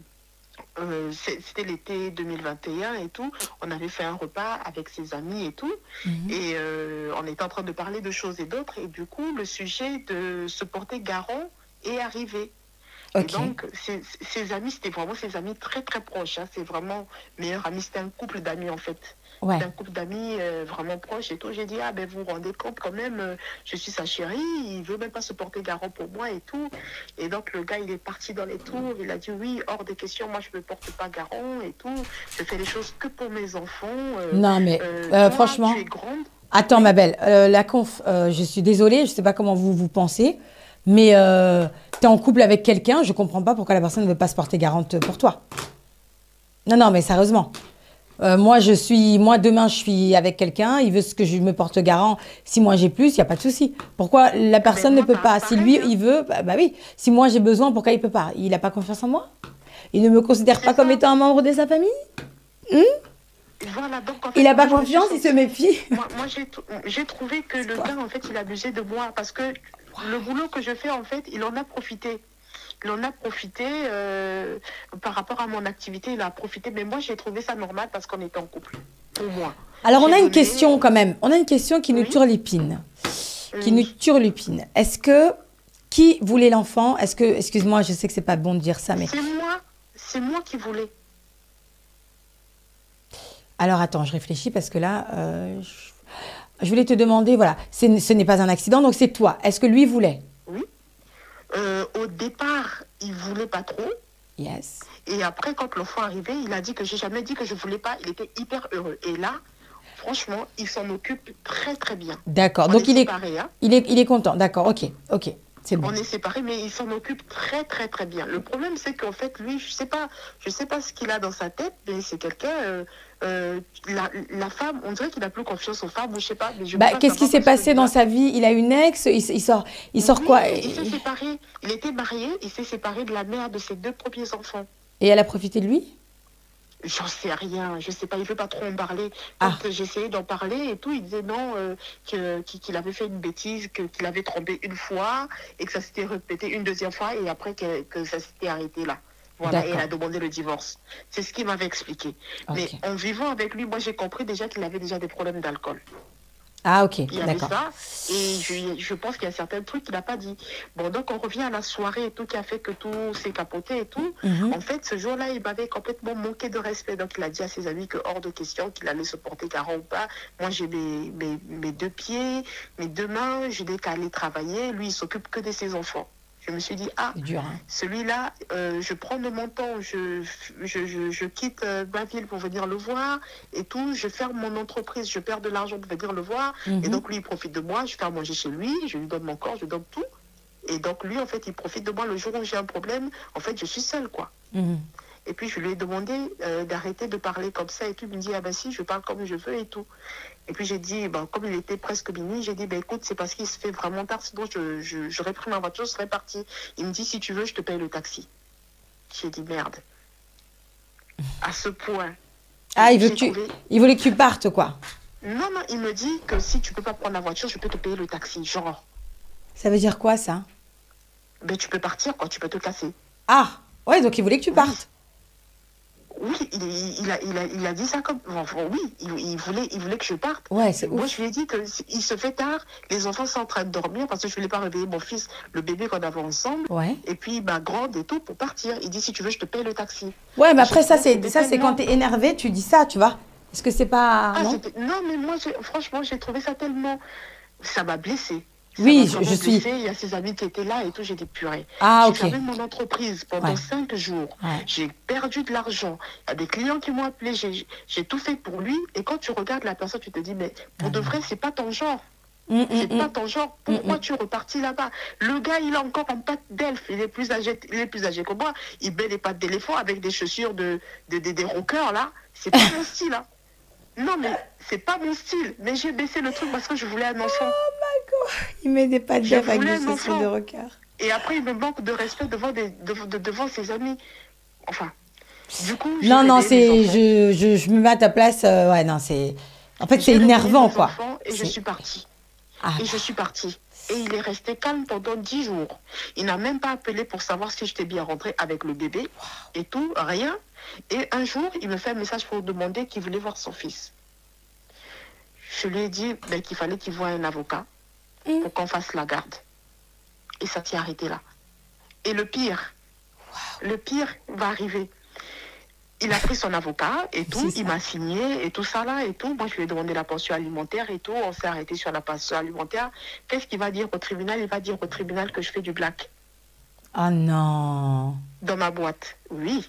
c'était l'été 2021 et tout, on avait fait un repas avec ses amis et tout, Mhm. et on était en train de parler de choses et d'autres, et du coup, le sujet de se porter garant est arrivé. Et Ok. donc, ses amis, c'était vraiment ses amis très très proches. Hein. C'est vraiment meilleur ami. C'était un couple d'amis en fait. Ouais. C'était un couple d'amis vraiment proches et tout. J'ai dit, ah ben vous vous rendez compte quand même, je suis sa chérie, il veut même pas se porter garant pour moi et tout. Et donc le gars, il est parti dans les tours. Il a dit, oui, hors de question, moi je me porte pas garant et tout. Je fais les choses que pour mes enfants. Non, mais Toi, franchement. tu es grande. Attends, ma belle, la conf, je suis désolée, je sais pas comment vous pensez, mais tu es en couple avec quelqu'un, je comprends pas pourquoi la personne ne veut pas se porter garante pour toi. Non, non, mais sérieusement. Moi, demain, je suis avec quelqu'un, il veut que je me porte garant. Si moi j'ai plus, il n'y a pas de souci. Pourquoi la personne ne moi, peut pas? Si lui, pareil, hein. il veut, bah oui. Si moi j'ai besoin, pourquoi il peut pas? Il n'a pas confiance en moi? Il ne me considère pas C'est comme ça. étant un membre de sa famille? Voilà, donc en Il fait, n'a pas moi, je me suis confiance, il se sentie- méfie. Moi, j'ai trouvé que le quoi? gars, en fait, il abusait de moi parce que Le boulot que je fais, en fait, il en a profité. Il en a profité par rapport à mon activité, il a profité. Mais moi, j'ai trouvé ça normal parce qu'on était en couple. Pour moi. Alors, on J'ai a une donné... question quand même. On a une question qui nous Oui. turlupine. Qui nous Oui. turlupine. Est-ce que, qui voulait l'enfant? Est-ce que, excuse-moi, je sais que c'est pas bon de dire ça, mais... C'est moi qui voulais. Alors, attends, je réfléchis parce que là, je voulais te demander, voilà, ce n'est pas un accident, donc c'est toi. Est-ce que lui voulait? Oui. Au départ, il voulait pas trop. Yes. Et après, quand l'enfant est arrivé, il a dit que j'ai jamais dit que je voulais pas. Il était hyper heureux. Et là, franchement, il s'en occupe très très bien. D'accord. On Donc, est séparés, hein. il est content. D'accord, ok, ok. C'est bon. On est séparés, mais il s'en occupe très très très bien. Le problème, c'est qu'en fait, lui, je sais pas ce qu'il a dans sa tête, mais c'est quelqu'un. La femme, on dirait qu'il a plus confiance aux femmes, ou je sais pas. Mais je peux Bah, pas qu'est-ce qui savoir s'est parce que passé dans sa vie? Il a une ex, il sort oui, quoi? il s'est séparé. Il était marié, il s'est séparé de la mère de ses 2 premiers enfants. Et elle a profité de lui? J'en sais rien, je sais pas, il veut pas trop en parler. Ah. Quand j'essayais d'en parler et tout, il disait non, qu'il avait fait une bêtise, qu'il avait trompé une fois et que ça s'était répété une deuxième fois et après que ça s'était arrêté là. Voilà, et elle a demandé le divorce. C'est ce qu'il m'avait expliqué. Okay. Mais en vivant avec lui, moi j'ai compris déjà qu'il avait déjà des problèmes d'alcool. Ah, ok, Il y avait d'accord. ça, et je pense qu'il y a certains trucs qu'il n'a pas dit. Bon, donc on revient à la soirée et tout, qui a fait que tout s'est capoté et tout. En fait, ce jour-là, il m'avait complètement manqué de respect. Donc il a dit à ses amis que hors de question qu'il allait se porter garant ou pas. Moi, j'ai mes 2 pieds, mes 2 mains, je n'ai qu'à aller travailler. Lui, il s'occupe que de ses enfants. Je me suis dit, ah, dur, hein. Celui-là, je prends de mon temps, je quitte ma ville pour venir le voir et tout, je ferme mon entreprise, je perds de l'argent pour venir le voir. Et donc, lui, il profite de moi, je fais à manger chez lui, je lui donne mon corps, je lui donne tout. Et donc, lui, en fait, il profite de moi le jour où j'ai un problème. En fait, je suis seule, quoi. Et puis, je lui ai demandé d'arrêter de parler comme ça. Et puis, il me dit, ah ben si, je parle comme je veux et tout. Et puis, j'ai dit, ben, comme il était presque minuit, j'ai dit, ben écoute, c'est parce qu'il se fait vraiment tard. Sinon, j'aurais pris ma voiture, je serais partie. Il me dit, si tu veux, je te paye le taxi. J'ai dit, merde. À ce point. Ah, il voulait que tu partes, quoi. Non, non, il me dit que si tu peux pas prendre la voiture, je peux te payer le taxi. Genre. Ça veut dire quoi, ça? Ben, tu peux partir, quoi. Tu peux te casser. Ah, ouais, donc il voulait que tu partes. Oui, il a dit ça comme... Enfin, oui, il voulait que je parte. Ouais, c'est Moi, ouf. je lui ai dit qu'il se fait tard, les enfants sont en train de dormir parce que je ne voulais pas réveiller mon fils, le bébé qu'on avait ensemble. Ouais. Et puis, ma grande et tout, pour partir. Il dit, si tu veux, je te paye le taxi. Ouais, mais après, ça, c'est tellement... quand t'es énervé, tu dis ça, tu vois. Est-ce que c'est pas... Ah, non, non, mais moi, franchement, j'ai trouvé ça tellement... Ça m'a blessée. Oui, je suis... Il y a ses amis qui étaient là et tout, j'ai dit purée. Ah, ok. J'ai fermé mon entreprise pendant 5 jours. Ouais. J'ai perdu de l'argent. Il y a des clients qui m'ont appelé. J'ai tout fait pour lui. Et quand tu regardes la personne, tu te dis, mais pour de vrai, c'est pas ton genre. C'est pas ton genre. Pourquoi tu es reparti là-bas? Le gars, il a encore en pâte d'elfe. Il est plus âgé que moi. Il met des pattes d'éléphant avec des chaussures des rockers, là. C'est pas mon style, hein. Non, mais c'est pas mon style. Mais j'ai baissé le truc parce que je voulais un enfant. Oh my God. Il met des pattes d'œuf avec des chaussures de rocker. Et après, il me manque de respect devant ses amis. Enfin, du coup... Non, c'est... Je me mets à ta place. Ouais, non, c'est... En fait, c'est énervant, quoi. Et je suis partie. Ah, et je suis partie. Et il est resté calme pendant 10 jours. Il n'a même pas appelé pour savoir si j'étais bien rentrée avec le bébé. Et tout, rien. Et un jour, il me fait un message pour demander qu'il voulait voir son fils. Je lui ai dit qu'il fallait qu'il voie un avocat pour qu'on fasse la garde. Et ça s'est arrêté là. Et le pire va arriver. Il a pris son avocat et tout, il m'a signé et tout ça là et tout. Moi, je lui ai demandé la pension alimentaire et tout. On s'est arrêté sur la pension alimentaire. Qu'est-ce qu'il va dire au tribunal? Il va dire au tribunal que je fais du black. Ah non. Dans ma boîte, oui.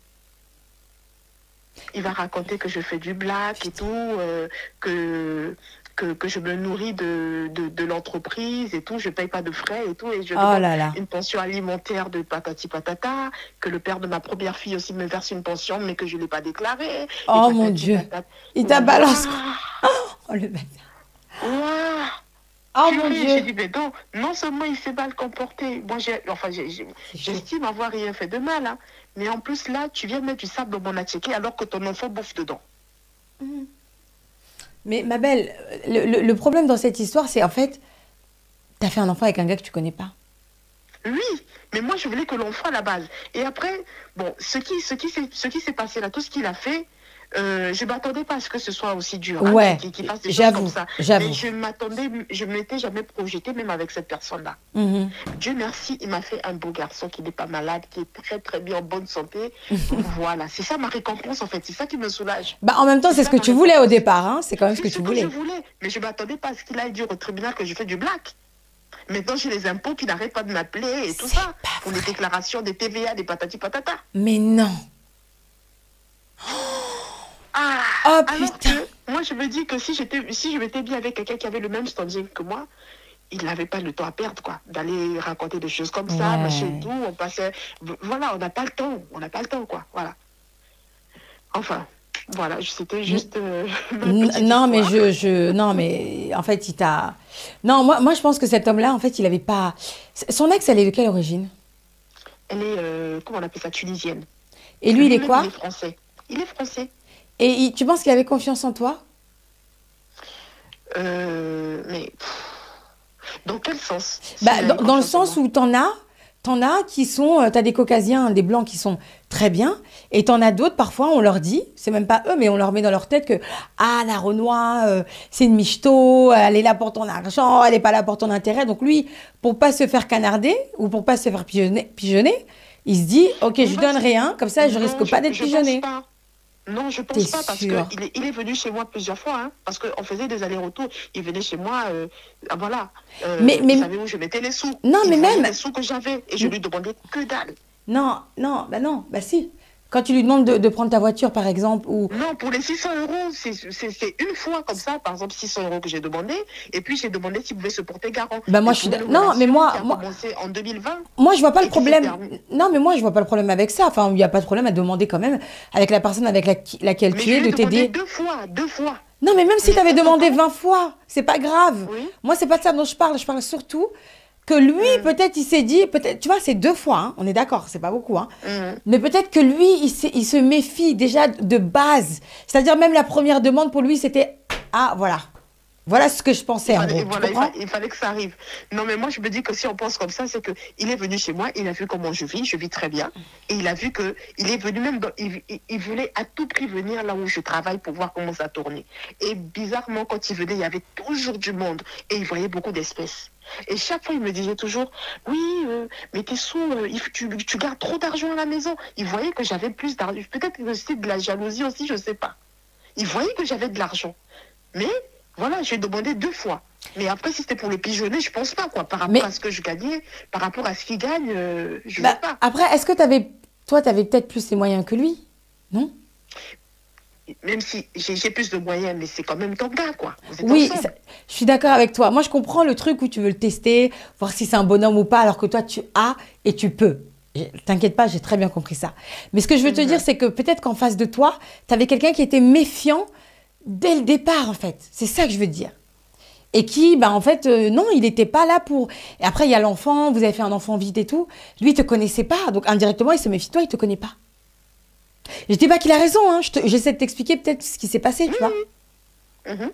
Il va raconter que je fais du black et tout, que je me nourris de l'entreprise et tout, je ne paye pas de frais et tout, et je demande une pension alimentaire de patati patata, que le père de ma première fille aussi me verse une pension, mais que je ne l'ai pas déclarée. Oh mon Dieu, il t'a balancé. Oh le bâtard. Wow. Oh mon Dieu. J'ai dit, mais non seulement il s'est mal comporté, moi j'estime avoir rien fait de mal, hein, mais en plus là, tu viens mettre du sable dans mon attiqué alors que ton enfant bouffe dedans. Mais ma belle, le problème dans cette histoire, c'est en fait, T'as fait un enfant avec un gars que tu connais pas. Oui, mais moi, je voulais que l'enfant à la base. Et après, bon, ce qui s'est passé là, tout ce qu'il a fait, je ne m'attendais pas à ce que ce soit aussi dur, hein, Ouais, qu'il fasse des choses comme j'avoue, ça. Mais j'avoue. je ne m'étais jamais projetée, même avec cette personne-là. Mhm. Dieu merci, il m'a fait un beau garçon qui n'est pas malade, qui est très très bien en bonne santé. Voilà, c'est ça ma récompense en fait, c'est ça qui me soulage. Bah, en même temps, c'est ce que tu voulais au départ, hein. C'est quand même ce que tu voulais. Je voulais, mais je ne m'attendais pas à ce qu'il aille dire au tribunal que je fais du black. Maintenant, j'ai les impôts qui n'arrêtent pas de m'appeler et tout C'est ça. pas Pour les vrai. déclarations des TVA, des patati patata. Mais non. Ah, Oh alors putain. que moi, je me dis que si je m'étais bien avec quelqu'un qui avait le même standing que moi, il n'avait pas le temps à perdre, quoi. D'aller raconter des choses comme ça, machin et Ouais. tout. On passait. Voilà, on n'a pas le temps. On n'a pas le temps, quoi. Voilà. Enfin, voilà, c'était juste ma petite Non, mais histoire. non, mais en fait, il t'a. Non, moi, je pense que cet homme-là, en fait, il avait pas. Son ex, elle est de quelle origine? Elle est, comment on appelle ça, tunisienne. Et lui, il est Lui-même, il quoi? est français. Il est français. Et tu penses qu'il avait confiance en toi? Mais dans quel sens? Bah, S'il avait dans le confiance en sens moi. où t'en as qui sont, t'as des caucasiens, des blancs qui sont très bien, et t'en as d'autres, parfois, on leur dit, c'est même pas eux, mais on leur met dans leur tête que, ah, la Renoir, c'est une michto, elle est là pour ton argent, elle est pas là pour ton intérêt. Donc lui, pour pas se faire canarder, ou pour pas se faire pigeonner, il se dit, ok, je Mais lui moi, donne rien, comme ça, je non, risque pas d'être je pense pigeonné. pas. Non, je T'es pense pas parce sûr? qu'il est venu chez moi plusieurs fois, hein, parce qu'on faisait des allers-retours. Il venait chez moi, voilà. Mais, Il savait où je mettais les sous. non, Il mais voyait même, les sous que j'avais et je lui demandais que dalle. non, bah si. Quand tu lui demandes de prendre ta voiture, par exemple, ou Non, pour les 600 euros, c'est une fois comme ça, par exemple 600 euros que j'ai demandé. Et puis j'ai demandé s'il pouvait se porter garant. bah moi Et je suis pour une non, mais relation qui a moi commencé en 2020 moi je vois pas le et qui s'est problème. terminée. Non, mais moi je vois pas le problème avec ça. Enfin, il y a pas de problème à demander quand même avec la personne avec laquelle Mais tu je es lui de ai demandé t'aider. deux fois, deux fois. Non, mais même si Mais tu avais demandé entre-temps, 20 fois, c'est pas grave. oui. Moi, c'est pas de ça dont je parle. Je parle surtout que lui, Hum, peut-être, il s'est dit, peut-être, tu vois, c'est 2 fois, hein, on est d'accord, c'est pas beaucoup, hein. hum. Mais peut-être que lui, il se méfie déjà de base. C'est-à-dire, même la première demande pour lui, c'était, ah, voilà. Voilà ce que je pensais, en gros. Tu Voilà, comprends? il fallait que ça arrive. Non, mais moi, je me dis que si on pense comme ça, c'est qu'il est venu chez moi, il a vu comment je vis très bien. Et il a vu que il est venu même, il voulait à tout prix venir là où je travaille pour voir comment ça tournait. Et bizarrement, quand il venait, il y avait toujours du monde. Et il voyait beaucoup d'espèces. Et chaque fois, il me disait toujours, oui, mais tes sous, tu gardes trop d'argent à la maison. Il voyait que j'avais plus d'argent. Peut-être que c'était de la jalousie aussi, je ne sais pas. Il voyait que j'avais de l'argent. Mais voilà, j'ai demandé deux fois. Mais après, si c'était pour le pigeonner, je pense pas, quoi. Par Mais, rapport à ce que je gagnais, par rapport à ce qu'il gagne, je bah, sais pas. après, est-ce que toi, t'avais peut-être plus les moyens que lui? Non? Même si j'ai plus de moyens, mais c'est quand même ton gars, quoi. Vous êtes Oui, ensemble. je suis d'accord avec toi. Moi, je comprends le truc où tu veux le tester, voir si c'est un bonhomme ou pas, alors que toi, tu as et tu peux. T'inquiète pas, j'ai très bien compris ça. Mais ce que je veux te dire, c'est que peut-être qu'en face de toi, tu avais quelqu'un qui était méfiant dès le départ, en fait. C'est ça que je veux dire. Et qui, bah, en fait, non, il n'était pas là pour. Et après, il y a l'enfant, vous avez fait un enfant vite et tout. Lui, il te connaissait pas. Donc, indirectement, il se méfie de toi, il te connaît pas. Je dis pas qu'il a raison, hein. J'essaie de t'expliquer peut-être ce qui s'est passé, tu vois. Mhm.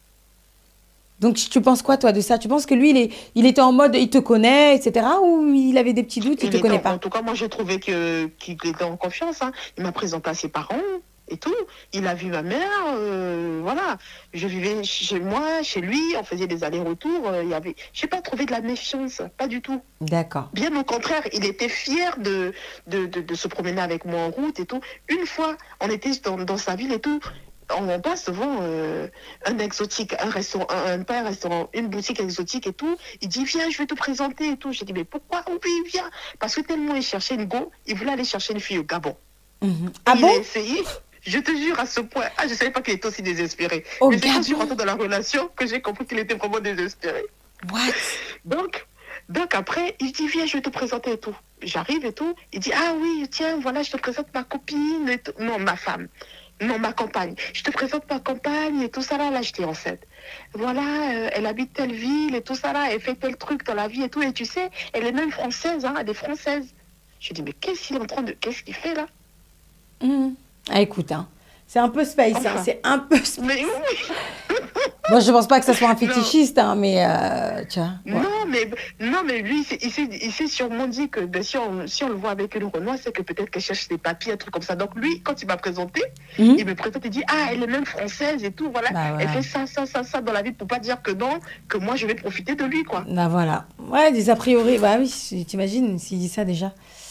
Donc, tu penses quoi, toi, de ça? Tu penses que lui, il était en mode, il te connaît, etc. Ou il avait des petits doutes, il te connaît En pas? tout cas, moi, j'ai trouvé qu'il était en confiance, hein. Il m'a présenté à ses parents et tout. Il a vu ma mère, voilà. Je vivais chez moi, chez lui, on faisait des allers-retours. J'ai pas trouvé de la méfiance, pas du tout. D'accord. Bien au contraire, il était fier de se promener avec moi en route et tout. Une fois, on était dans sa ville et tout. On passe devant un exotique, un restaurant, pas un restaurant, une boutique exotique et tout. Il dit, viens, je vais te présenter et tout. J'ai dit, mais pourquoi? Oui, viens. Parce que tellement il cherchait une go, il voulait aller chercher une fille au Gabon. Mhm. Et Ah il bon? a essayé. Je te jure, à ce point. Ah, je savais pas qu'il était aussi désespéré. Au Mais c'est quand je suis Gabon? rentrée dans la relation que j'ai compris qu'il était vraiment désespéré. What? Donc après, il dit, viens, je vais te présenter et tout. J'arrive et tout. Il dit, ah oui, tiens, voilà, je te présente ma copine et tout. Non, ma femme. Non, ma compagne. Je te présente ma compagne et tout ça là, j'étais enceinte. Voilà, elle habite telle ville et tout ça là, elle fait tel truc dans la vie et tout. Et tu sais, elle est même française, hein, elle est française. Je dis, mais qu'est-ce qu'il fait là? Mhm. Ah, écoute, hein, c'est un peu space, hein, Enfin. c'est un peu space. Mais oui, Bon, je pense pas que ça soit un fétichiste, hein, mais tu vois. Ouais. Non, mais lui, il s'est sûrement dit que ben, si on le voit avec une Renoir, c'est que peut-être qu'elle cherche des papiers, un truc comme ça. Donc lui, quand il m'a présenté, Mhm. il me présente, il dit, ah, elle est même française et tout, voilà. Bah Elle voilà. fait ça dans la vie pour pas dire que non, que moi, je vais profiter de lui, quoi. Bah voilà. Ouais, des a priori. Bah oui, t'imagines s'il dit ça déjà.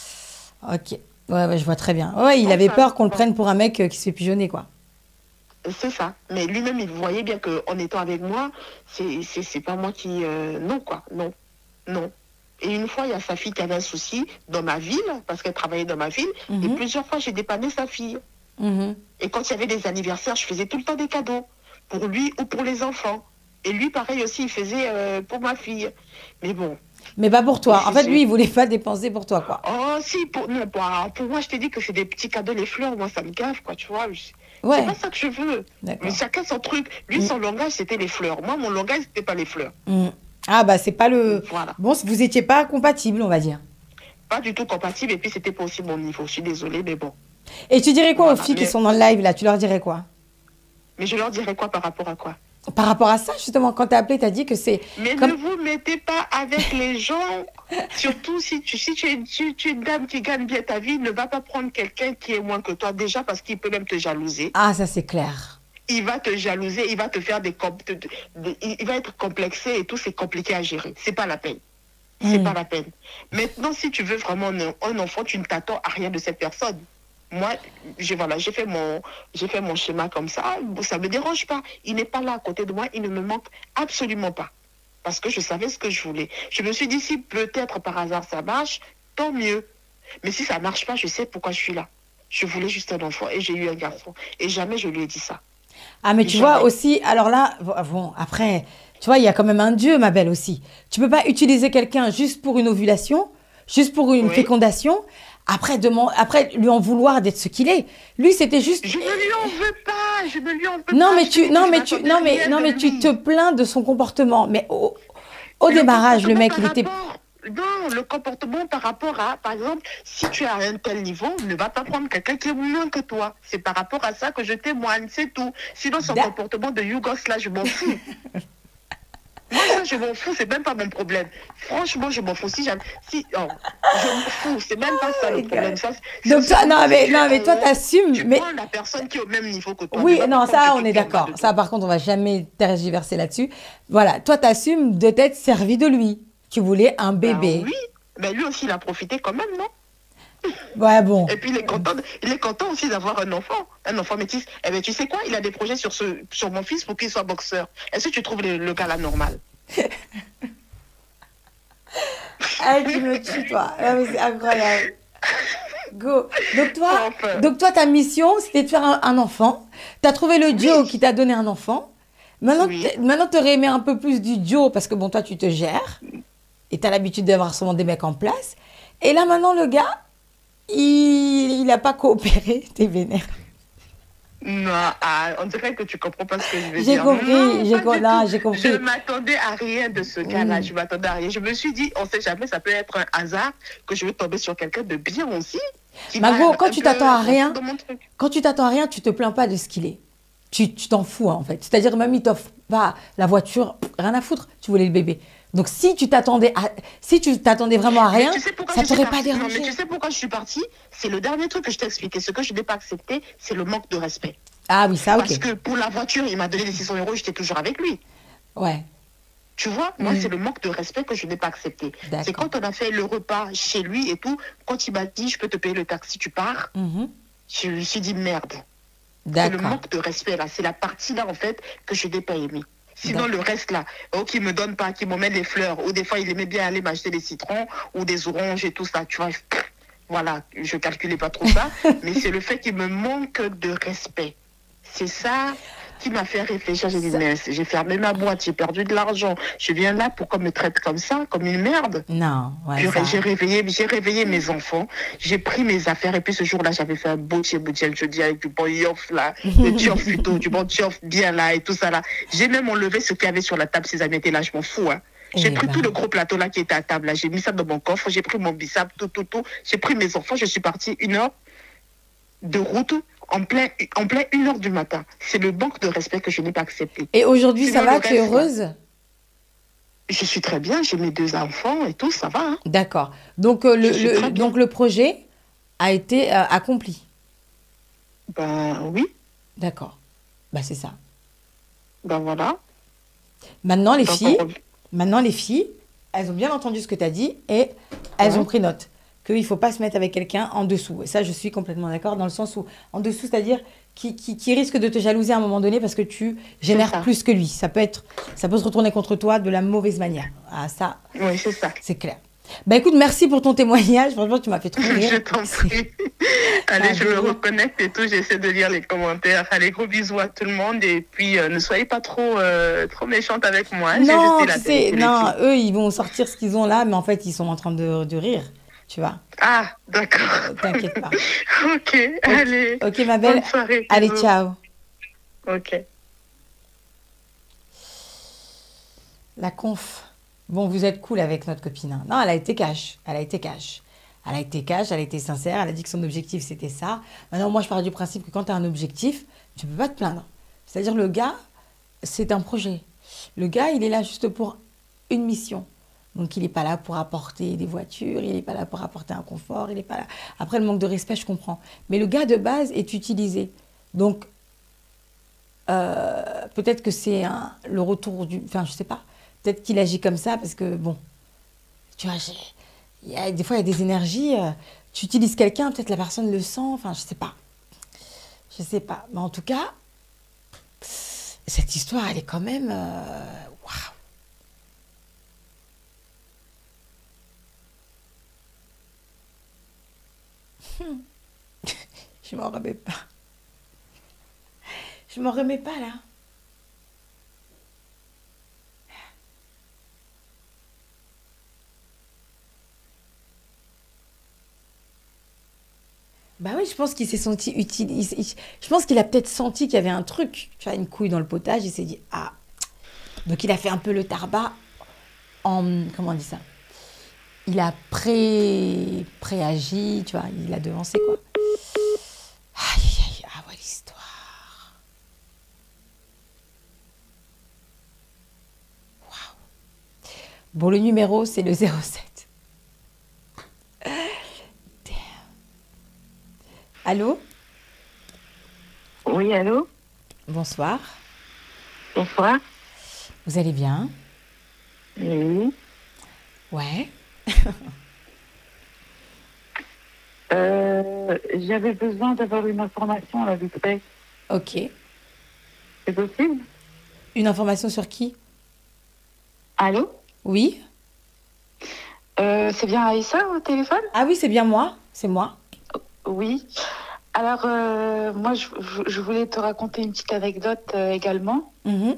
Ok. Ouais, ouais, je vois très bien. Ouais, il avait Enfin, peur qu'on le bon. prenne pour un mec qui se fait pigeonner, quoi. C'est ça. Mais lui-même, il voyait bien qu'en étant avec moi, c'est pas moi qui... non, quoi. Non. Non. Et une fois, il y a sa fille qui avait un souci dans ma ville, parce qu'elle travaillait dans ma ville. Et Mhm. plusieurs fois, j'ai dépanné sa fille. Mhm. Et quand il y avait des anniversaires, je faisais tout le temps des cadeaux. Pour lui ou pour les enfants. Et lui, pareil aussi, il faisait pour ma fille. Mais bon, Mais pas pour il toi. En fait, lui, faisait... il voulait pas dépenser pour toi, quoi. Oh, si, non, pour moi, je t'ai dit que c'est des petits cadeaux, les fleurs. Moi, ça me gaffe, quoi, tu vois. C'est Ouais, pas ça que je veux. Mais d'accord. chacun son truc. Lui, Mm. son langage, c'était les fleurs. Moi, mon langage, c'était pas les fleurs. Mm. Ah bah c'est pas le... Voilà. Bon, vous étiez pas compatible, on va dire. Pas du tout compatible. Et puis, c'était pas aussi mon niveau. Je suis désolée, mais bon. Et tu dirais quoi aux Voilà. filles qui sont dans le live, là? Tu leur dirais quoi? Mais je leur dirais quoi par rapport à quoi? Par rapport à ça, justement, quand t'as appelé, t'as dit que c'est Mais ne comme... vous mettez pas avec les gens. Surtout si tu es une dame qui gagne bien ta vie, ne va pas prendre quelqu'un qui est moins que toi déjà parce qu'il peut même te jalouser. Ah, ça c'est clair. Il va te jalouser, il va te faire il va être complexé et tout, c'est compliqué à gérer. C'est pas la peine. C'est pas la peine. Maintenant, si tu veux vraiment un enfant, tu ne t'attends à rien de cette personne. Moi, voilà, j'ai fait mon schéma comme ça. Ça me dérange pas. Il n'est pas là à côté de moi. Il ne me manque absolument pas. Parce que je savais ce que je voulais. Je me suis dit, si peut-être par hasard ça marche, tant mieux. Mais si ça marche pas, je sais pourquoi je suis là. Je voulais juste un enfant et j'ai eu un garçon. Et jamais je lui ai dit ça. Ah, mais tu vois Jamais. aussi, alors là, bon, après, tu vois, il y a quand même un Dieu, ma belle aussi. Tu peux pas utiliser quelqu'un juste pour une ovulation, juste pour une Oui. fécondation, après lui en vouloir d'être ce qu'il est. Lui, c'était juste... Je ne lui en veux pas. Je ne lui en veux Non, pas. mais Je te dis que je n'attendais rien de tu te lui. plains de son comportement. Mais au Le démarrage, le comportement mec, par il était... rapport... Non, le comportement par rapport à, par exemple, si tu es à un tel niveau, ne va pas prendre quelqu'un qui est moins que toi. C'est par rapport à ça que je témoigne, c'est tout. Sinon, son Da- comportement de Yougos, là, je m'en fous. Moi, ça, je m'en fous, c'est même pas mon problème. Franchement, je m'en fous. Je m'en fous, c'est même pas ça le problème. Ça, Donc toi, seulement si tu es mais toi, en haut, t'assumes. tu Mais prends la personne qui est au même niveau que toi. Ne oui, va pas non, prendre ça, on quelqu'un est qui est en bas d'accord. de Ça, toi. par contre, on va jamais tergiverser là-dessus. Voilà, toi, t'assumes de t'être servi de lui. Tu voulais un Ben bébé. oui, mais lui aussi, il a profité quand même, non? Ouais, bon. Et puis il est content aussi d'avoir un enfant métis. Eh bien, tu sais quoi? Il a des projets sur mon fils pour qu'il soit boxeur. Est-ce que tu trouves le gars là normal? Ah, tu me tues, toi. Ah, mais c'est incroyable. Go. Enfin, Donc toi, ta mission, c'était de faire un enfant. Tu as trouvé le Joe oui, qui t'a donné un enfant. oui. Maintenant, tu aurais aimé un peu plus du Joe parce que bon, toi, tu te gères et tu as l'habitude d'avoir souvent des mecs en place. Et là, maintenant, le gars, il a pas coopéré. T'es vénère. Non, on dirait que tu comprends pas ce que je veux J'ai dire. compris. Non, pas du Non, tout. j'ai Je compris. m'attendais à rien de ce gars-là. Mm. Je m'attendais à rien. Je me suis dit, on sait jamais, ça peut être un hasard que je vais tomber sur quelqu'un de bien aussi, qui va Margot, un peu rentrer dans mon truc. quand tu t'attends à rien, tu te plains pas de ce qu'il est. Tu t'en fous, hein, en fait. C'est-à-dire, même il t'offre pas la voiture, rien à foutre, tu voulais le bébé. Donc, si tu t'attendais vraiment à Mais rien, tu sais pourquoi ça je suis t'aurait pas partie? Non, mais dérangé. tu sais pourquoi je suis partie? C'est le dernier truc que je t'ai expliqué. Ce que je n'ai pas accepté, c'est le manque de respect. Ah oui, ça, ok. Parce que pour la voiture, il m'a donné les 600 euros, j'étais toujours avec lui. Ouais, Tu vois, moi, c'est le manque de respect que je n'ai pas accepté. C'est d'accord. quand on a fait le repas chez lui et tout, quand il m'a dit, je peux te payer le taxi, tu pars, Mhm. je me suis dit, merde. C'est le D'accord. manque de respect, là. C'est la partie, là, en fait, que je n'ai pas aimé. Sinon, D'accord. le reste, là, qui me donne pas, qui m'emmène les fleurs, ou des fois, il aimait bien aller m'acheter des citrons, ou des oranges et tout ça, tu vois. Voilà, je calculais pas trop ça, mais c'est le fait qu'il me manque de respect. C'est ça qui m'a fait réfléchir. J'ai dit, Ça- mais j'ai fermé ma boîte, j'ai perdu de l'argent. Je viens là pour qu'on me traite comme ça, comme une merde. Non, ouais, Purée, ça. j'ai réveillé mes enfants, j'ai pris mes affaires et puis ce jour-là, j'avais fait un beau tchéboudiel, je dis avec du bon yoff là, le tchoff plutôt, du bon tchoff bien là et tout ça là. J'ai même enlevé ce qu'il y avait sur la table, ces amis étaient là, je m'en fous. Hein. J'ai Eh pris ben. tout le gros plateau là qui était à table là, j'ai mis ça dans mon coffre, j'ai pris mon bissap, tout. J'ai pris mes enfants, je suis partie 1 heure de route en plein 1 heure du matin. C'est le manque de respect que je n'ai pas accepté. Et aujourd'hui, ça Sinon, va, le tu es reste, heureuse? je suis très bien, j'ai mes 2 enfants et tout, ça va. Hein. D'accord. Donc, Je suis très bien. donc le projet a été accompli. Ben oui, D'accord. Bah, c'est ça. ben voilà. Maintenant, les Donc filles, maintenant, les filles, elles ont bien entendu ce que tu as dit et elles Ouais. ont pris note qu'il ne faut pas se mettre avec quelqu'un en dessous. Et ça, je suis complètement d'accord dans le sens où en dessous, c'est-à-dire qui risque de te jalouser à un moment donné parce que tu C'est génères ça. plus que lui. Ça peut se retourner contre toi de la mauvaise manière. Ah, ça, Oui, c'est ça. c'est clair. Bah écoute, merci pour ton témoignage. Franchement, tu m'as fait trop rire. Je t'en prie. Allez, je me délire. reconnecte et tout. J'essaie de lire les commentaires. Allez, gros bisous à tout le monde. Et puis, ne soyez pas trop méchante avec moi. J'ai juste Non, dit tu la sais, vérité, les non, filles. eux, ils vont sortir ce qu'ils ont là, mais en fait, ils sont en train de rire. Tu vois, Ah, d'accord. t'inquiète pas. Ok, allez. Ok, ma Bonne belle. soirée. Allez, bisous. ciao. Ok. La conf. Bon, vous êtes cool avec notre copine. Hein. Non, elle a été cash. Elle a été cash. Elle a été cash, elle a été sincère. Elle a dit que son objectif, c'était ça. Maintenant, moi, je pars du principe que quand tu as un objectif, tu peux pas te plaindre. C'est-à-dire, le gars, c'est un projet. Le gars, il est là juste pour une mission. Donc, il n'est pas là pour apporter des voitures, il n'est pas là pour apporter un confort, il n'est pas là. Après, le manque de respect, je comprends. Mais le gars de base est utilisé. Donc, peut-être que c'est le retour du. Enfin, je sais pas. Peut-être qu'il agit comme ça parce que, bon, tu vois, des fois, il y a des énergies. Tu utilises quelqu'un, peut-être la personne le sent. Enfin, je sais pas. Je sais pas. Mais en tout cas, cette histoire, elle est quand même. Waouh! Je m'en remets pas. Je m'en remets pas là. Bah oui, je pense qu'il s'est senti utile. Je pense qu'il a peut-être senti qu'il y avait un truc, tu vois, une couille dans le potage. Il s'est dit, ah. Donc il a fait un peu le tarbat en. Comment on dit ça? Il a préagi, tu vois, il a devancé quoi. Aïe, aïe, aïe, ah ouais, l'histoire. Bon, le numéro, c'est le 07. Allô? Oui, allô? Bonsoir. Bonsoir. Vous allez bien? Oui. Ouais. J'avais besoin d'avoir une information là, vite fait. Ok. C'est possible? Une information sur qui? Allô? Oui? C'est bien Aïssa au téléphone? Ah oui, c'est bien moi. C'est moi. Oui. Alors, moi, je voulais te raconter une petite anecdote également. Mhm.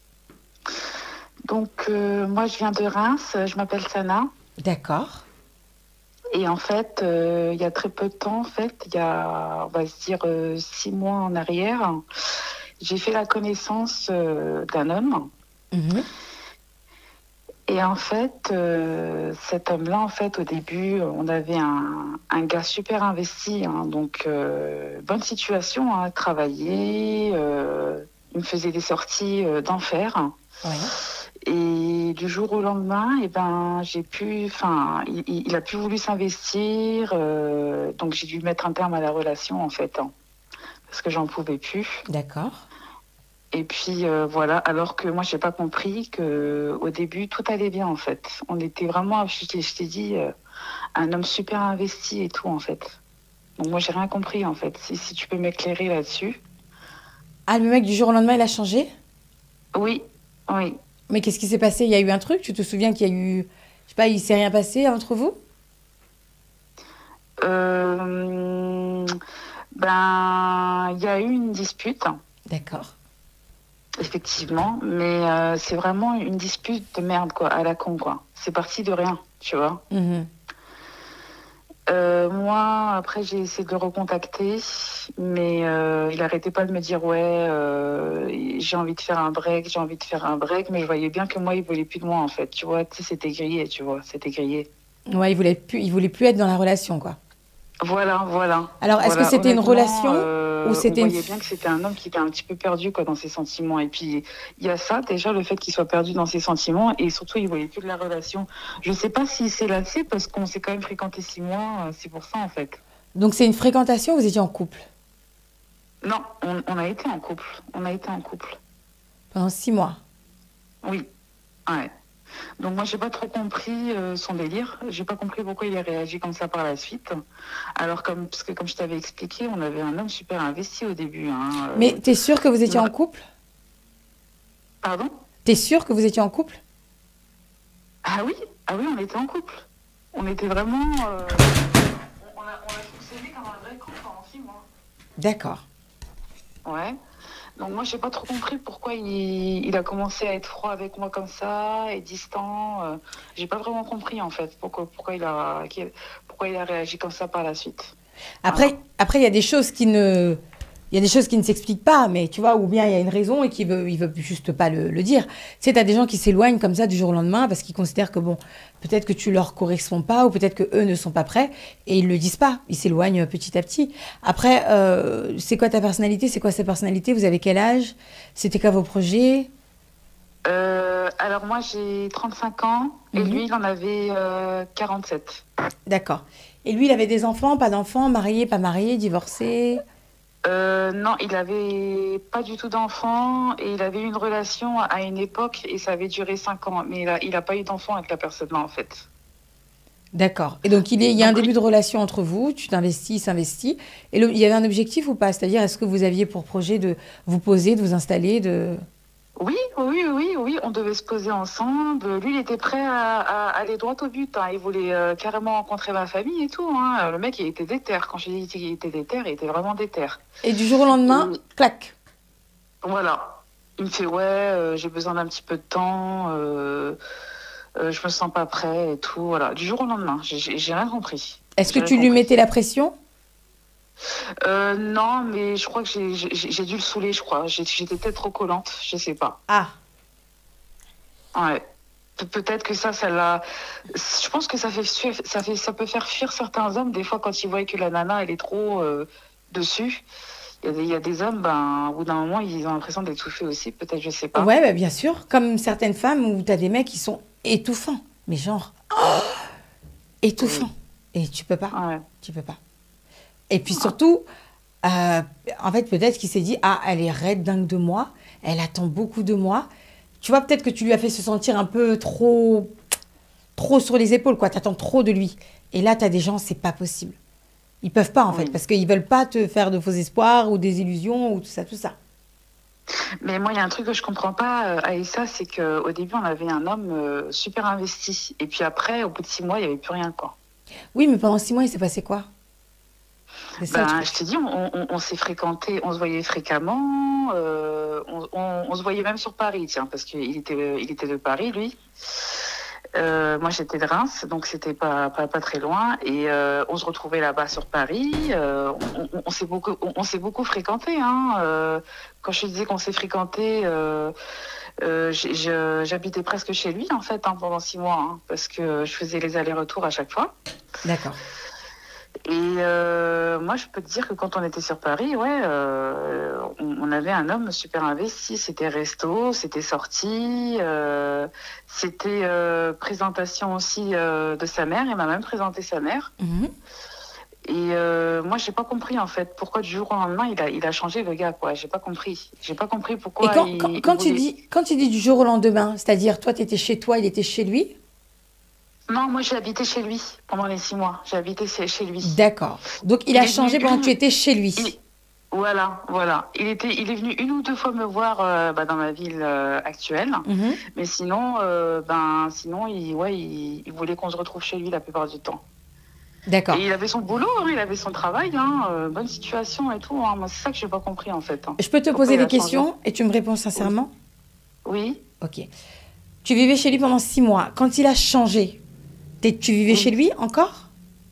Donc, moi, je viens de Reims, je m'appelle Sana. D'accord. Et en fait, il y a très peu de temps, en fait, il y a, on va se dire, 6 mois en arrière, j'ai fait la connaissance d'un homme. Mhm. Et en fait, cet homme-là, en fait, au début, on avait un gars super investi, hein, donc bonne situation, hein, travailler, il me faisait des sorties d'enfer. Ouais. Et du jour au lendemain, eh ben, il a plus voulu s'investir, donc j'ai dû mettre un terme à la relation, en fait, hein, parce que j'en pouvais plus. D'accord. Et puis voilà, alors que moi, j'ai pas compris que au début, tout allait bien, en fait. On était vraiment, je t'ai dit, un homme super investi et tout, en fait. Donc moi, j'ai rien compris, en fait. Si tu peux m'éclairer là-dessus. Ah, le mec du jour au lendemain, il a changé? Oui, oui. Mais qu'est-ce qui s'est passé? Il y a eu un truc? Tu te souviens qu'il y a eu. Je sais pas, il s'est rien passé entre vous? Ben, il y a eu une dispute, D'accord. effectivement, mais c'est vraiment une dispute de merde, quoi, à la con, quoi. C'est parti de rien, tu vois. Mhm. Moi, après, j'ai essayé de le recontacter, mais il arrêtait pas de me dire, ouais, j'ai envie de faire un break, j'ai envie de faire un break, mais je voyais bien que moi, il voulait plus de moi, en fait, tu vois. Tu sais, c'était grillé, tu vois, c'était grillé. Ouais, il voulait plus être dans la relation, quoi. Voilà, voilà. Alors, est-ce que Voilà, c'était une honnêtement, relation? Ou on c'était voyait bien que c'était un homme qui était un petit peu perdu quoi, dans ses sentiments. Et puis, il y a ça, déjà, le fait qu'il soit perdu dans ses sentiments. Et surtout, il voyait que de la relation. Je ne sais pas s'il s'est lassé parce qu'on s'est quand même fréquenté 6 mois. C'est pour ça, en fait. Donc c'est une fréquentation, vous étiez en couple Non, on a été en couple. On a été en couple. pendant 6 mois. Oui. Ouais. Donc moi j'ai pas trop compris son délire. J'ai pas compris pourquoi il a réagi comme ça par la suite. Alors parce que comme je t'avais expliqué, on avait un homme super investi au début. Hein, Mais t'es sûr que vous étiez en ouais. couple? Pardon? T'es sûr que vous étiez en couple? Ah oui, on était en couple. On était vraiment. On a fonctionné comme un vrai couple pendant 6 mois. D'accord. Ouais. Donc moi j'ai pas trop compris pourquoi il a commencé à être froid avec moi comme ça et distant. J'ai pas vraiment compris en fait pourquoi pourquoi il a réagi comme ça par la suite. Voilà. Après, il y a des choses qui ne, il y a des choses qui ne s'expliquent pas, mais tu vois, ou bien il y a une raison et il veut juste pas le dire. Tu sais, t'as des gens qui s'éloignent comme ça du jour au lendemain parce qu'ils considèrent que bon, peut-être que tu leur corresponds pas ou peut-être que eux ne sont pas prêts et ils le disent pas. Ils s'éloignent petit à petit. Après, c'est quoi ta personnalité? C'est quoi sa personnalité? Vous avez quel âge? C'était quoi vos projets? Alors moi j'ai 35 ans et lui il en avait 47. D'accord. Et lui, il avait des enfants, pas d'enfants, marié, pas marié, divorcé? Non, il avait pas du tout d'enfant et il avait eu une relation à une époque et ça avait duré 5 ans. Mais il a pas eu d'enfant avec la personne-là en fait. D'accord. Et donc, il y a un Donc, début de relation entre vous, tu t'investis, il s'investit. Et il y avait un objectif ou pas? C'est-à-dire, est-ce que vous aviez pour projet de vous poser, de vous installer, de... oui, on devait se poser ensemble. Lui, il était prêt à aller droit au but. Hein. Il voulait carrément rencontrer ma famille et tout. Hein. Le mec, il était déter. Quand j'ai dit qu'il était déter, il était vraiment déter. Et du jour au lendemain, Et clac. voilà. Il me fait, ouais, j'ai besoin d'un petit peu de temps. Je me sens pas prêt et tout. Voilà. Du jour au lendemain, j'ai rien compris. Est-ce que J'ai rien tu lui compris. mettais la pression? Non, mais je crois que j'ai dû le saouler, je crois. J'étais peut-être trop collante, je sais pas. Ah, Ouais. Peut-être que ça l'a. Je pense que ça peut faire fuir certains hommes des fois quand ils voient que la nana elle est trop dessus. Il y a des hommes, ben, au bout d'un moment, ils ont l'impression d'étouffer aussi, peut-être, je sais pas. ouais, bah, bien sûr. Comme certaines femmes où tu as des mecs qui sont étouffants. Mais genre, étouffants. Oui. Et tu peux pas. Ouais. Tu peux pas. Et puis surtout, en fait, peut-être qu'il s'est dit, ah, elle est raide dingue de moi, elle attend beaucoup de moi. Tu vois, peut-être que tu lui as fait se sentir un peu trop, trop sur les épaules, quoi. Tu attends trop de lui. Et là, tu as des gens, c'est pas possible. Ils peuvent pas, en fait, Oui. parce qu'ils veulent pas te faire de faux espoirs ou des illusions ou tout ça, tout ça. Mais moi, il y a un truc que je comprends pas, Aïssa, c'est qu'au début, on avait un homme super investi. Et puis après, au bout de 6 mois, il n'y avait plus rien, quoi. Oui, mais pendant 6 mois, il s'est passé quoi? C'est ça le Ben, truc. je t'ai dit, on s'est fréquenté, on se voyait fréquemment, on se voyait même sur Paris, tiens, parce qu'il était de Paris, lui. Moi, j'étais de Reims, donc c'était pas très loin. Et on se retrouvait là-bas sur Paris. On s'est beaucoup fréquenté. Hein. Quand je te disais qu'on s'est fréquenté, j'habitais presque chez lui, en fait, hein, pendant 6 mois, hein, parce que je faisais les allers-retours à chaque fois. D'accord. Et moi, je peux te dire que quand on était sur Paris, ouais, on avait un homme super investi. C'était resto, c'était sortie, c'était présentation aussi de sa mère. Il m'a même présenté sa mère. Mhm. Et moi, j'ai pas compris en fait pourquoi du jour au lendemain il a changé le gars, quoi. J'ai pas compris. J'ai pas compris Et pourquoi il voulait. quand tu dis du jour au lendemain, c'est-à-dire toi, tu étais chez toi, il était chez lui? Non, moi j'ai habité chez lui pendant les 6 mois. J'ai habité chez lui. D'accord. Donc, il Il a est changé venu pendant que tu étais chez lui. Voilà. Il est venu une ou deux fois me voir dans ma ville actuelle. Mhm. Mais sinon, il voulait qu'on se retrouve chez lui la plupart du temps. D'accord. Et il avait son boulot, hein, il avait son travail, hein, bonne situation et tout. Hein. Moi, c'est ça que j'ai pas compris en fait. Hein. Je peux te Pourquoi poser il des a changé? questions et tu me réponds sincèrement? Oui, Ok. Tu vivais chez lui pendant 6 mois. Quand il a changé, tu vivais chez oui. lui encore?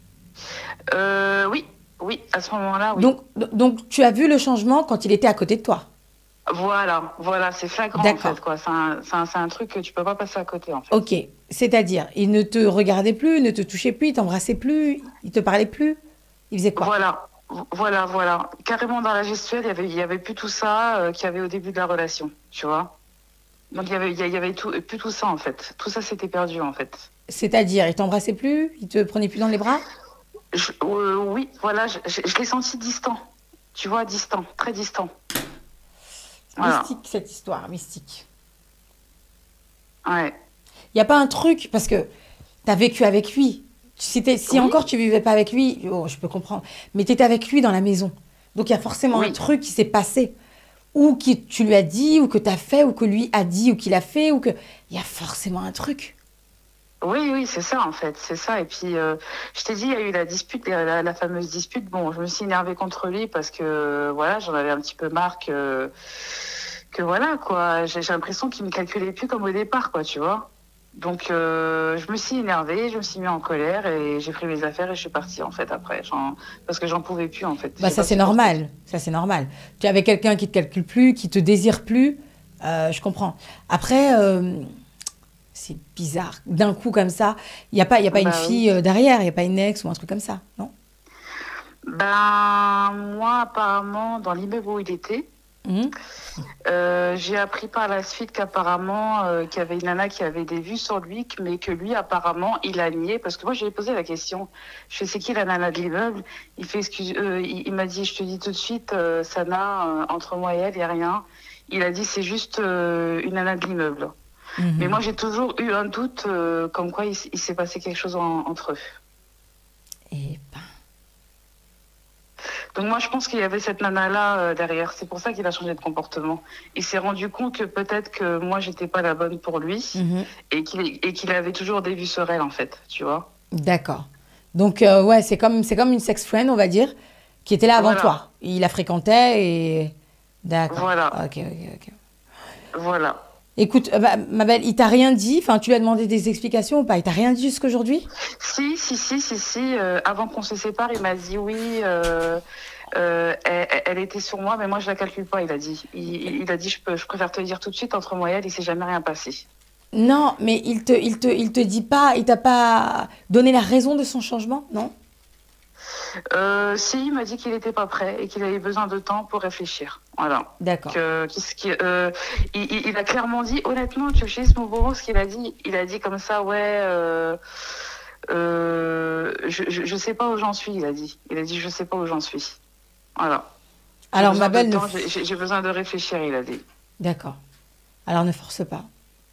Oui, à ce moment-là, oui. Donc, tu as vu le changement quand il était à côté de toi. Voilà, c'est flagrant en D'accord. fait, quoi. C'est un truc que tu peux pas passer à côté en fait. Ok. C'est-à-dire, il ne te regardait plus, ne te touchait plus, il t'embrassait plus, il te parlait plus. Il faisait quoi? Voilà, voilà. Carrément dans la gestuelle, il y avait plus tout ça qu'il y avait au début de la relation, tu vois. Donc il y avait plus tout ça en fait. Tout ça c'était perdu en fait. C'est-à-dire, il t'embrassait plus? Il te prenait plus dans les bras? Oui, voilà, je l'ai senti distant. Tu vois, distant, très distant. Voilà. Mystique, cette histoire, mystique. Ouais. Il n'y a pas un truc, parce que tu as vécu avec lui. Si Oui, encore tu vivais pas avec lui, oh, je peux comprendre. Mais tu étais avec lui dans la maison. Donc il y a forcément un oui. truc qui s'est passé. Ou que tu lui as dit, ou que tu as fait, ou que lui a dit, ou qu'il a fait, ou que... Il y a forcément un truc. Oui, oui, c'est ça en fait, c'est ça. Et puis, je t'ai dit, il y a eu la dispute, la fameuse dispute. Bon, je me suis énervée contre lui parce que, voilà, j'en avais un petit peu marre que voilà, quoi. J'ai l'impression qu'il me calculait plus comme au départ, quoi, tu vois. Donc, je me suis énervée, je me suis mis en colère et j'ai pris mes affaires et je suis partie, en fait, après. Parce que j'en pouvais plus, en fait. Bah J'ai ça pas c'est supporté. normal. Ça c'est normal. Tu es avec quelqu'un qui te calcule plus, qui te désire plus. Je comprends. Après, c'est bizarre. D'un coup comme ça, il y a pas une Bah oui. fille derrière, il n'y a pas une ex ou un truc comme ça, non? Ben, moi, apparemment, dans l'immeuble où il était, Mhm. j'ai appris par la suite qu'apparemment, qu'il y avait une nana qui avait des vues sur lui, mais que lui, apparemment, il a nié. Parce que moi, je lui ai posé la question. Je fais, c'est qui la nana de l'immeuble? Il fait, il m'a dit, je te dis tout de suite, Sana, entre moi et elle, il n'y a rien. Il a dit, c'est juste une nana de l'immeuble. Mais moi, Mhm. j'ai toujours eu un doute, comme quoi il s'est passé quelque chose entre eux. Et ben, Donc moi, je pense qu'il y avait cette nana-là derrière. C'est pour ça qu'il a changé de comportement. Il s'est rendu compte que peut-être que moi, j'étais pas la bonne pour lui mhm. et qu'il avait toujours des vues sur elle, en fait, tu vois. D'accord. Donc ouais, c'est comme une sex friend, on va dire, qui était là avant Voilà, toi. Il la fréquentait et d'accord. voilà, Ok, ok, ok. voilà. Écoute, bah, ma belle, il t'a rien dit. Enfin, tu lui as demandé des explications ou pas? Il t'a rien dit jusqu'aujourd'hui? Si. Avant qu'on se sépare, il m'a dit oui. Elle était sur moi, mais moi, je la calcule pas, il a dit. Il a dit, je préfère te dire tout de suite, entre moi et elle, il s'est jamais rien passé. Non, mais il te dit pas, il t'a pas donné la raison de son changement, non? Si, il m'a dit qu'il n'était pas prêt et qu'il avait besoin de temps pour réfléchir. Voilà. D'accord. Il a clairement dit, honnêtement, tu sais, ce mot ce qu'il a dit, il a dit comme ça, ouais, je sais pas où j'en suis, il a dit. Il a dit, je sais pas où j'en suis. Voilà. J'ai Alors, ma besoin de belle, temps, j'ai besoin de réfléchir, il a dit. d'accord. Alors, ne force pas.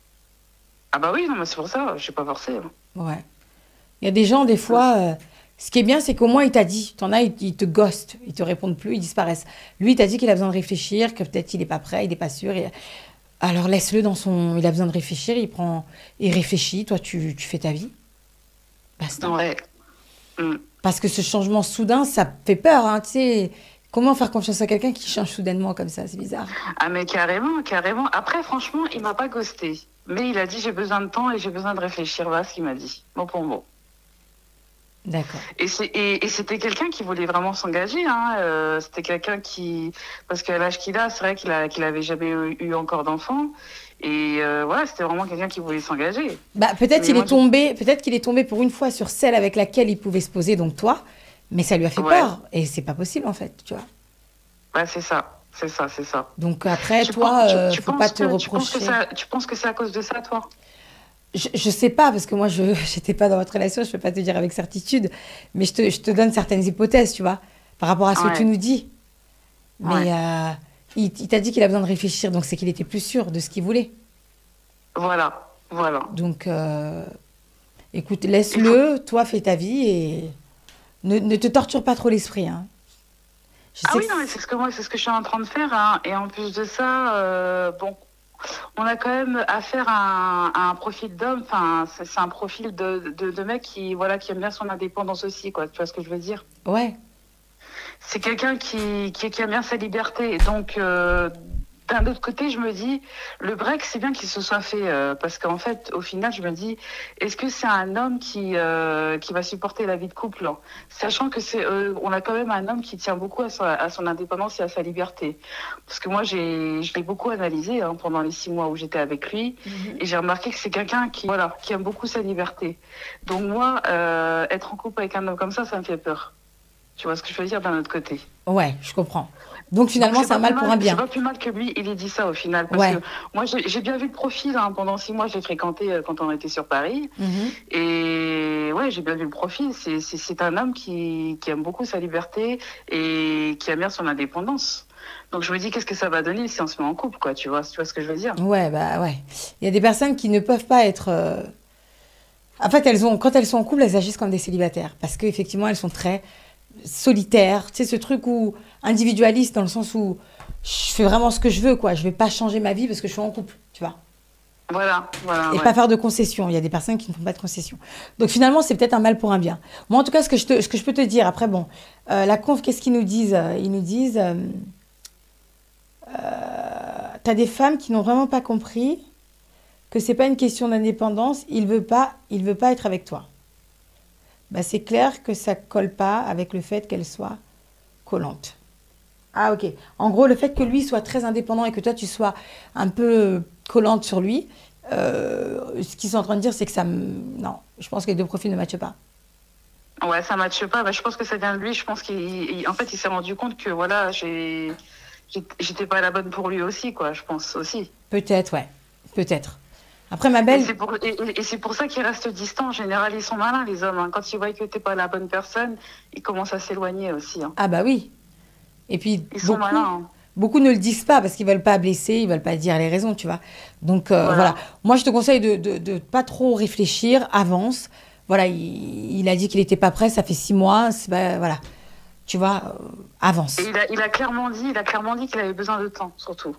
Ah bah oui, non, mais c'est pour ça, je suis pas forcée, hein. Ouais. Il y a des gens, des fois, ce qui est bien, c'est qu'au moins, il t'a dit. T'en as, ils te ghostent. Ils te répondent plus, ils disparaissent. Lui, il t'a dit qu'il a besoin de réfléchir, que peut-être il n'est pas prêt, il n'est pas sûr. Alors, laisse-le dans son... Il a besoin de réfléchir, il réfléchit. Toi, tu fais ta vie. Basta. Ouais. Mm. Parce que ce changement soudain, ça fait peur, hein, tu sais. Comment faire confiance à quelqu'un qui change soudainement comme ça? C'est bizarre. Ah mais carrément, carrément. Après, franchement, il m'a pas ghosté. Mais il a dit, j'ai besoin de temps et j'ai besoin de réfléchir. Voilà ce qu'il m'a dit, mot pour mot. D'accord. Et c'était quelqu'un qui voulait vraiment s'engager, hein. C'était quelqu'un qui, parce qu'à l'âge qu'il a, c'est vrai qu'il avait jamais eu encore d'enfant. Et voilà, c'était vraiment quelqu'un qui voulait s'engager. Bah, Mais moi, peut-être qu'il est tombé pour une fois sur celle avec laquelle il pouvait se poser, donc toi, mais ça lui a fait ouais, peur. Et c'est pas possible, en fait, tu vois. ouais, c'est ça, c'est ça, c'est ça. Donc après, toi, faut pas te reprocher. Tu penses que c'est à cause de ça, toi? Je sais pas, parce que moi, je j'étais pas dans votre relation, je peux pas te dire avec certitude, mais je te donne certaines hypothèses, tu vois, par rapport à ce que tu Ouais, nous dis. Mais ouais. il t'a dit qu'il a besoin de réfléchir, donc c'est qu'il était plus sûr de ce qu'il voulait. Voilà, voilà. Donc, écoute, Il faut. laisse-le, toi, fais ta vie et ne te torture pas trop l'esprit, hein. Je Ah sais oui, que non, mais c'est ce que je suis en train de faire, hein. Et en plus de ça, bon, on a quand même affaire à un profil d'homme. Enfin, c'est un profil de mec qui, voilà, qui aime bien son indépendance aussi, quoi. Tu vois ce que je veux dire? ouais. C'est quelqu'un qui aime bien sa liberté. Donc, d'un autre côté, je me dis, le break, c'est bien qu'il se soit fait. Parce qu'en fait, au final, je me dis, est-ce que c'est un homme qui va supporter la vie de couple, hein, sachant que on a quand même un homme qui tient beaucoup à son indépendance et à sa liberté. Parce que moi, je l'ai beaucoup analysé, hein, pendant les 6 mois où j'étais avec lui. Mhm. Et j'ai remarqué que c'est quelqu'un qui, voilà, qui aime beaucoup sa liberté. Donc moi, être en couple avec un homme comme ça me fait peur. Tu vois ce que je veux dire d'un autre côté. Ouais, je comprends. Donc finalement, Donc, c'est un mal pour un bien. C'est pas plus mal que lui, il ait dit ça au final. Parce Ouais. que moi, j'ai bien vu le profil. Hein, pendant 6 mois, je l'ai fréquenté quand on était sur Paris. Mhm. Et ouais, j'ai bien vu le profil. C'est un homme qui aime beaucoup sa liberté et qui aime bien son indépendance. Donc je me dis, qu'est-ce que ça va donner si on se met en couple, quoi. Tu vois ce que je veux dire? Ouais, bah ouais. Il y a des personnes qui ne peuvent pas être. En fait, quand elles sont en couple, elles agissent comme des célibataires. Parce qu'effectivement, elles sont très solitaires. Tu sais, ce truc où individualiste, dans le sens où je fais vraiment ce que je veux, quoi. Je vais pas changer ma vie parce que je suis en couple, tu vois. Voilà, Et ouais. pas faire de concessions. Il y a des personnes qui ne font pas de concessions. Donc finalement, c'est peut-être un mal pour un bien. Moi, en tout cas, ce que je peux te dire, après, bon, la conf, qu'est-ce qu'ils nous disent? Ils nous disent, t'as des femmes qui n'ont vraiment pas compris que c'est pas une question d'indépendance. Il veut pas être avec toi. Bah, c'est clair que ça colle pas avec le fait qu'elle soit collante. Ah, ok. En gros, le fait que lui soit très indépendant et que toi, tu sois un peu collante sur lui, ce qu'ils sont en train de dire, c'est que ça... Non, je pense que les deux profils ne matchent pas. Ouais, ça matche pas. Bah, je pense que ça vient de lui. Je pense en fait, il s'est rendu compte que voilà, j'étais pas la bonne pour lui aussi, quoi. Je pense aussi. Peut-être, ouais. Peut-être. Après, ma Et belle... c'est pour ça qu'ils restent distants. En général, ils sont malins, les hommes. Hein. Quand ils voient que t'es pas la bonne personne, ils commencent à s'éloigner aussi. Hein. Ah bah oui. Et puis, Ils sont malins. Hein. beaucoup ne le disent pas parce qu'ils veulent pas blesser, ils veulent pas dire les raisons, tu vois. Donc, voilà. Moi, je te conseille de pas trop réfléchir, avance. Voilà, il a dit qu'il n'était pas prêt, ça fait 6 mois. Voilà. Tu vois, avance. Et il a clairement dit qu'il avait besoin de temps, surtout.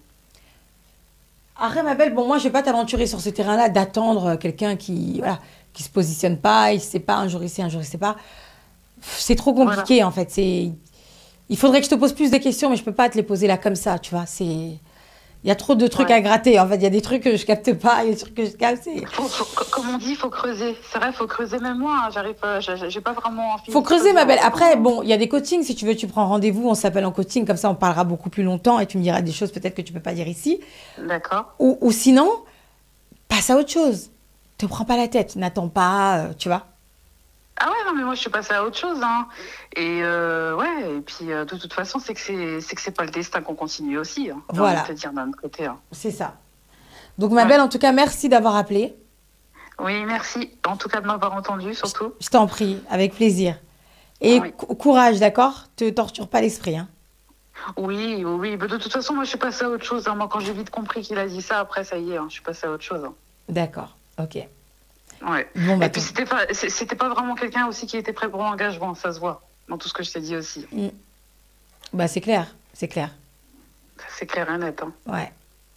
Après, ma belle, bon, moi, je vais pas t'aventurer sur ce terrain-là d'attendre quelqu'un voilà, qui se positionne pas, il sait pas, un jour il sait, un jour il sait pas. C'est trop compliqué, en fait. Il faudrait que je te pose plus de questions, mais je peux pas te les poser là comme ça, tu vois. Il y a trop de trucs à gratter. En fait, il y a des trucs que je capte pas, il y a des trucs que je capte. Comme on dit, il faut creuser. C'est vrai, il faut creuser. Même moi, hein, j'arrive pas, j'ai pas vraiment envie. Il faut creuser, ma belle. Après, bon, il y a des coachings. Si tu veux, tu prends rendez-vous, on s'appelle en coaching. Comme ça, on parlera beaucoup plus longtemps et tu me diras des choses peut-être que tu peux pas dire ici. D'accord. Ou sinon, passe à autre chose. Te prends pas la tête. N'attends pas, tu vois. Ah ouais, non, mais moi, je suis passée à autre chose. Hein. Et ouais, et puis de toute façon, c'est que c'est pas le destin qu'on continue aussi. Hein, voilà. Te dire d'un autre côté. Hein. C'est ça. Donc, ma belle, en tout cas, merci d'avoir appelé. Oui, merci. En tout cas, de m'avoir entendu, surtout. Je t'en prie, avec plaisir. Et courage, d'accord? Te torture pas l'esprit. Hein. Oui. Mais de toute façon, moi, je suis passée à autre chose. Hein. Moi, quand j'ai vite compris qu'il a dit ça, après, ça y est, hein, je suis passée à autre chose. Hein. D'accord, ok. Ouais. Bon, bah, et puis, c'était pas vraiment quelqu'un aussi qui était prêt pour l'engagement, ça se voit, dans tout ce que je t'ai dit aussi. Bah, c'est clair, c'est clair. C'est clair et net. Hein. Ouais.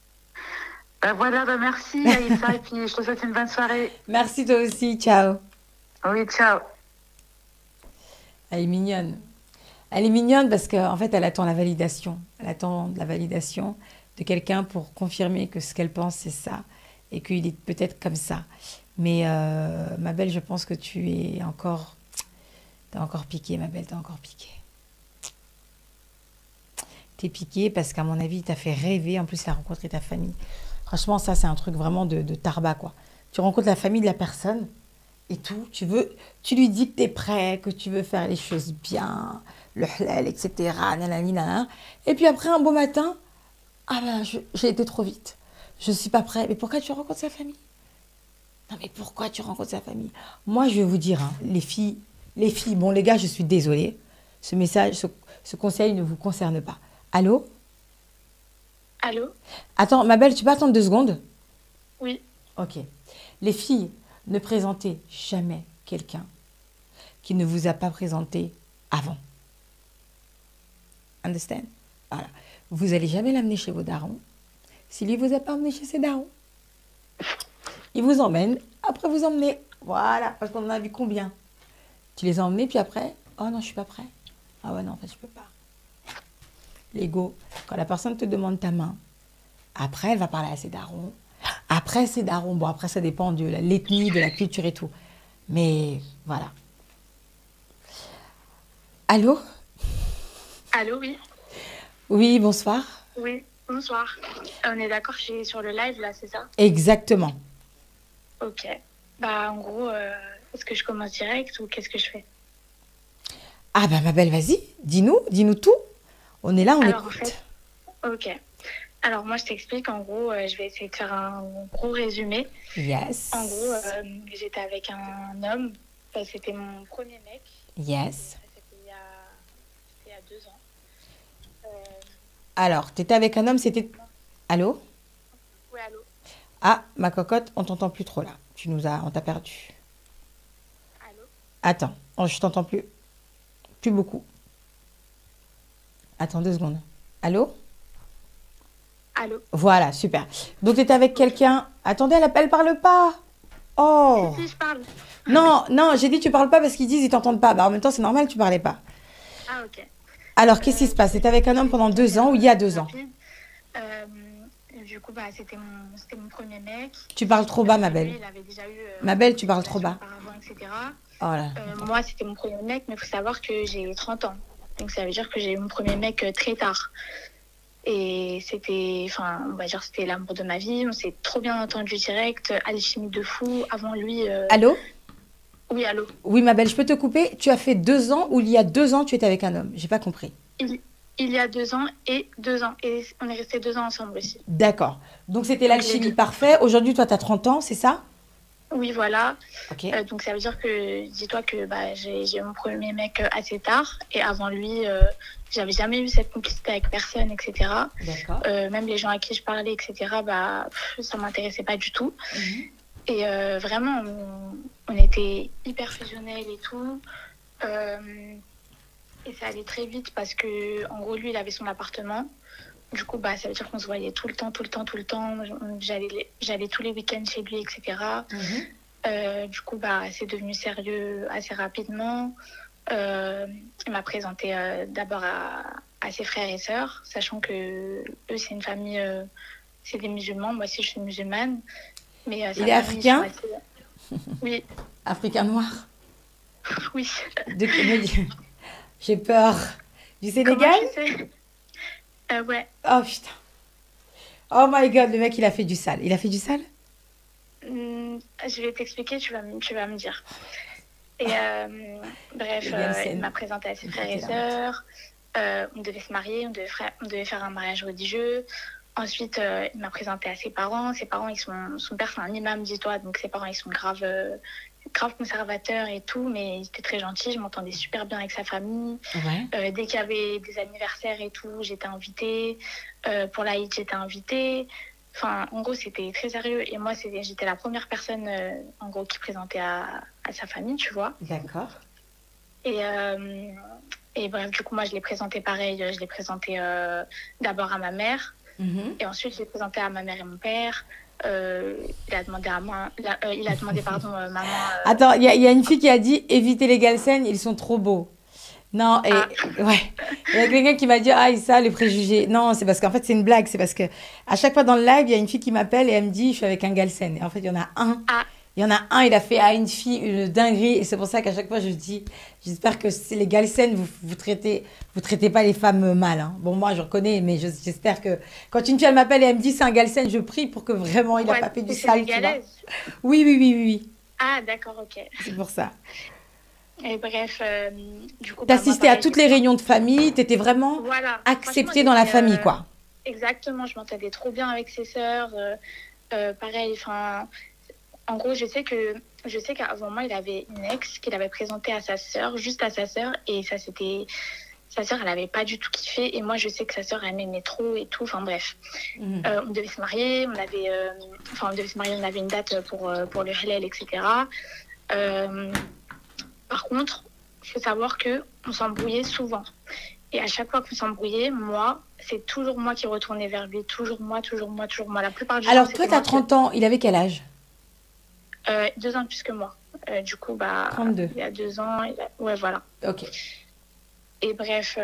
Bah voilà, bah merci Aïssa, et puis je te souhaite une bonne soirée. Merci toi aussi, ciao. Oui, ciao. Elle est mignonne. Elle est mignonne parce qu'en fait, elle attend la validation. Elle attend la validation de quelqu'un pour confirmer que ce qu'elle pense, c'est ça. Et qu'il est peut-être comme ça. Mais ma belle, je pense que tu es encore... T'es encore piquée, ma belle, t'es encore piquée. T'es piquée parce qu'à mon avis, il t'a fait rêver. En plus, il a rencontré ta famille. Franchement, ça, c'est un truc vraiment de tarba, quoi. Tu rencontres la famille de la personne et tout. Tu lui dis que t'es prêt, que tu veux faire les choses bien, le halal, etc. Nanani, nanana. Et puis après, un beau matin, ah ben, j'ai été trop vite. Je suis pas prêt. Mais pourquoi tu rencontres sa famille? Non, mais pourquoi tu rencontres sa famille? Moi, je vais vous dire, hein, les filles, bon, les gars, je suis désolée. Ce message, ce conseil ne vous concerne pas. Allô? Allô? Attends, ma belle, tu peux attendre 2 secondes? Oui. Ok. Les filles, ne présentez jamais quelqu'un qui ne vous a pas présenté avant. Understand? Voilà. Vous n'allez jamais l'amener chez vos darons s'il ne vous a pas emmené chez ses darons. Il vous emmène, après vous emmenez. Voilà, parce qu'on en a vu combien? Tu les as emmenés, puis après, oh non, je suis pas prêt. Ah ouais, non, en fait, je peux pas. L'ego, quand la personne te demande ta main, après, elle va parler à ses darons. Après, ses darons, bon, après, ça dépend de l'ethnie, de la culture et tout. Mais voilà. Allô? Allô, oui. Oui, bonsoir. Oui, bonsoir. On est d'accord, je suis sur le live, là, c'est ça? Exactement. Ok. Bah, en gros, est-ce que je commence direct ou qu'est-ce que je fais? Ah bah ma belle, vas-y, dis-nous tout. On est là, on Alors, en écoute. fait, ok. Alors, moi, je t'explique. En gros, je vais essayer de faire un gros résumé. En gros, Yes, j'étais avec un homme. C'était mon premier mec. Et yes. ça, c'était il y a 2 ans. Euh, Alors, t'étais avec un homme, c'était... vraiment- Allô? Ouais, allô? Ah, ma cocotte, on t'entend plus trop là. On t'a perdu. Allô? Attends, oh, je t'entends plus beaucoup. Attends 2 secondes. Allô? Allô? Voilà, super. Donc, t'étais avec Ok. quelqu'un. Attendez, elle parle pas. Si, Oh. si, je parle. Non, non, j'ai dit tu parles pas parce qu'ils disent ils t'entendent pas. Bah, en même temps, c'est normal, tu parlais pas. Ah, ok. Alors, qu'est-ce qui se Du passe? coup, T'étais avec un je homme vais pendant essayer de la 2 ans faire ou il y a deux ans? rapide. Euh, du coup, bah, c'était mon premier mec. Tu parles trop bas, ma Lui, belle. il avait déjà eu Ma belle, tu des parles trop relations bas. auparavant, etc. Oh là. Moi, c'était mon premier mec, mais il faut savoir que j'ai 30 ans. Donc, ça veut dire que j'ai eu mon premier mec très tard. Et c'était, enfin, on va dire, c'était l'amour de ma vie. On s'est trop bien entendu direct, alchimie de fou. Avant lui, Allô? oui, allô. Oui, ma belle, je peux te couper? Tu as fait 2 ans ou il y a 2 ans tu étais avec un homme? J'ai pas compris. Il, il y a 2 ans et 2 ans. Et on est restés 2 ans ensemble aussi. D'accord. Donc, c'était Donc, les l'alchimie deux. parfaite. Aujourd'hui, toi, tu as 30 ans, c'est ça? Oui, voilà. Ok. Donc ça veut dire que, dis-toi que bah, j'ai eu mon premier mec assez tard et avant lui, j'avais jamais eu cette complicité avec personne, etc. D'accord. Même les gens à qui je parlais, etc. Bah, ça m'intéressait pas du tout. Mhm. Et vraiment, on était hyper fusionnels et tout. Euh, et ça allait très vite parce que, en gros, lui, il avait son appartement. Du coup, bah, ça veut dire qu'on se voyait tout le temps, tout le temps, tout le temps. J'allais tous les week-ends chez lui, etc. Mhm. Du coup, bah, c'est devenu sérieux assez rapidement. Il m'a présenté d'abord à ses frères et sœurs, sachant que eux, c'est une famille, c'est des musulmans. Moi aussi, je suis musulmane. Mais Il sa est famille, ils sont africain? assez. Oui, Africain noir? oui. J'ai peur. Du Comment Sénégal? tu sais? Ouais. Oh putain. Oh my god, le mec, il a fait du sale. Il a fait du sale? Je vais t'expliquer, tu vas me dire. Et bref, Les gars, il m'a présenté à ses il frères et foutait la honte. sœurs. On devait se marier, on devait faire un mariage religieux. Ensuite, il m'a présenté à ses parents. Ses parents, son père, c'est un imam, dis-toi. Donc, ses parents, ils sont grave conservateurs et tout. Mais ils étaient très gentils. Je m'entendais super bien avec sa famille. Ouais. Dès qu'il y avait des anniversaires et tout, j'étais invitée. Pour l'Aïd, j'étais invitée. Enfin, en gros, c'était très sérieux. Et moi, j'étais la première personne, en gros, qui présentait à sa famille, tu vois. D'accord. Et, euh, et bref, du coup, moi, je l'ai présenté pareil. Je l'ai présenté d'abord à ma mère. Mhm. Et ensuite, je l'ai présenté à ma mère et mon père. Il a demandé à moi, il a demandé, pardon, maman. Attends, il y a une fille qui a dit évitez les Galsen, ils sont trop beaux. Non, Ah, et ouais. Il y a quelqu'un qui m'a dit ah, ça, les préjugés. Non, c'est parce qu'en fait, c'est une blague. C'est parce que à chaque fois dans le live, il y a une fille qui m'appelle et elle me dit je suis avec un Galsen. Et en fait, il y en a un. ah, Il y en a un, il a fait à une fille une dinguerie. Et c'est pour ça qu'à chaque fois, je dis j'espère que c'est les Galsen, vous traitez pas les femmes mal. Hein. Bon, moi, je reconnais, mais j'espère que quand une fille, elle m'appelle et elle me dit c'est un Galsen, je prie pour que vraiment il a ouais, pas fait du t'es sale, tu vois. sénégalaise. Oui, oui, oui, oui, oui. Ah, d'accord, ok. C'est pour ça. Et bref, du coup, bah, moi, T'assistais à pareil, toutes les réunions de famille, t'étais vraiment voilà. Franchement, acceptée dans la j'étais famille, quoi. exactement, je m'entendais trop bien avec ses sœurs. Pareil, enfin, en gros, je sais qu'avant moi, il avait une ex qu'il avait présentée à sa sœur, juste à sa sœur, et ça, c'était. Sa sœur, elle avait pas du tout kiffé, et moi, je sais que sa sœur, elle m'aimait trop et tout. Enfin, bref. Mhm. On devait se marier, on devait se marier, on avait une date pour le halal, etc. Euh, Par contre, il faut savoir que on s'embrouillait souvent. Et à chaque fois qu'on s'embrouillait, moi, c'est toujours moi qui retournais vers lui. Toujours moi, toujours moi, toujours moi. La plupart du temps, Alors, toi, c'était t'as moi qui... 30 ans. Il avait quel âge? 2 ans de plus que moi. Du coup, bah, 32. il y a 2 ans. Ouais, voilà. Ok. Et bref,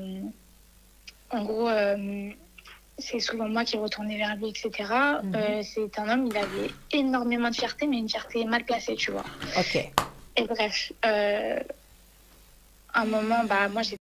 en gros, c'est souvent moi qui retournais vers lui, etc. Mhm. C'est un homme, il avait énormément de fierté, mais une fierté mal placée, tu vois. Ok. Et bref, un moment, bah, moi, j'ai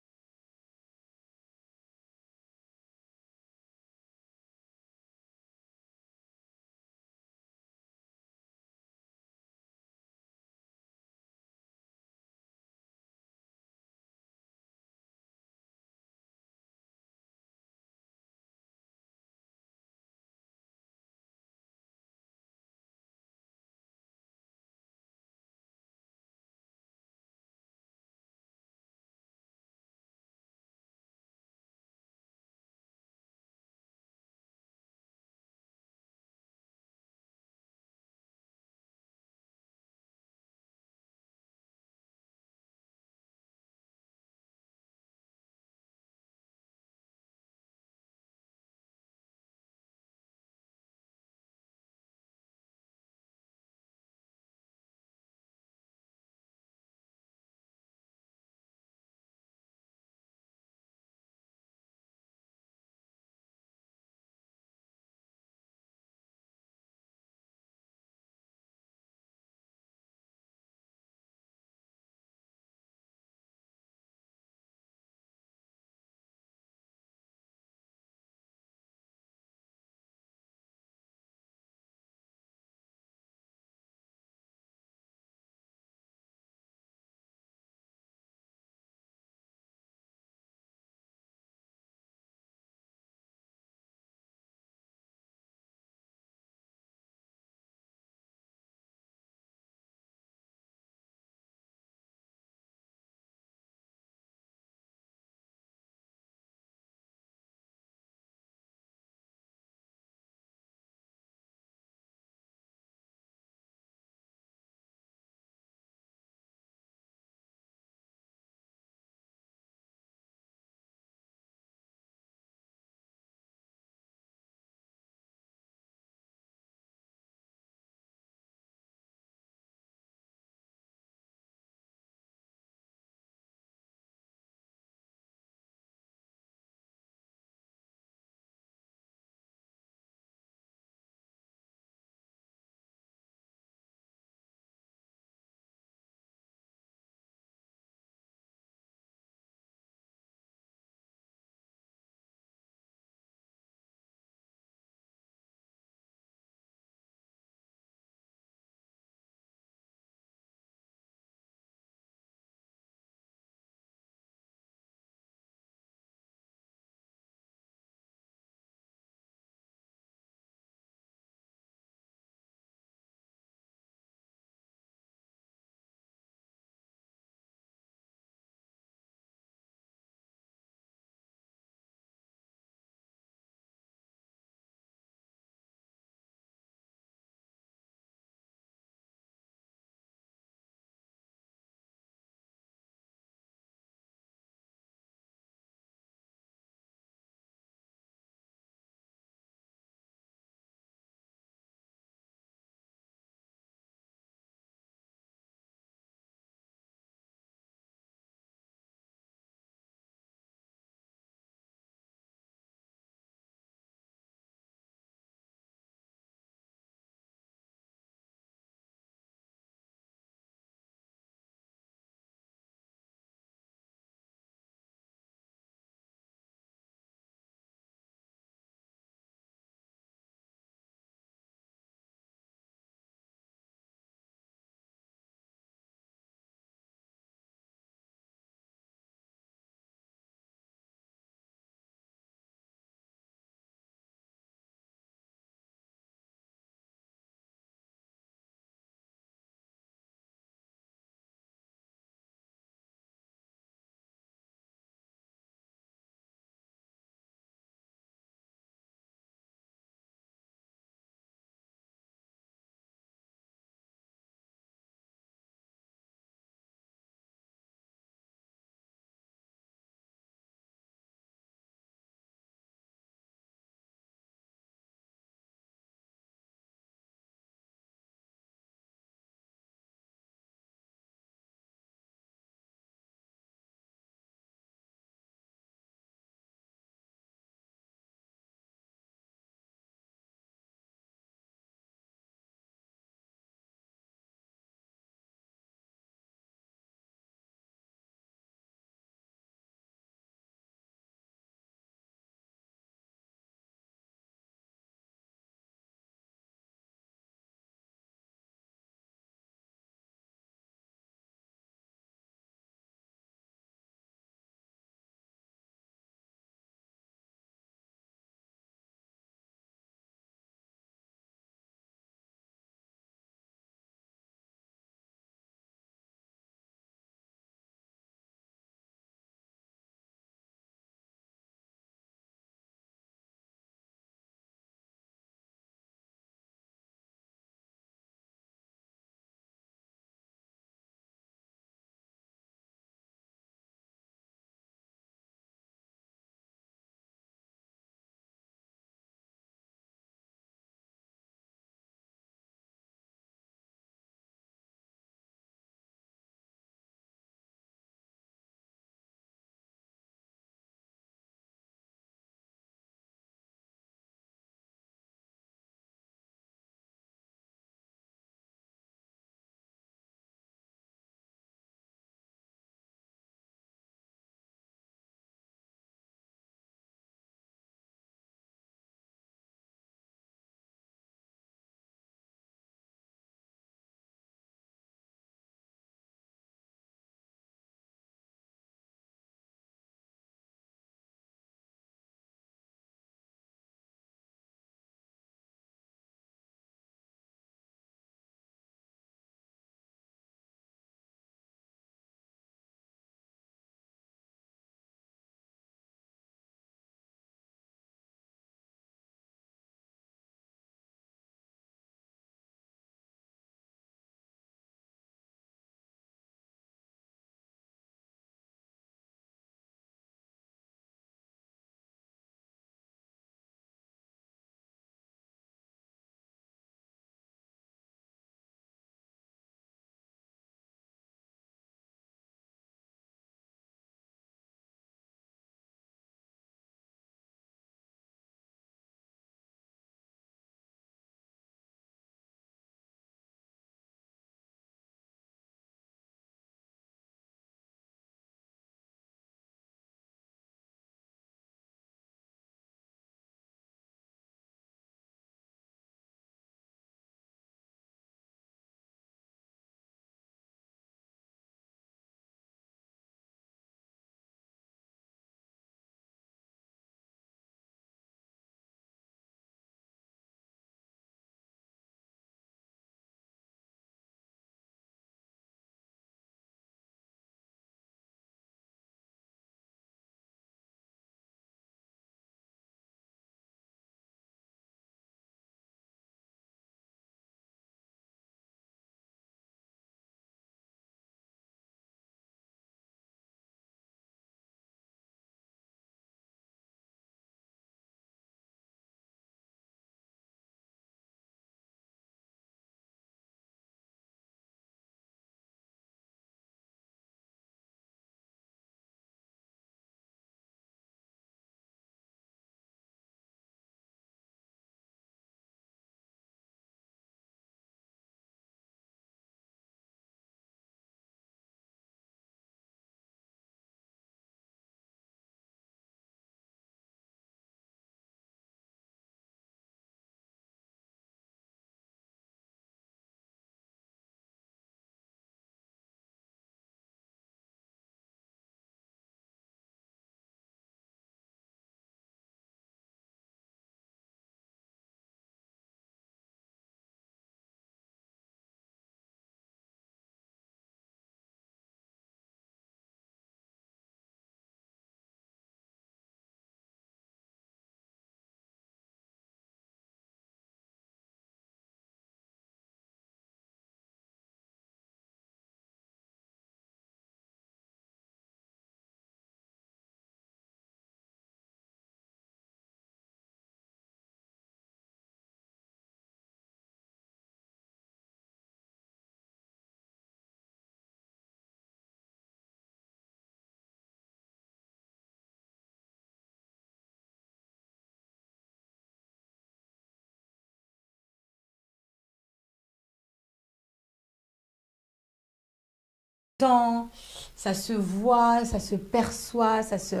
Temps, ça se voit, ça se perçoit, ça se...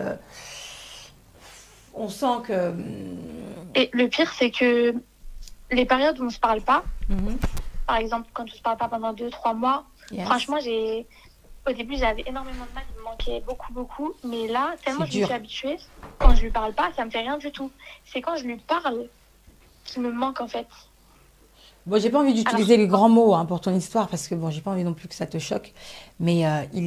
On sent que... Et le pire, c'est que les périodes où on ne se parle pas, Mhm. par exemple, quand on ne se parle pas pendant 2, 3 mois, Yes. franchement, au début, j'avais énormément de mal, il me manquait beaucoup, beaucoup. Mais là, tellement C'est je me dur. suis habituée, quand je lui parle pas, ça me fait rien du tout. C'est quand je lui parle qu'il me manque, en fait. Bon, j'ai pas envie d'utiliser les grands mots hein, pour ton histoire parce que bon, j'ai pas envie non plus que ça te choque, mais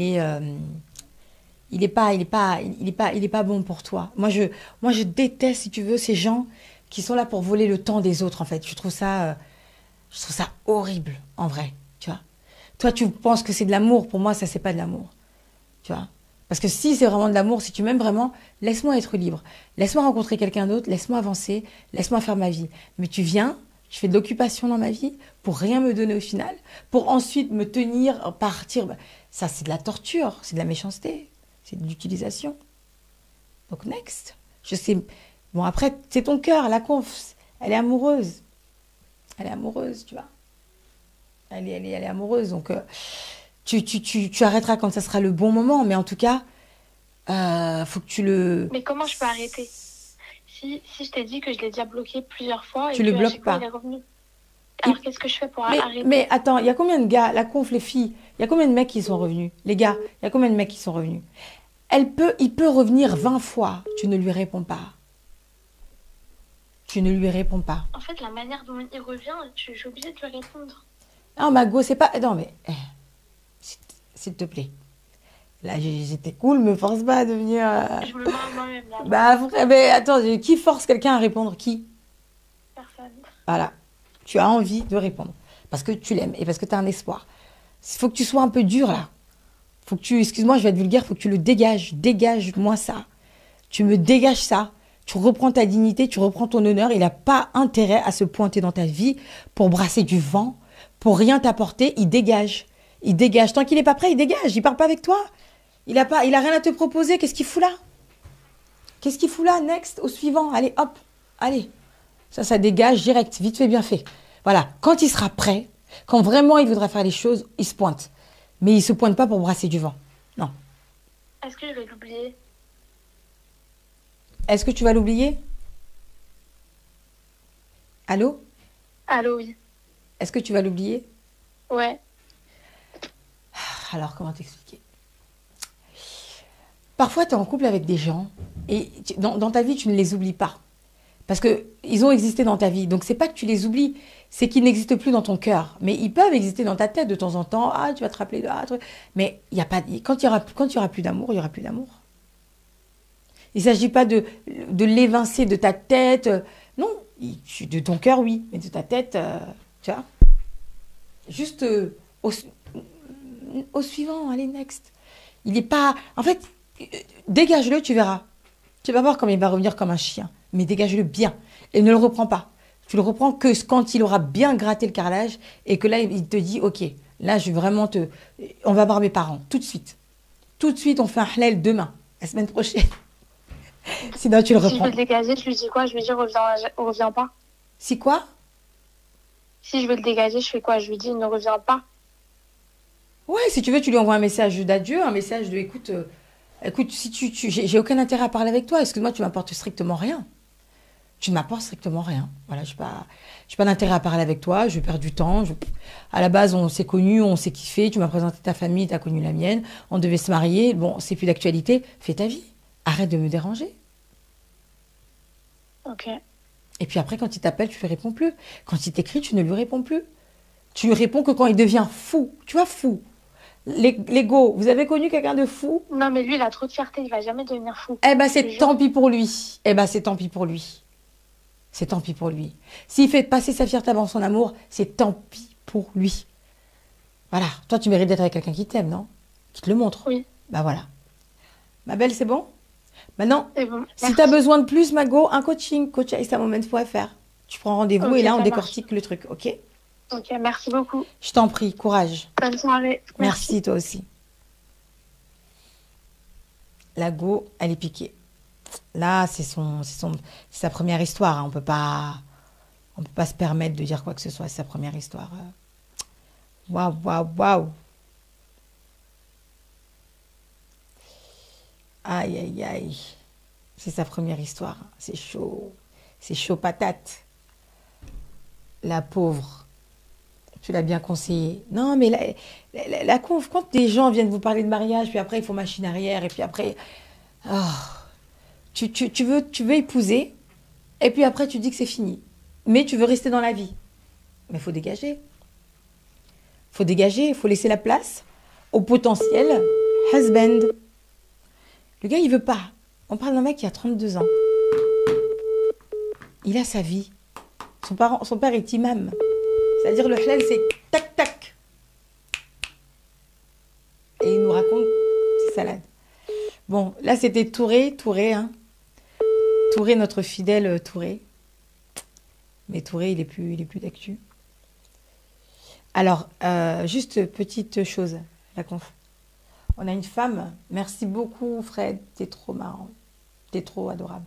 il est pas bon pour toi. Moi, je déteste, si tu veux, ces gens qui sont là pour voler le temps des autres. En fait, je trouve ça horrible, en vrai. Tu vois. Toi, tu penses que c'est de l'amour. Pour moi, ça, c'est pas de l'amour. Tu vois. Parce que si c'est vraiment de l'amour, si tu m'aimes vraiment, laisse-moi être libre. Laisse-moi rencontrer quelqu'un d'autre, laisse-moi avancer, laisse-moi faire ma vie. Mais tu viens, je fais de l'occupation dans ma vie pour rien me donner au final, pour ensuite me tenir, partir. Ça, c'est de la torture, c'est de la méchanceté, c'est de l'utilisation. Donc, next. Je sais. Bon, après, c'est ton cœur, la conf. Elle est amoureuse. Elle est amoureuse, tu vois. Elle est amoureuse. Donc, tu arrêteras quand ça sera le bon moment. Mais en tout cas, faut que tu le... Mais comment je peux arrêter? Si je t'ai dit que je l'ai déjà bloqué plusieurs fois Tu et le que à bloques chaque fois, pas. il est revenu. Alors, qu'est-ce que je fais pour arrêter? Mais attends, il y a combien de gars, la conf, les filles, il y a combien de mecs qui sont revenus? Les gars, il y a combien de mecs qui sont revenus? Il peut revenir 20 fois. Tu ne lui réponds pas. Tu ne lui réponds pas. En fait, la manière dont il revient, je suis obligée de lui répondre. Ah, Mago, c'est pas... Non, mais... s'il te plaît. Là, j'étais cool, me force pas à devenir... Je me mens à moi-même là. Bah, vrai, mais attends, qui force quelqu'un à répondre? Qui? Personne. Voilà. Tu as envie de répondre. Parce que tu l'aimes et parce que tu as un espoir. Il faut que tu sois un peu dur, là. Faut que tu... Excuse-moi, je vais être vulgaire, faut que tu le dégages. Dégage-moi ça. Tu me dégages ça. Tu reprends ta dignité, tu reprends ton honneur. Il n'a pas intérêt à se pointer dans ta vie pour brasser du vent, pour rien t'apporter. Il dégage. Il dégage. Tant qu'il n'est pas prêt, il dégage. Il part pas avec toi. Il a rien à te proposer. Qu'est-ce qu'il fout là? Qu'est-ce qu'il fout là? Next, au suivant. Allez, hop. Allez. Ça dégage direct. Vite fait, bien fait. Voilà. Quand il sera prêt, quand vraiment il voudra faire les choses, il se pointe. Mais il ne se pointe pas pour brasser du vent. Non. Est-ce que je vais l'oublier? Est-ce que tu vas l'oublier? Allô? Allô, oui. Est-ce que tu vas l'oublier? Ouais. Alors, comment t'expliquer? Parfois, tu es en couple avec des gens et dans ta vie, tu ne les oublies pas. Parce qu'ils ont existé dans ta vie. Donc, c'est pas que tu les oublies, c'est qu'ils n'existent plus dans ton cœur. Mais ils peuvent exister dans ta tête de temps en temps. Ah, tu vas te rappeler de... Ah, truc. Mais y a pas, quand il y aura plus d'amour, il y aura plus d'amour. Il ne s'agit pas de l'évincer de ta tête. Non, de ton cœur, oui. Mais de ta tête, tu vois. Juste au suivant, allez, next. Il n'est pas... En fait, dégage-le, tu verras. Tu vas voir comme il va revenir comme un chien. Mais dégage-le bien. Et ne le reprends pas. Tu le reprends que quand il aura bien gratté le carrelage et que là, il te dit, OK, là, je vais vraiment te... On va voir mes parents, tout de suite. Tout de suite, on fait un halal demain, la semaine prochaine. Sinon, tu le Si je reprends. veux le dégager, je lui dis quoi? Je lui dis reviens pas. Si quoi? Si je veux le dégager, je fais quoi? Je lui dis ne reviens pas. Ouais, si tu veux, tu lui envoies un message d'adieu, un message de écoute, si j'ai aucun intérêt à parler avec toi, excuse-moi, tu m'apportes strictement rien. Tu ne m'apportes strictement rien. Voilà, j'ai pas d'intérêt à parler avec toi, je perds du temps. À la base, on s'est connus, on s'est kiffé, tu m'as présenté ta famille, tu as connu la mienne, on devait se marier, bon, c'est plus d'actualité, fais ta vie. Arrête de me déranger. Ok. Et puis après, quand il t'appelle, tu ne lui réponds plus. Quand il t'écrit, tu ne lui réponds plus. Tu lui réponds que quand il devient fou. Tu vois, fou. L'ego, vous avez connu quelqu'un de fou? Non, mais lui, il a trop de fierté, il va jamais devenir fou. Eh ben, Je c'est jure. tant pis pour lui. Eh ben, c'est tant pis pour lui. C'est tant pis pour lui. S'il fait passer sa fierté avant son amour, c'est tant pis pour lui. Voilà. Toi, tu mérites d'être avec quelqu'un qui t'aime, non? Qui te le montre. Oui. Bah voilà. Ma belle, c'est bon? Maintenant, C'est bon. si Merci. tu as besoin de plus, Mago, un coaching, coach@istamoments.fr. Tu prends rendez-vous Ok, et là, ça on marche. décortique le truc, ok? Ok, merci beaucoup. Je t'en prie, courage. Bonne soirée. Merci, toi aussi. La go, elle est piquée. Là, c'est sa première histoire. Hein. On peut pas se permettre de dire quoi que ce soit. C'est sa première histoire. Waouh, waouh, waouh. Aïe, aïe, aïe. C'est sa première histoire. C'est chaud. C'est chaud patate. La pauvre. Tu l'as bien conseillé. Non, mais la conf, quand des gens viennent vous parler de mariage, puis après, ils font machine arrière, et puis après... oh, tu veux épouser, et puis après, tu dis que c'est fini. Mais tu veux rester dans la vie. Mais il faut dégager. Il faut dégager, il faut laisser la place au potentiel husband. Le gars, il veut pas. On parle d'un mec qui a 32 ans. Il a sa vie. Son père est imam. C'est-à-dire le halal, c'est tac, tac. Et il nous raconte ses salades. Bon, là, c'était Touré, hein. Touré, notre fidèle Touré. Mais Touré, il est plus d'actu. Alors, juste petite chose, la conf. On a une femme. Merci beaucoup, Fred. T'es trop marrant. T'es trop adorable.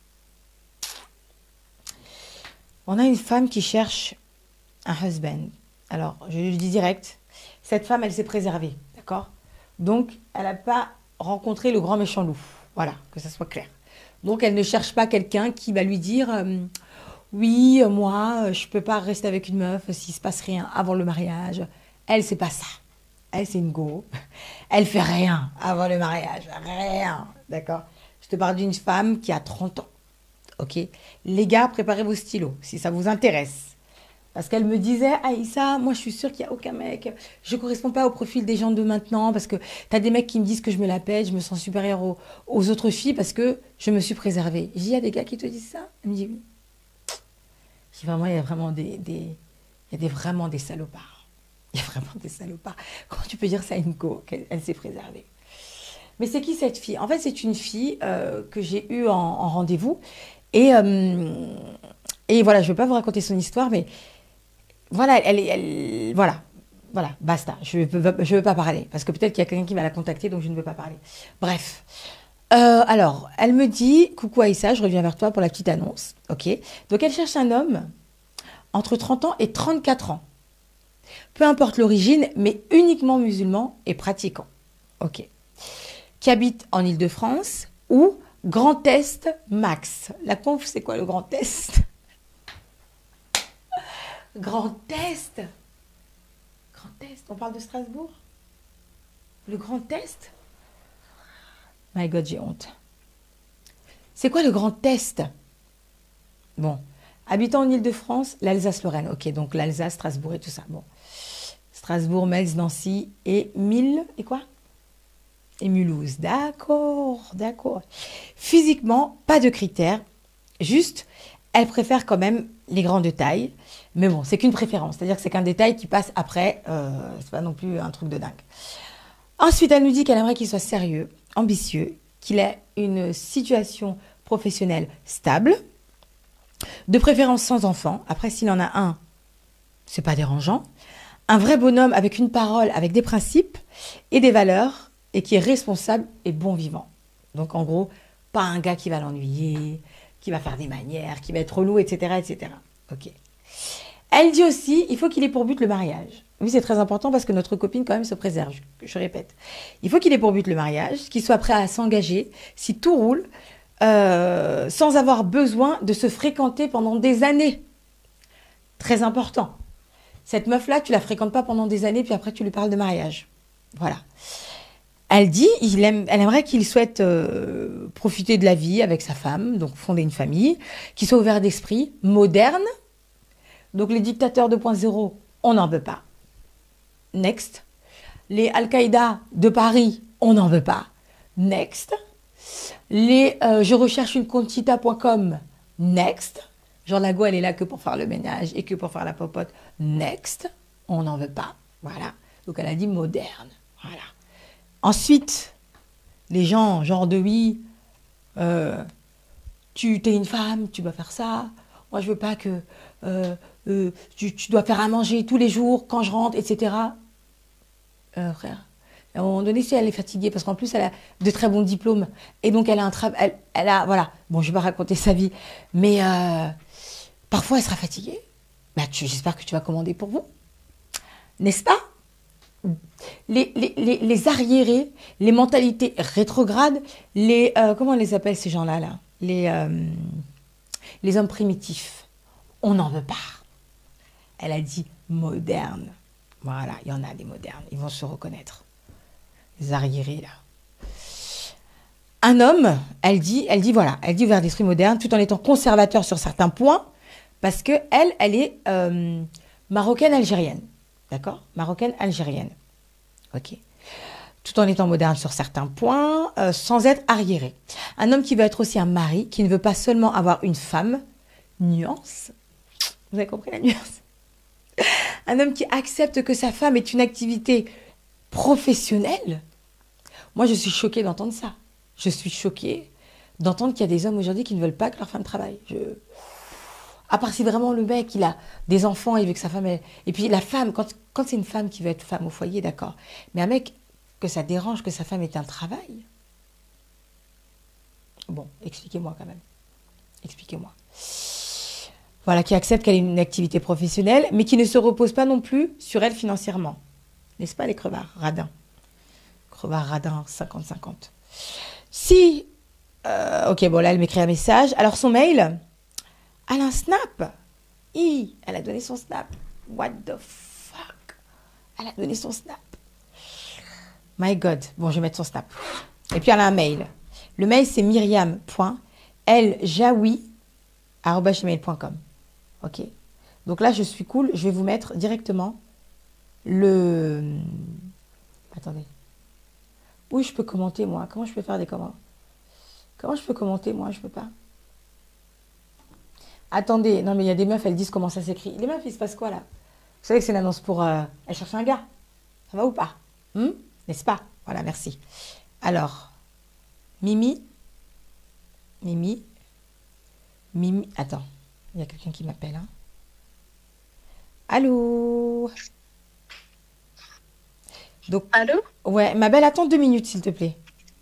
On a une femme qui cherche un husband. Alors, je lui dis direct, cette femme, elle s'est préservée, d'accord? Donc, elle n'a pas rencontré le grand méchant loup. Voilà, que ça soit clair. Donc, elle ne cherche pas quelqu'un qui va lui dire oui, moi, je ne peux pas rester avec une meuf s'il ne se passe rien avant le mariage. Elle, c'est pas ça. Elle, c'est une go. Elle fait rien avant le mariage. Rien, d'accord? Je te parle d'une femme qui a 30 ans. Ok? Les gars, préparez vos stylos, si ça vous intéresse. Parce qu'elle me disait, Aïssa, moi je suis sûre qu'il n'y a aucun mec. Je ne corresponds pas au profil des gens de maintenant parce que tu as des mecs qui me disent que je me la pète, je me sens supérieure aux autres filles parce que je me suis préservée. J'ai dit, il y a des gars qui te disent ça? Elle me dit oui. J'ai dit, vraiment, il y a vraiment vraiment des salopards. Il y a vraiment des salopards. Comment tu peux dire ça à une go, qu'elle s'est préservée? Mais c'est qui cette fille? En fait, c'est une fille que j'ai eue en rendez-vous. Et voilà, je ne vais pas vous raconter son histoire, mais voilà, voilà, basta. Je veux pas parler, parce que peut-être qu'il y a quelqu'un qui va la contacter, donc je ne veux pas parler. Bref. Alors, elle me dit, coucou Aïssa, je reviens vers toi pour la petite annonce. Ok. Donc, elle cherche un homme entre 30 ans et 34 ans. Peu importe l'origine, mais uniquement musulman et pratiquant. Ok. Qui habite en Île-de-France ou Grand Est max. La conf, c'est quoi le Grand Est? Grand Est. Grand Est, on parle de Strasbourg? Le Grand Est? My God, j'ai honte. C'est quoi le Grand Est? Bon, habitant en Île-de-France, l'Alsace-Lorraine. Ok, donc l'Alsace, Strasbourg et tout ça. Bon, Strasbourg, Metz, Nancy et et quoi? Et Mulhouse. D'accord, d'accord. Physiquement, pas de critères. Juste, elle préfère quand même les grandes tailles. Mais bon, c'est qu'une préférence. C'est-à-dire que c'est qu'un détail qui passe après. C'est pas non plus un truc de dingue. Ensuite, elle nous dit qu'elle aimerait qu'il soit sérieux, ambitieux, qu'il ait une situation professionnelle stable, de préférence sans enfant. Après, s'il en a un, c'est pas dérangeant. Un vrai bonhomme avec une parole, avec des principes et des valeurs, et qui est responsable et bon vivant. Donc, en gros, pas un gars qui va l'ennuyer, qui va faire des manières, qui va être relou, etc., etc. Ok. Elle dit aussi, il faut qu'il ait pour but le mariage. Oui, c'est très important parce que notre copine, quand même, se préserve. Je répète. Il faut qu'il ait pour but le mariage, qu'il soit prêt à s'engager, si tout roule, sans avoir besoin de se fréquenter pendant des années. Très important. Cette meuf-là, tu la fréquentes pas pendant des années, puis après, tu lui parles de mariage. Voilà. Elle dit, elle aimerait qu'il souhaite profiter de la vie avec sa femme, donc fonder une famille, qu'il soit ouvert d'esprit, moderne. Donc les dictateurs 2.0, on n'en veut pas. Next. Les Al-Qaïda de Paris, on n'en veut pas. Next. Les je recherche une comptita.com. Next. Genre la go, elle est là que pour faire le ménage et que pour faire la popote. Next. On n'en veut pas. Voilà. Donc elle a dit moderne. Voilà. Ensuite, les gens, genre de oui, tu es une femme, tu dois faire ça. Moi, je veux pas que tu dois faire à manger tous les jours quand je rentre, etc. Frère, à un moment donné, si elle est fatiguée, parce qu'en plus, elle a de très bons diplômes, et donc elle a un travail, elle a, voilà, bon, je vais pas raconter sa vie, mais parfois, elle sera fatiguée. Bah, j'espère que tu vas commander pour vous, n'est-ce pas? les arriérés, les mentalités rétrogrades, comment on les appelle ces gens-là, là les hommes primitifs. On n'en veut pas. Elle a dit moderne. Voilà, il y en a des modernes. Ils vont se reconnaître. Les arriérés, là. Un homme, elle dit ouvert d'esprit moderne, tout en étant conservateur sur certains points, parce que elle est marocaine-algérienne. D'accord? Marocaine-algérienne. Ok. Tout en étant moderne sur certains points, sans être arriéré. Un homme qui veut être aussi un mari, qui ne veut pas seulement avoir une femme. Nuance. Vous avez compris la nuance? Un homme qui accepte que sa femme est une activité professionnelle. Moi, je suis choquée d'entendre ça. Je suis choquée d'entendre qu'il y a des hommes aujourd'hui qui ne veulent pas que leur femme travaille. À part si vraiment le mec, il a des enfants, il veut que sa femme... Et puis la femme, quand c'est une femme qui veut être femme au foyer, d'accord. Mais un mec, que ça dérange que sa femme ait un travail. Bon, expliquez-moi quand même. Expliquez-moi. Voilà, qui accepte qu'elle ait une activité professionnelle, mais qui ne se repose pas non plus sur elle financièrement. N'est-ce pas les crevards radins? Crevards radins, 50-50. Si... ok, bon là, elle m'écrit un message. Alors son mail, elle a un snap. Elle a donné son snap. What the fuck? Elle a donné son snap. My God. Bon, je vais mettre son snap. Et puis elle a un mail. Le mail, c'est myriam.ljaoui@gmail.com. Ok. Donc là, je suis cool. Je vais vous mettre directement le... Attendez. Où je peux commenter, moi? Comment je peux faire des commentaires? Comment je peux commenter, moi? Je peux pas. Attendez. Non, mais il y a des meufs, elles disent comment ça s'écrit. Les meufs, il se passe quoi, là? Vous savez que c'est une annonce pour... Elle cherche un gars. Ça va ou pas? N'est-ce pas? Voilà, merci. Alors, Mimi. Attends, il y a quelqu'un qui m'appelle. Hein. Allô? Donc, Allô? ouais, ma belle, attends 2 minutes, s'il te plaît.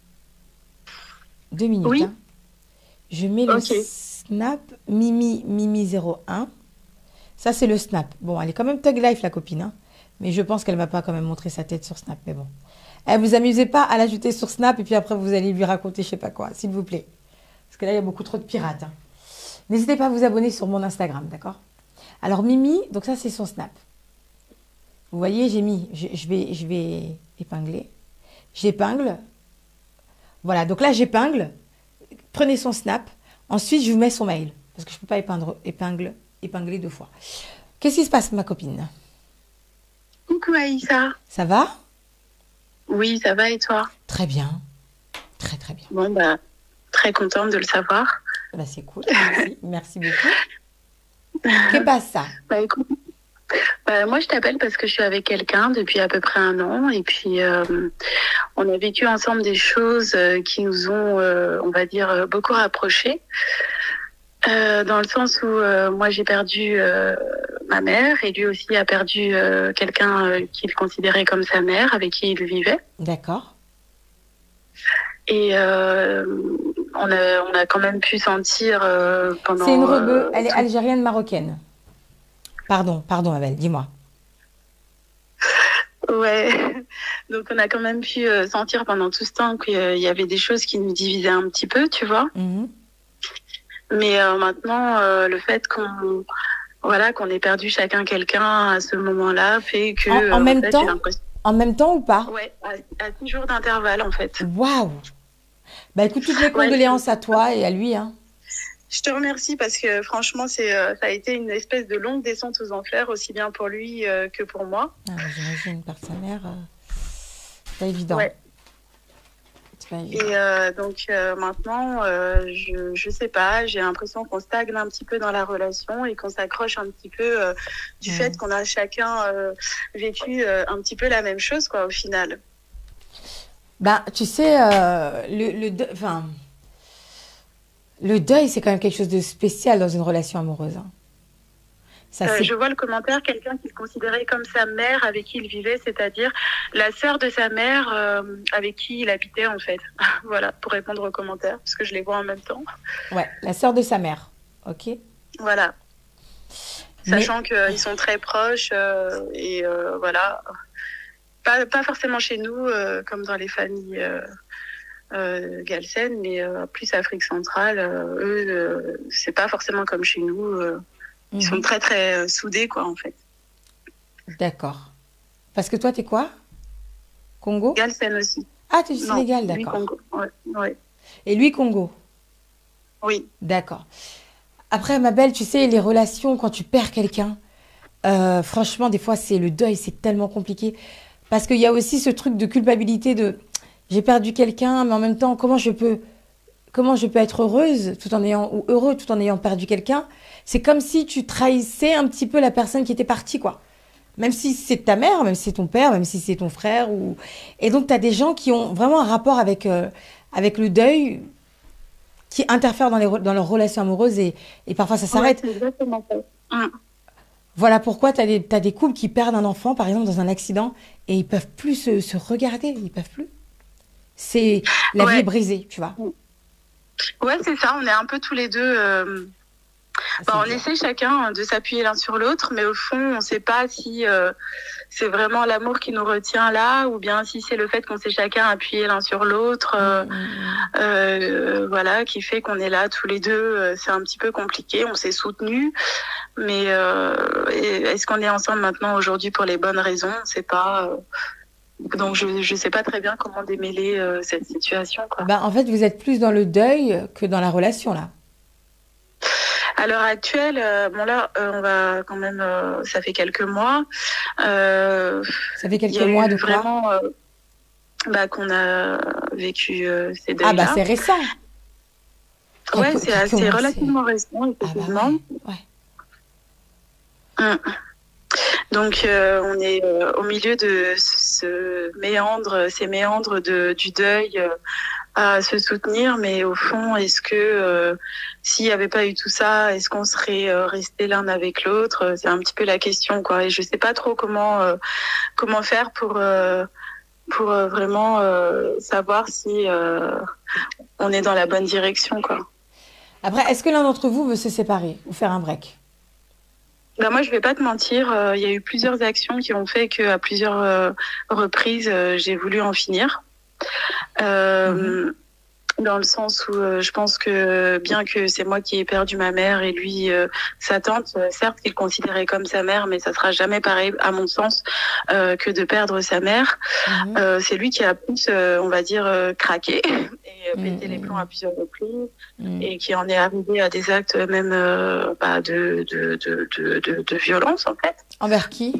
2 minutes. Oui. Hein. Je mets le snap Mimi01. Ça, c'est le snap. Bon, elle est quand même Thug Life, la copine. Hein. Mais je pense qu'elle ne va pas quand même montrer sa tête sur Snap. Mais bon. Vous amusez pas à l'ajouter sur Snap et puis après, vous allez lui raconter je sais pas quoi, s'il vous plaît. Parce que là, il y a beaucoup trop de pirates. Hein. N'hésitez pas à vous abonner sur mon Instagram, d'accord? Alors, Mimi, donc ça, c'est son Snap. Vous voyez, j'ai mis... Je vais épingler. J'épingle. Voilà, donc là, j'épingle. Prenez son Snap. Ensuite, je vous mets son mail. Parce que je ne peux pas épingler 2 fois. Qu'est-ce qui se passe, ma copine? Coucou Aïssa. Ça va? Oui, ça va et toi? Très bien. Très, très bien. Bon, bah, très contente de le savoir. Bah, c'est cool. Merci, merci beaucoup. Qu'est-ce qui passe ça? Bah, écoute, moi, je t'appelle parce que je suis avec quelqu'un depuis à peu près 1 an. Et puis, on a vécu ensemble des choses qui nous ont, on va dire, beaucoup rapprochés. Dans le sens où moi, j'ai perdu ma mère et lui aussi a perdu quelqu'un qu'il considérait comme sa mère, avec qui il vivait. D'accord. Et on a quand même pu sentir pendant... C'est une rebeu, elle est algérienne marocaine. Pardon, Abel, dis-moi. Ouais, donc on a quand même pu sentir pendant tout ce temps qu'il y avait des choses qui nous divisaient un petit peu, tu vois. Mais maintenant, le fait qu'on ait perdu chacun quelqu'un à ce moment-là fait que... En même temps, en même temps ou pas? Ouais, à 6 jours d'intervalle en fait. Waouh! Bah écoute, toutes mes condoléances à toi et à lui. Hein. Je te remercie parce que franchement, ça a été une espèce de longue descente aux enfers, aussi bien pour lui que pour moi. Ah, j'imagine, par sa mère, c'est pas évident. Ouais. Et donc maintenant, je sais pas, j'ai l'impression qu'on stagne un petit peu dans la relation et qu'on s'accroche un petit peu du fait qu'on a chacun vécu un petit peu la même chose, quoi, au final. Ben, tu sais, le deuil, c'est quand même quelque chose de spécial dans une relation amoureuse. Hein. Je vois le commentaire, quelqu'un qui se considérait comme sa mère avec qui il vivait, c'est-à-dire la sœur de sa mère avec qui il habitait en fait. Voilà, pour répondre aux commentaires, parce que je les vois en même temps. Ouais, la sœur de sa mère, ok. Voilà. Sachant qu'ils sont très proches et voilà. pas forcément chez nous, comme dans les familles Galsen, mais plus Afrique centrale. Eux, c'est pas forcément comme chez nous. Ils sont très, très soudés, quoi, en fait. D'accord. Parce que toi, t'es quoi? Congo? Galsen aussi. Ah, t'es du Non, Sénégal, lui, d'accord. Congo. Ouais. Et lui, Congo? Oui. D'accord. Après, ma belle, tu sais, les relations, quand tu perds quelqu'un, franchement, des fois, c'est le deuil, c'est tellement compliqué. Parce qu'il y a aussi ce truc de culpabilité de j'ai perdu quelqu'un, mais en même temps, comment je peux être heureuse tout en ayant, ou heureux tout en ayant perdu quelqu'un? C'est comme si tu trahissais un petit peu la personne qui était partie, quoi. Même si c'est ta mère, même si c'est ton père, même si c'est ton frère. Et donc, tu as des gens qui ont vraiment un rapport avec le deuil qui interfèrent dans leurs relations amoureuses et parfois ça Ouais, s'arrête. c'est exactement ça. Voilà pourquoi t'as des couples qui perdent un enfant, par exemple, dans un accident, et ils peuvent plus se regarder, ils peuvent plus. La vie est Ouais. brisée, tu vois. Ouais, c'est ça. On est un peu tous les deux. C'est On dur. essaie chacun de s'appuyer l'un sur l'autre, mais au fond, on ne sait pas si c'est vraiment l'amour qui nous retient là, ou bien si c'est le fait qu'on s'est chacun appuyé l'un sur l'autre, voilà, qui fait qu'on est là tous les deux. C'est un petit peu compliqué. On s'est soutenus, mais est-ce qu'on est ensemble maintenant aujourd'hui pour les bonnes raisons? On ne sait pas. Donc je sais pas très bien comment démêler cette situation, quoi. En fait, vous êtes plus dans le deuil que dans la relation, là. À l'heure actuelle, bon là, on va quand même, ça fait quelques mois. Euh, Ça fait Il quelques y a mois eu de quoi? vraiment qu'on a vécu ces Ah, deuils-là. c'est récent. Ouais, c'est Comment relativement récent, Ah, bah effectivement. ouais. Hum. Donc, on est au milieu de ces méandres du deuil à se soutenir. Mais au fond, est-ce que s'il n'y avait pas eu tout ça, est-ce qu'on serait restés l'un avec l'autre? C'est un petit peu la question, quoi. Et je sais pas trop comment faire pour vraiment savoir si on est dans la bonne direction, quoi. Après, est-ce que l'un d'entre vous veut se séparer ou faire un break? Moi, je vais pas te mentir, il y a eu plusieurs actions qui ont fait qu'à plusieurs reprises, j'ai voulu en finir. Dans le sens où je pense que bien que c'est moi qui ai perdu ma mère et lui sa tante, certes qu'il considérait comme sa mère, mais ça sera jamais pareil à mon sens que de perdre sa mère. C'est lui qui a plus, on va dire, craqué et pété les plombs à plusieurs reprises et qui en est arrivé à des actes même de violence, en fait. Envers qui?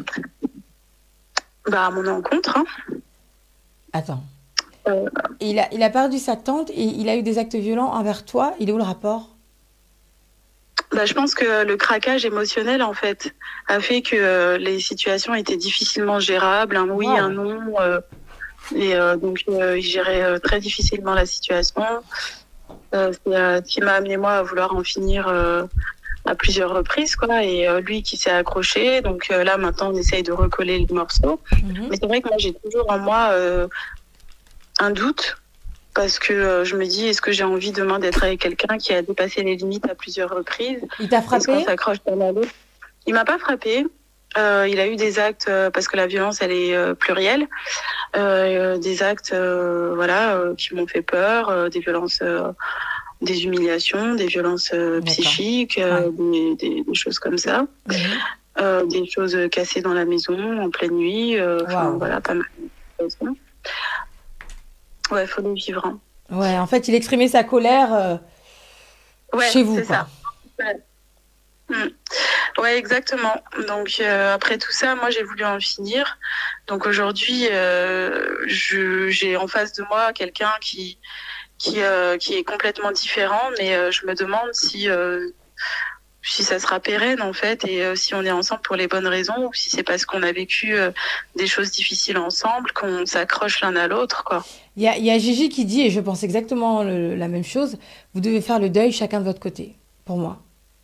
À mon encontre, hein. Attends. Euh, Il a perdu sa tante et il a eu des actes violents envers toi. Il est où le rapport? Je pense que le craquage émotionnel, en fait, a fait que les situations étaient difficilement gérables, un oui, Wow. un non, donc il gérait très difficilement la situation. C'est ce qui m'a amené moi à vouloir en finir à plusieurs reprises, quoi. Et lui qui s'est accroché, donc là maintenant on essaye de recoller les morceaux. Mais c'est vrai que moi j'ai toujours en moi un doute. Parce que je me dis, est-ce que j'ai envie demain d'être avec quelqu'un qui a dépassé les limites à plusieurs reprises? Il t'a Est-ce qu'on frappé? s'accroche l'un à l'autre? Il m'a pas frappé. Il a eu des actes, parce que la violence, elle est plurielle. Des actes qui m'ont fait peur, des violences, des humiliations, des violences psychiques, des choses comme ça. Des choses cassées dans la maison, en pleine nuit. Wow. Voilà, pas mal de choses. Ouais, faut le vivre, hein. Ouais, en fait, il exprimait sa colère Ouais, chez vous, c'est quoi. ça. Ouais. Ouais, exactement. Donc après tout ça, moi j'ai voulu en finir. Donc aujourd'hui, j'ai en face de moi quelqu'un qui est complètement différent, mais je me demande si ça sera pérenne en fait, et si on est ensemble pour les bonnes raisons, ou si c'est parce qu'on a vécu des choses difficiles ensemble qu'on s'accroche l'un à l'autre, quoi. Il y a Gigi qui dit, et je pense exactement la même chose, vous devez faire le deuil chacun de votre côté, pour moi.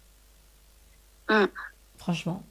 Franchement.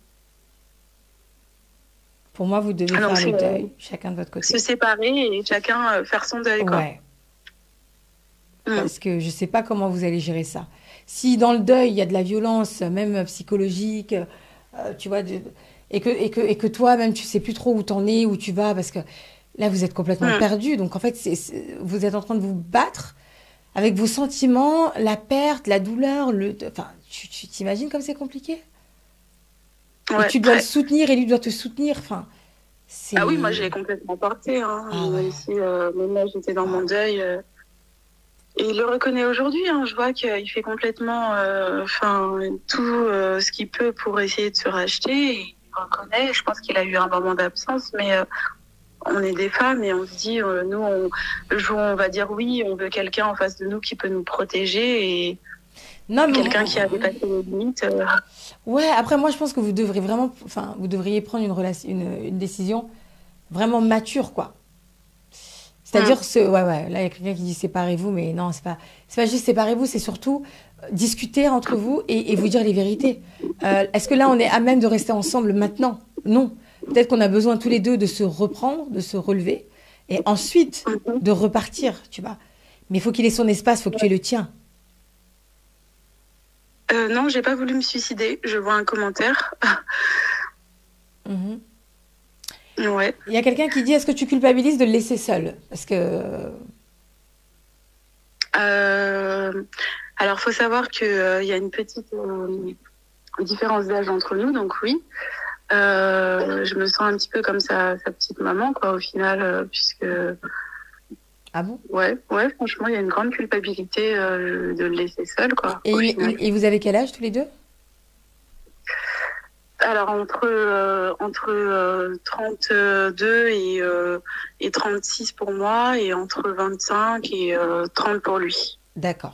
Pour moi, vous devez Donc, faire le deuil chacun de votre côté. Se séparer et chacun faire son deuil, quoi. Ouais. Parce que je sais pas comment vous allez gérer ça. Si dans le deuil, il y a de la violence, même psychologique, tu vois, et que toi, même, tu sais plus trop où t'en es, où tu vas, parce que là, vous êtes complètement perdu. Donc, en fait, vous êtes en train de vous battre avec vos sentiments, la perte, la douleur, enfin, tu t'imagines comme c'est compliqué? Et Ouais, tu dois le très. soutenir et lui doit te soutenir. Enfin, Ah oui, moi, je c'est... l'ai complètement porté, hein. Ah ouais. Même si même là, j'étais dans mon Ah, deuil. Et il le reconnaît aujourd'hui, hein. Je vois qu'il fait complètement tout ce qu'il peut pour essayer de se racheter. Et il le reconnaît. Je pense qu'il a eu un moment d'absence, mais on est des femmes et on se dit, nous, on va dire oui, on veut quelqu'un en face de nous qui peut nous protéger et non, mais quelqu'un qui a dépassé les limites. ouais, après, moi, je pense que vous devrez vraiment, enfin, vous devriez prendre une décision vraiment mature, quoi. C'est-à-dire, ouais, là, il y a quelqu'un qui dit séparez-vous, mais non, c'est pas juste séparez-vous, c'est surtout discuter entre vous et vous dire les vérités. Est-ce que là, on est à même de rester ensemble maintenant? Non. Peut-être qu'on a besoin tous les deux de se reprendre, de se relever, et ensuite de repartir, tu vois. Mais il faut qu'il ait son espace, il faut que tu aies le tien. Non, j'ai pas voulu me suicider. Je vois un commentaire. Mhm. Ouais. Il y a quelqu'un qui dit, est-ce que tu culpabilises de le laisser seul? Parce que... Alors, faut savoir que il y a une petite différence d'âge entre nous, donc oui. Je me sens un petit peu comme sa petite maman, quoi, au final, puisque Ah bon? ouais, franchement, il y a une grande culpabilité de le laisser seul, quoi, Et, au final. et vous avez quel âge tous les deux? Alors, entre 32 et 36 pour moi, et entre 25 et 30 pour lui. D'accord.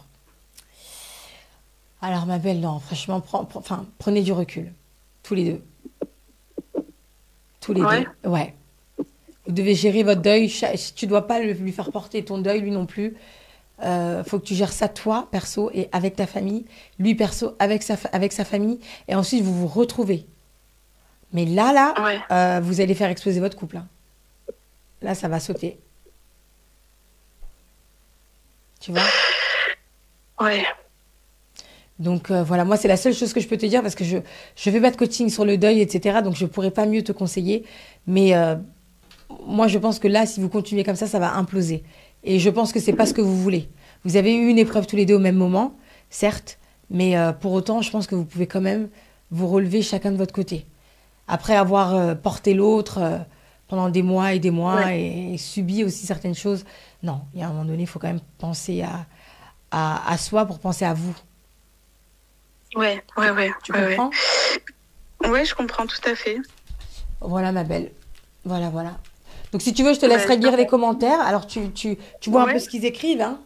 Alors, ma belle, non, franchement, enfin, prenez du recul. Tous les deux. Tous les Ouais. deux. Ouais. Vous devez gérer votre deuil. Tu dois pas lui faire porter ton deuil, lui non plus. Faut que tu gères ça toi, perso, et avec ta famille. Lui, perso, avec sa famille. Et ensuite, vous vous retrouvez. Mais Ouais. vous allez faire exploser votre couple, hein. Là, ça va sauter. Tu vois? Ouais. Donc voilà, moi, c'est la seule chose que je peux te dire parce que je fais pas de coaching sur le deuil, etc. Donc je pourrais pas mieux te conseiller. Mais moi, je pense que là, si vous continuez comme ça va imploser. Et je pense que c'est pas ce que vous voulez. Vous avez eu une épreuve tous les deux au même moment, certes. Mais pour autant, je pense que vous pouvez quand même vous relever chacun de votre côté. Après avoir porté l'autre pendant des mois et des mois Ouais. et subi aussi certaines choses, non, il y a un moment donné, il faut quand même penser à soi pour penser à vous. Ouais. Tu Ouais. comprends? Ouais, je comprends tout à fait. Voilà, ma belle. Voilà, voilà. Donc, si tu veux, je te Ouais, laisserai lire les commentaires. Alors, tu vois un peu ouais. ce qu'ils écrivent, hein?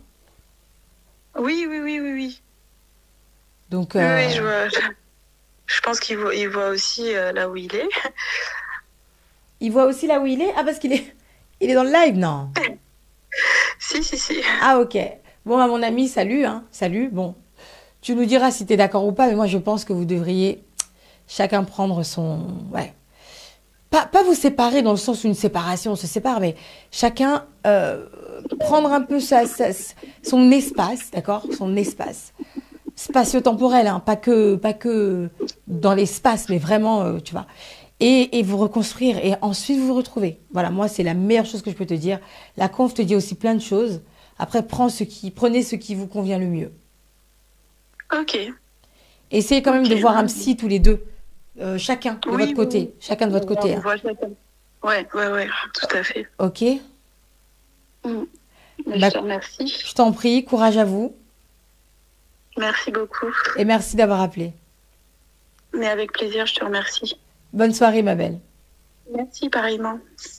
Oui. Donc, Oui, je vois. Je pense il voit aussi là où il est. il voit aussi là où il est. Ah, parce il est dans le live, non? Si. Ah, ok. Bon, bah, mon ami, salut, hein? Salut. Bon, tu nous diras si tu es d'accord ou pas, mais moi, je pense que vous devriez chacun prendre son... Ouais. Pas vous séparer dans le sens où une séparation, on se sépare, mais chacun prendre un peu son espace, d'accord? Son espace. Spatio-temporel, hein, pas que dans l'espace, mais vraiment, tu vois. Et vous reconstruire et ensuite vous vous retrouver. Voilà, moi, c'est la meilleure chose que je peux te dire. La conf te dit aussi plein de choses. Après, prenez ce qui vous convient le mieux. Ok. Essayez quand même de voir un psy tous les deux. Chacun de votre Oui. côté. Chacun de votre côté, On hein. voit chacun. Ouais, tout à fait. Ok? Mm. Bah, Je te remercie. je t'en prie, courage à vous. Merci beaucoup. Et merci d'avoir appelé. Mais avec plaisir, je te remercie. Bonne soirée, ma belle. Merci, pareillement.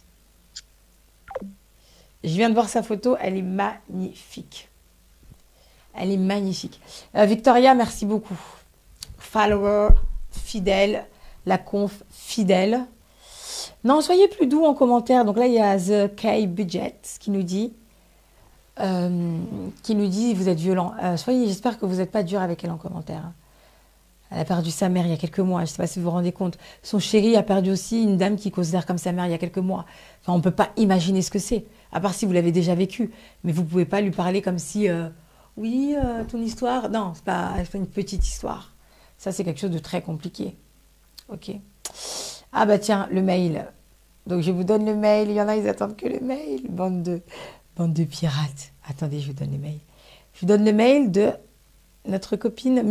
Je viens de voir sa photo, elle est magnifique. Elle est magnifique. Victoria, merci beaucoup. Follower, fidèle, la conf, fidèle. Non, soyez plus doux en commentaire. Donc là, il y a The K Budget qui nous dit vous êtes violent. J'espère que vous n'êtes pas dur avec elle en commentaire, hein. Elle a perdu sa mère il y a quelques mois. Je ne sais pas si vous vous rendez compte. Son chéri a perdu aussi une dame qui considère comme sa mère il y a quelques mois. Enfin, on ne peut pas imaginer ce que c'est, à part si vous l'avez déjà vécu. Mais vous ne pouvez pas lui parler comme si, oui, ton histoire. Non, c'est pas une petite histoire. Ça, c'est quelque chose de très compliqué. Ok. Ah bah tiens, le mail. Donc je vous donne le mail. Il y en a, ils attendent que le mail. Bande de pirates. Attendez, je vous donne le mail. Je vous donne le mail de notre copine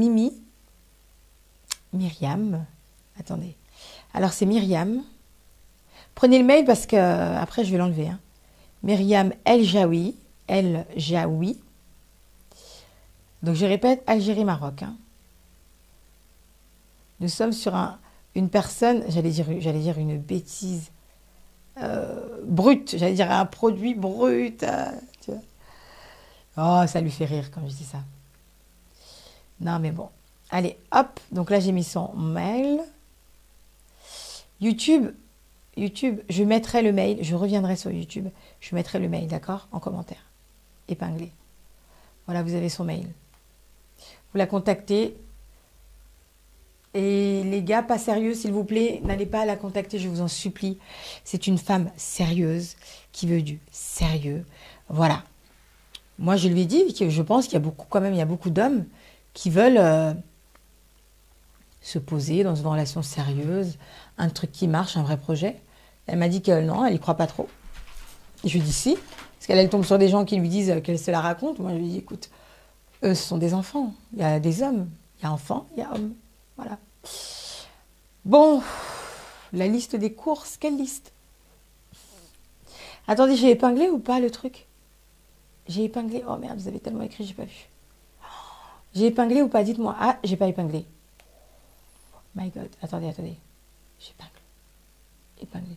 Myriam. Attendez. Alors c'est Myriam. Prenez le mail parce que après je vais l'enlever. Hein. Myriam El Jaoui. El Jaoui. Donc je répète, Algérie-Maroc. Hein. Nous sommes sur une personne, j'allais dire une bêtise, brute, j'allais dire un produit brut. Tu vois. Oh, ça lui fait rire quand je dis ça. Non, mais bon. Allez, hop. Donc là, j'ai mis son mail. YouTube, je mettrai le mail. Je reviendrai sur YouTube. Je mettrai le mail, d'accord? En commentaire. Épinglé. Voilà, vous avez son mail. Vous la contactez. Et les gars, pas sérieux, s'il vous plaît, n'allez pas la contacter, je vous en supplie. C'est une femme sérieuse qui veut du sérieux. Voilà. Moi, je lui ai dit que je pense qu'il y a beaucoup, quand même, il y a beaucoup d'hommes qui veulent se poser dans une relation sérieuse, un truc qui marche, un vrai projet. Elle m'a dit que non, elle n'y croit pas trop. Et je lui ai dit si, parce qu'elle tombe sur des gens qui lui disent qu'elle se la raconte. Moi, je lui ai dit, écoute, eux, ce sont des enfants. Il y a des hommes. Il y a enfants, il y a hommes. Voilà. Bon, la liste des courses, quelle liste? Attendez, j'ai épinglé ou pas le truc? J'ai épinglé. Oh merde, vous avez tellement écrit, j'ai pas vu. J'ai épinglé ou pas? Dites-moi. Ah, j'ai pas épinglé. My God. Attendez. J'épingle. Épinglé.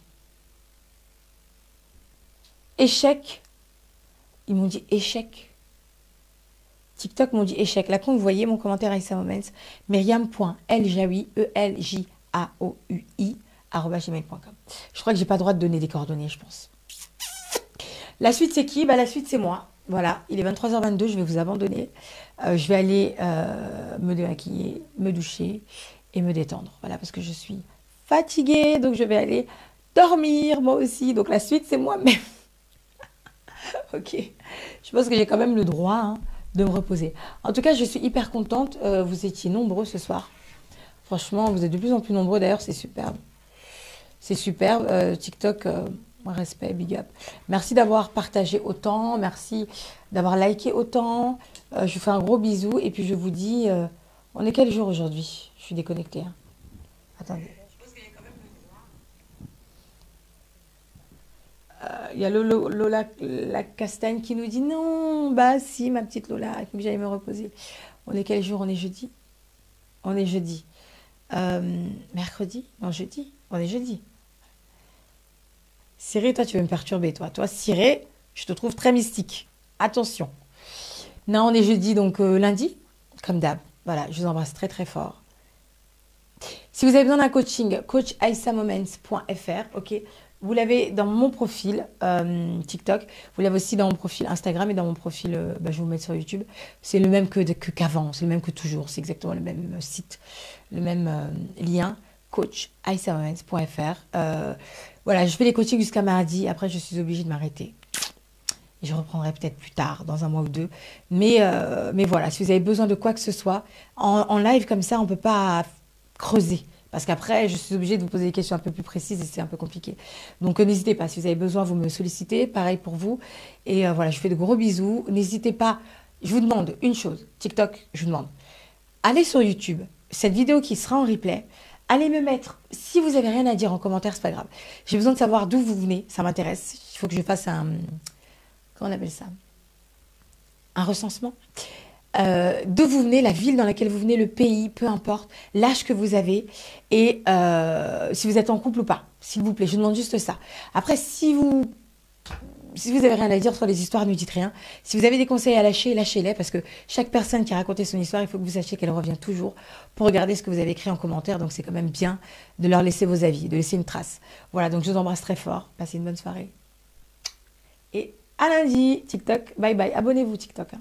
Échec. Ils m'ont dit échec. TikTok m'ont dit échec. Là, quand vous voyez mon commentaire Aïssa Moments, myriam.eljaoui, ELJAOUI, @gmail.com. Je crois que j'ai pas le droit de donner des coordonnées, je pense. La suite, c'est qui? Bah, la suite, c'est moi. Voilà, il est 23h22, je vais vous abandonner. Je vais aller me démaquiller, me doucher et me détendre. Voilà, parce que je suis fatiguée, donc je vais aller dormir, moi aussi. Donc la suite, c'est moi-même. Ok, je pense que j'ai quand même le droit de me reposer. En tout cas, je suis hyper contente. Vous étiez nombreux ce soir. Franchement, vous êtes de plus en plus nombreux. D'ailleurs, c'est superbe. C'est superbe. TikTok, respect, big up. Merci d'avoir partagé autant. Merci d'avoir liké autant. Je vous fais un gros bisou. Et puis, je vous dis, on est quel jour aujourd'hui? Je suis déconnectée. Hein. Attendez. Il y a Lola la Castagne qui nous dit non, bah si, ma petite Lola, il faut que j'aille me reposer. On est quel jour? On est jeudi? On est jeudi. Mercredi? Non, jeudi. On est jeudi. Cyré, toi, tu veux me perturber, toi. Toi, Cyré, je te trouve très mystique. Attention. Non, on est jeudi, donc lundi, comme d'hab. Voilà, je vous embrasse très, très fort. Si vous avez besoin d'un coaching, coachaissamoments.fr, ok. Vous l'avez dans mon profil TikTok, vous l'avez aussi dans mon profil Instagram et dans mon profil, je vais vous mettre sur YouTube. C'est le même qu'avant, c'est le même que toujours, c'est exactement le même site, le même lien, coachaissamoments.fr. Voilà, je fais les coachings jusqu'à mardi, après je suis obligée de m'arrêter. Et je reprendrai peut-être plus tard, dans un mois ou deux. Mais voilà, si vous avez besoin de quoi que ce soit, en live comme ça, on ne peut pas creuser. Parce qu'après, je suis obligée de vous poser des questions un peu plus précises et c'est un peu compliqué. Donc, n'hésitez pas. Si vous avez besoin, vous me sollicitez. Pareil pour vous. Et voilà, je vous fais de gros bisous. N'hésitez pas. Je vous demande une chose. TikTok, je vous demande. Allez sur YouTube. Cette vidéo qui sera en replay, allez me mettre. Si vous n'avez rien à dire en commentaire, c'est pas grave. J'ai besoin de savoir d'où vous venez. Ça m'intéresse. Il faut que je fasse un... Comment on appelle ça? Un recensement. D'où vous venez, la ville dans laquelle vous venez, le pays, peu importe, l'âge que vous avez et si vous êtes en couple ou pas, s'il vous plaît, je demande juste ça. Après, si vous avez rien à dire sur les histoires, ne dites rien. Si vous avez des conseils à lâcher, lâchez-les parce que chaque personne qui a raconté son histoire, il faut que vous sachiez qu'elle revient toujours pour regarder ce que vous avez écrit en commentaire. Donc, c'est quand même bien de leur laisser vos avis, de laisser une trace. Voilà, donc je vous embrasse très fort. Passez une bonne soirée. Et à lundi, TikTok. Bye bye. Abonnez-vous, TikTok. Hein.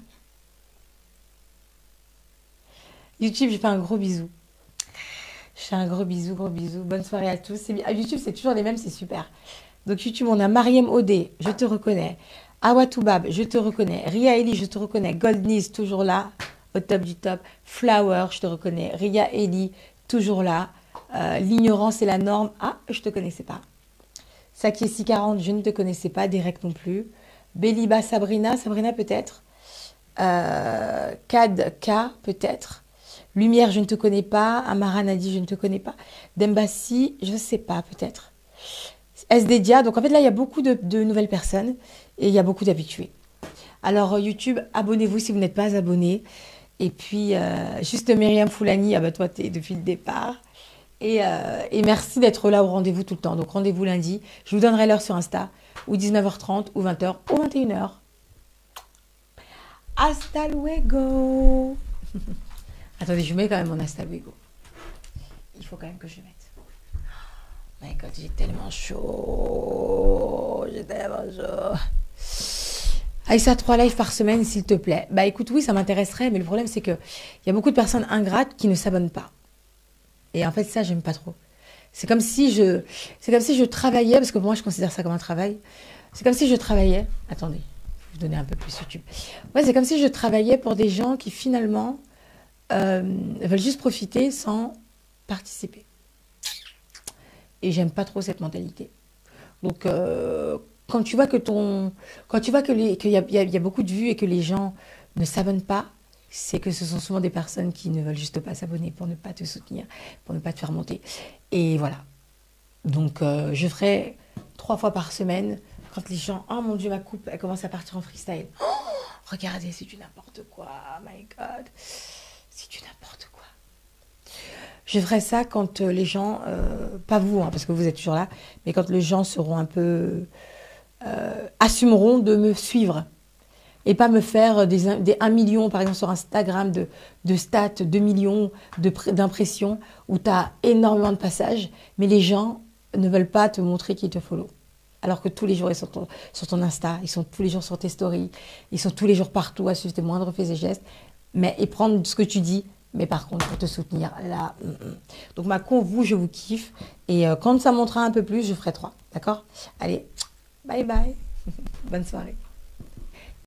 YouTube, je fais un gros bisou. Je fais un gros bisou, gros bisou. Bonne soirée à tous. YouTube, c'est toujours les mêmes, c'est super. Donc YouTube, on a Mariem Odé, je te reconnais. Awatoubab, je te reconnais. Ria Eli, je te reconnais. Goldniz, toujours là, au top du top. Flower, je te reconnais. Ria Eli, toujours là. L'ignorance est la norme. Ah, je ne te connaissais pas. Saki 640, je ne te connaissais pas. Derek non plus. Beliba Sabrina, Sabrina peut-être. Kad K peut-être. Lumière, je ne te connais pas. Amara Nadi, je ne te connais pas. Dembassi, je ne sais pas peut-être. SDDia, donc en fait là il y a beaucoup de nouvelles personnes et il y a beaucoup d'habitués. Alors YouTube, abonnez-vous si vous n'êtes pas abonné. Et puis juste Myriam Foulani, ah bah toi t'es depuis le départ. Et merci d'être là au rendez-vous tout le temps. Donc rendez-vous lundi, je vous donnerai l'heure sur Insta, ou 19h30, ou 20h, ou 21h. Hasta luego. Attendez, je mets quand même mon hasta luego. Il faut quand même que je le mette. Oh my God, j'ai tellement chaud. J'ai tellement chaud. Aïssa, 3 lives par semaine, s'il te plaît. Bah écoute, oui, ça m'intéresserait, mais le problème, c'est qu'il y a beaucoup de personnes ingrates qui ne s'abonnent pas. Et en fait, ça, j'aime pas trop. C'est comme si je travaillais, parce que moi, je considère ça comme un travail. C'est comme si je travaillais. Attendez, je vais vous donner un peu plus YouTube. Ouais, c'est comme si je travaillais pour des gens qui, finalement, veulent juste profiter sans participer. Et j'aime pas trop cette mentalité. Donc, quand tu vois qu'il y a beaucoup de vues et que les gens ne s'abonnent pas, c'est que ce sont souvent des personnes qui ne veulent juste pas s'abonner pour ne pas te soutenir, pour ne pas te faire monter. Et voilà. Donc, je ferai 3 fois par semaine quand les gens... Oh mon Dieu, ma coupe, elle commence à partir en freestyle. Oh, regardez, c'est du n'importe quoi. Oh my God. C'est du n'importe quoi. Je ferai ça quand les gens... pas vous, hein, parce que vous êtes toujours là, mais quand les gens seront un peu... assumeront de me suivre. Et pas me faire des 1 million, par exemple, sur Instagram, de stats, 2 millions d'impressions, où tu as énormément de passages, mais les gens ne veulent pas te montrer qu'ils te follow. Alors que tous les jours, ils sont sur ton Insta, ils sont tous les jours sur tes stories, ils sont tous les jours partout à suivre tes moindres faits et gestes, mais et prendre ce que tu dis, mais par contre, pour te soutenir, là... Donc, ma con, vous, je vous kiffe. Et quand ça montera un peu plus, je ferai 3. D'accord? Allez, bye bye. Bonne soirée.